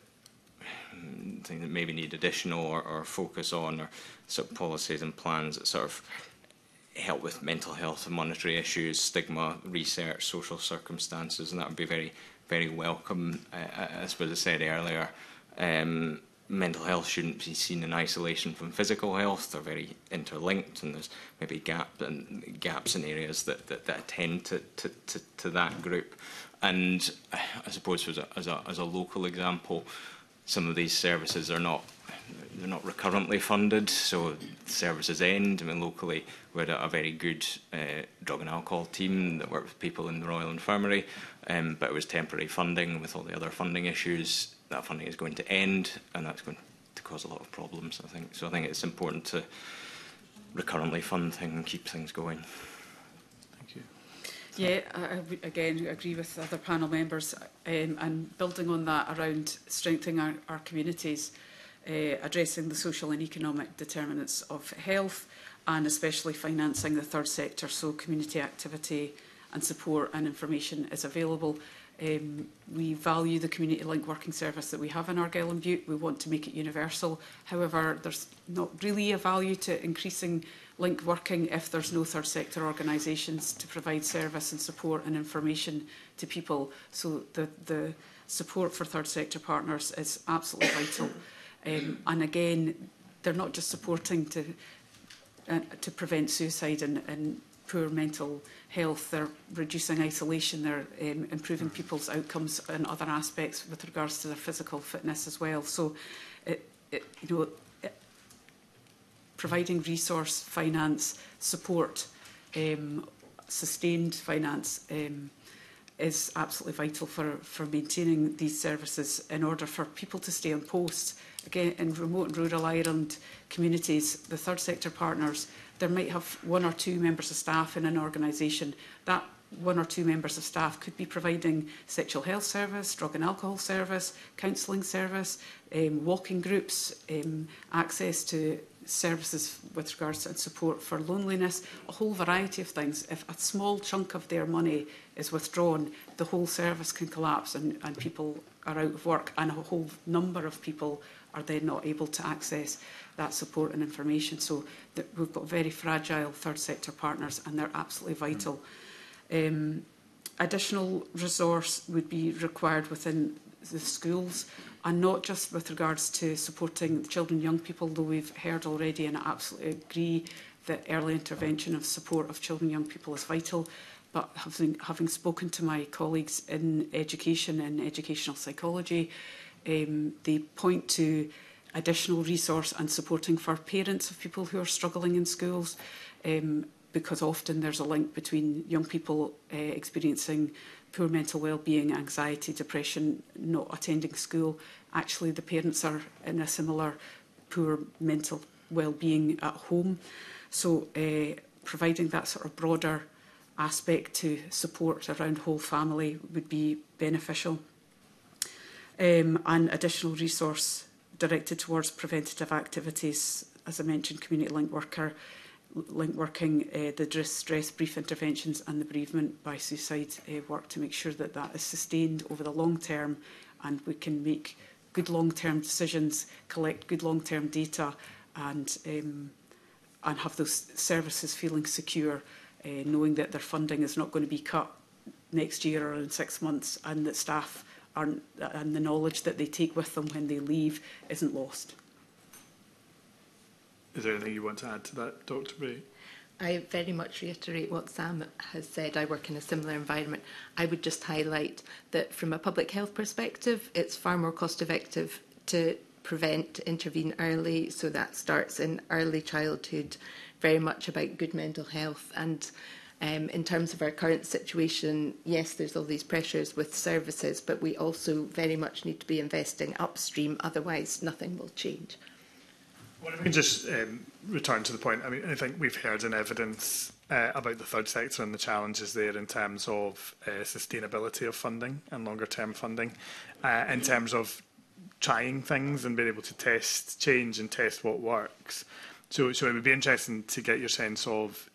S10: maybe need additional or focus on or sort of policies and plans that sort of help with mental health and monetary issues, stigma, research, social circumstances, and that would be very, very welcome. As I said earlier, mental health shouldn't be seen in isolation from physical health. They're very interlinked, and there's maybe gaps in areas that attend to that group. And I suppose as a local example, some of these services are not recurrently funded, so services end. I mean, locally, we had a very good drug and alcohol team that worked with people in the Royal Infirmary, but it was temporary funding. With all the other funding issues, that funding is going to end, and that's going to cause a lot of problems, I think. So I think it's important to recurrently fund things and keep things going.
S7: Thank you.
S11: Yeah, I again agree with other panel members, and building on that around strengthening our communities, addressing the social and economic determinants of health, and especially financing the third sector, so community activity and support and information is available. We value the community link working service that we have in Argyll and Bute. We want to make it universal. However, there's not really a value to increasing link working if there's no third sector organisations to provide service and support and information to people. So the support for third sector partners is absolutely vital. And again, they're not just supporting to prevent suicide and poor mental health, they're reducing isolation, they're improving people's outcomes and other aspects with regards to their physical fitness as well. So, providing resource, finance, support, sustained finance is absolutely vital for maintaining these services in order for people to stay on post. Again, in remote and rural Ireland communities, the third sector partners, there might have 1 or 2 members of staff in an organisation. That 1 or 2 members of staff could be providing sexual health service, drug and alcohol service, counselling service, walking groups, access to services with regards to support for loneliness, a whole variety of things. If a small chunk of their money is withdrawn, the whole service can collapse and people are out of work, and a whole number of people are then not able to access that support and information. So we've got very fragile third sector partners and they're absolutely vital. Additional resource would be required within the schools, and not just with regards to supporting children and young people, though we've heard already, and I absolutely agree that early intervention of support of children and young people is vital. But having spoken to my colleagues in education and educational psychology, they point to additional resource and supporting for parents of people who are struggling in schools, because often there's a link between young people experiencing poor mental well-being, anxiety, depression, not attending school. Actually, the parents are in a similar poor mental well-being at home. So providing that sort of broader aspect to support around whole family would be beneficial. And additional resource directed towards preventative activities, as I mentioned, community link working, the distress brief interventions and the bereavement by suicide work to make sure that that is sustained over the long term and we can make good long-term decisions, collect good long-term data and have those services feeling secure, knowing that their funding is not going to be cut next year or in 6 months, and that staff aren't, and the knowledge that they take with them when they leave isn't lost.
S7: Is there anything you want to add to that, Dr. Bray?
S12: I very much reiterate what Sam has said. I work in a similar environment. I would just highlight that from a public health perspective, it's far more cost effective to prevent, intervene early. So that starts in early childhood, very much about good mental health. And in terms of our current situation, yes, there's all these pressures with services, but we also very much need to be investing upstream. Otherwise, nothing will change.
S7: Well, if we can just return to the point, I mean, I think we've heard in evidence about the third sector and the challenges there in terms of sustainability of funding and longer-term funding, in terms of trying things and being able to test change and test what works. So it would be interesting to get your sense of,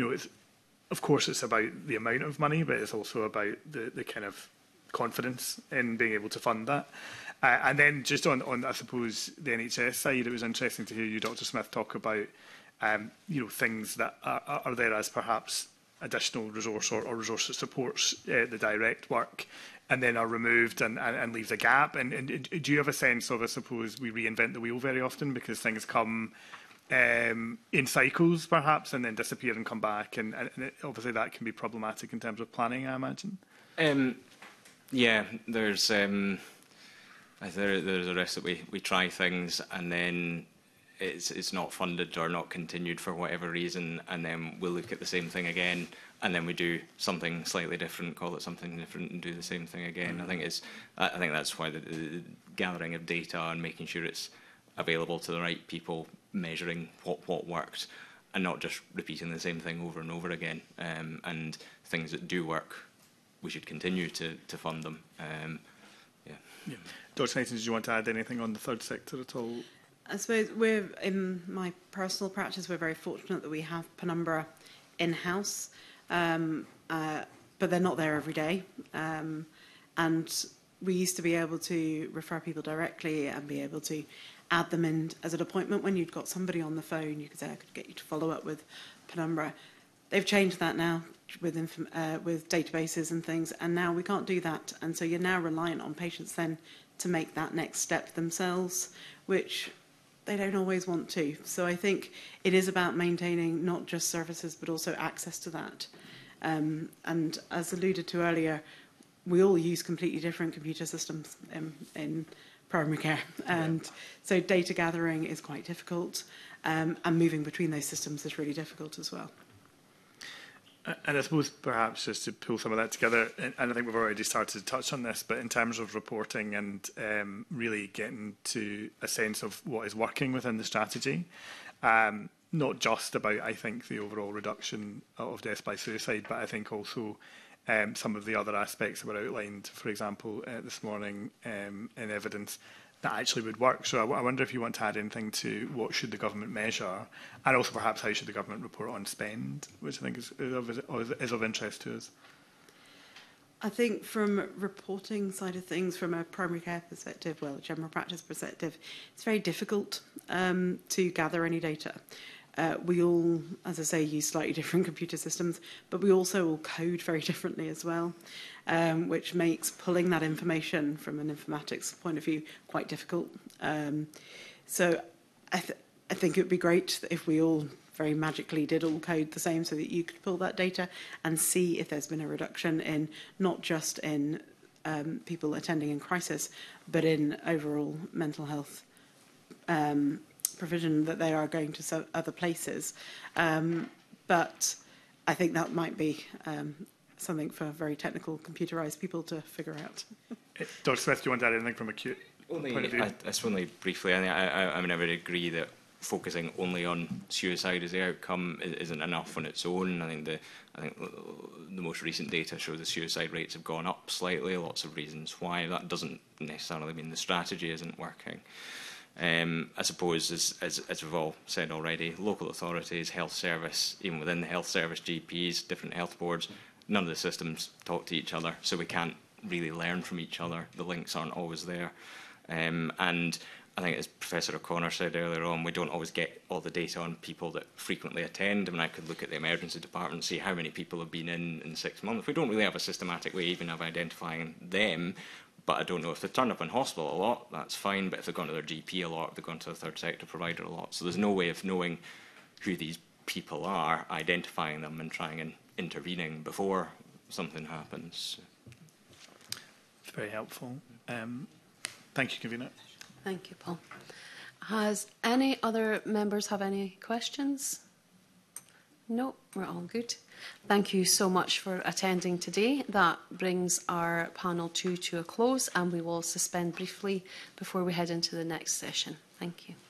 S7: of course, it's about the amount of money, but it's also about the kind of confidence in being able to fund that. And then just on, I suppose, the NHS side, it was interesting to hear you, Dr. Smith, talk about, things that are there as perhaps additional resource or resource that supports the direct work and then are removed and leaves a gap. And do you have a sense of, I suppose, we reinvent the wheel very often because things come in cycles, perhaps, and then disappear and come back? And obviously that can be problematic in terms of planning, I imagine.
S10: Yeah, there's a risk that we try things and then it's not funded or not continued for whatever reason, and then we'll look at the same thing again, and then we do something slightly different, call it something different, and do the same thing again. I think that's why the gathering of data and making sure it's available to the right people, measuring what worked, and not just repeating the same thing over and over again. And things that do work, we should continue to fund them.
S7: Yeah. Dr. Knighton, did you want to add anything on the third sector at all?
S9: I suppose in my personal practice, we're very fortunate that we have Penumbra in-house, but they're not there every day. And we used to be able to refer people directly and be able to add them in as an appointment. When you'd got somebody on the phone, you could say, I could get you to follow up with penumbra. They've changed that now with databases and things, and now we can't do that. And so you're now reliant on patients then to make that next step themselves, which they don't always want to. So I think it is about maintaining not just services, but also access to that. And as alluded to earlier, we all use completely different computer systems in primary care. And so data gathering is quite difficult, and moving between those systems is really difficult as well.
S7: And I suppose perhaps just to pull some of that together, and I think we've already started to touch on this, but in terms of reporting and really getting to a sense of what is working within the strategy, not just about, I think, the overall reduction of deaths by suicide, but I think also some of the other aspects that were outlined, for example, this morning in evidence, that actually would work. So I wonder if you want to add anything to what should the government measure, and also perhaps how should the government report on spend, which I think is of interest to us.
S9: I think from reporting side of things, from a primary care perspective, well, a general practice perspective, it's very difficult to gather any data. We all, as I say, use slightly different computer systems, but we also all code very differently as well, which makes pulling that information from an informatics point of view quite difficult. So I think it would be great if we all very magically did all code the same so that you could pull that data and see if there's been a reduction in not just in people attending in crisis, but in overall mental health provision that they are going to other places. But I think that might be something for very technical computerised people to figure out.
S7: Dr. Smith, do you want to add anything from a point of view?
S10: Only briefly, I mean, I would agree that focusing only on suicide as the outcome isn't enough on its own. I think the most recent data show the suicide rates have gone up slightly. Lots of reasons why. That doesn't necessarily mean the strategy isn't working. I suppose, as we've all said already, local authorities, health service, even within the health service, GPs, different health boards, none of the systems talk to each other, so we can't really learn from each other. The links aren't always there. And I think, as Professor O'Connor said earlier on, we don't always get all the data on people that frequently attend. I mean, I could look at the emergency department and see how many people have been in 6 months. We don't really have a systematic way even of identifying them. But I don't know if they turn up in hospital a lot, that's fine. But if they've gone to their GP a lot, if they've gone to a third sector provider a lot. So there's no way of knowing who these people are, identifying them and trying and intervening before something happens.
S7: It's very helpful. Thank you, Convener.
S1: Thank you, Paul. Has any other members have any questions? No, we're all good. Thank you so much for attending today. That brings our panel 2 to a close, and we will suspend briefly before we head into the next session. Thank you.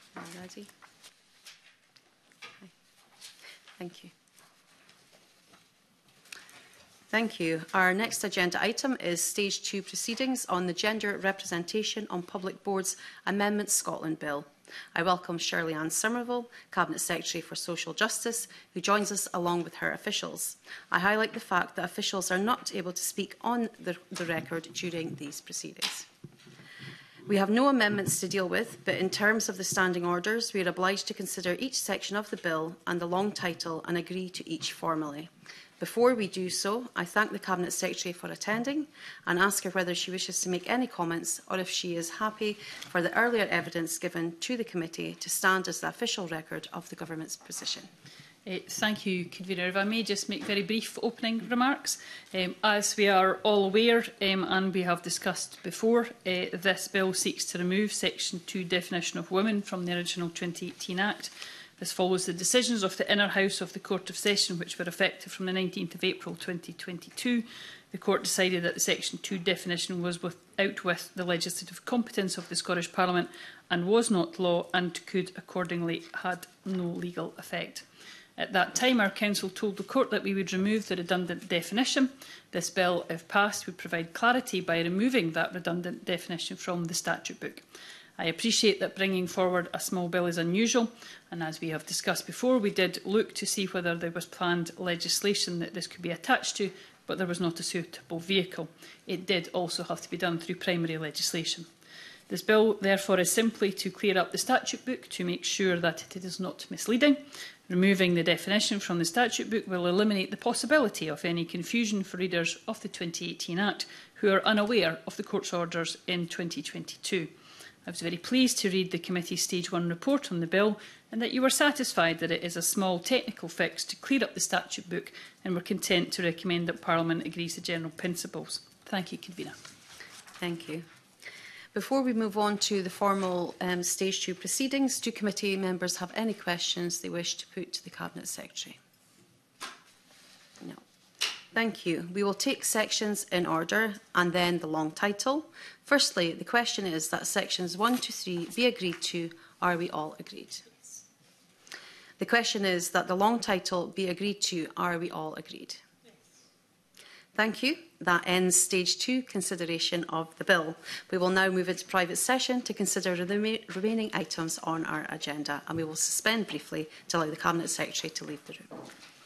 S1: Are you ready? Okay. Thank you. Thank you. Our next agenda item is Stage 2 proceedings on the Gender Representation on Public Boards Amendment Scotland Bill. I welcome Shirley Ann Somerville, Cabinet Secretary for Social Justice, who joins us along with her officials. I highlight the fact that officials are not able to speak on the record during these proceedings. We have no amendments to deal with, but in terms of the standing orders, we are obliged to consider each section of the bill and the long title and agree to each formally. Before we do so, I thank the Cabinet Secretary for attending and ask her whether she wishes to make any comments or if she is happy for the earlier evidence given to the committee to stand as the official record of the Government's position.
S13: Thank you, Convener. If I may just make very brief opening remarks. As we are all aware and we have discussed before, this bill seeks to remove Section 2 definition of women from the original 2018 Act. This follows the decisions of the Inner House of the Court of Session, which were effective from the 19th of April 2022. The Court decided that the Section 2 definition was without with the legislative competence of the Scottish Parliament and was not law and could accordingly had no legal effect. At that time, our Council told the Court that we would remove the redundant definition. This bill, if passed, would provide clarity by removing that redundant definition from the statute book. I appreciate that bringing forward a small bill is unusual, and as we have discussed before, we did look to see whether there was planned legislation that this could be attached to, but there was not a suitable vehicle. It did also have to be done through primary legislation. This bill, therefore, is simply to clear up the statute book to make sure that it is not misleading. Removing the definition from the statute book will eliminate the possibility of any confusion for readers of the 2018 Act who are unaware of the Court's orders in 2022. I was very pleased to read the committee's Stage 1 report on the bill and that you were satisfied that it is a small technical fix to clear up the statute book and were content to recommend that Parliament agrees to general principles. Thank you, Convener.
S1: Thank you. Before we move on to the formal Stage 2 proceedings, do committee members have any questions they wish to put to the Cabinet Secretary? No. Thank you. We will take sections in order and then the long title. Firstly, the question is that sections 1 to 3 be agreed to. Are we all agreed? Yes. The question is that the long title be agreed to. Are we all agreed? Yes. Thank you. That ends Stage 2 consideration of the bill. We will now move into private session to consider the remaining items on our agenda, and we will suspend briefly to allow the Cabinet Secretary to leave the room.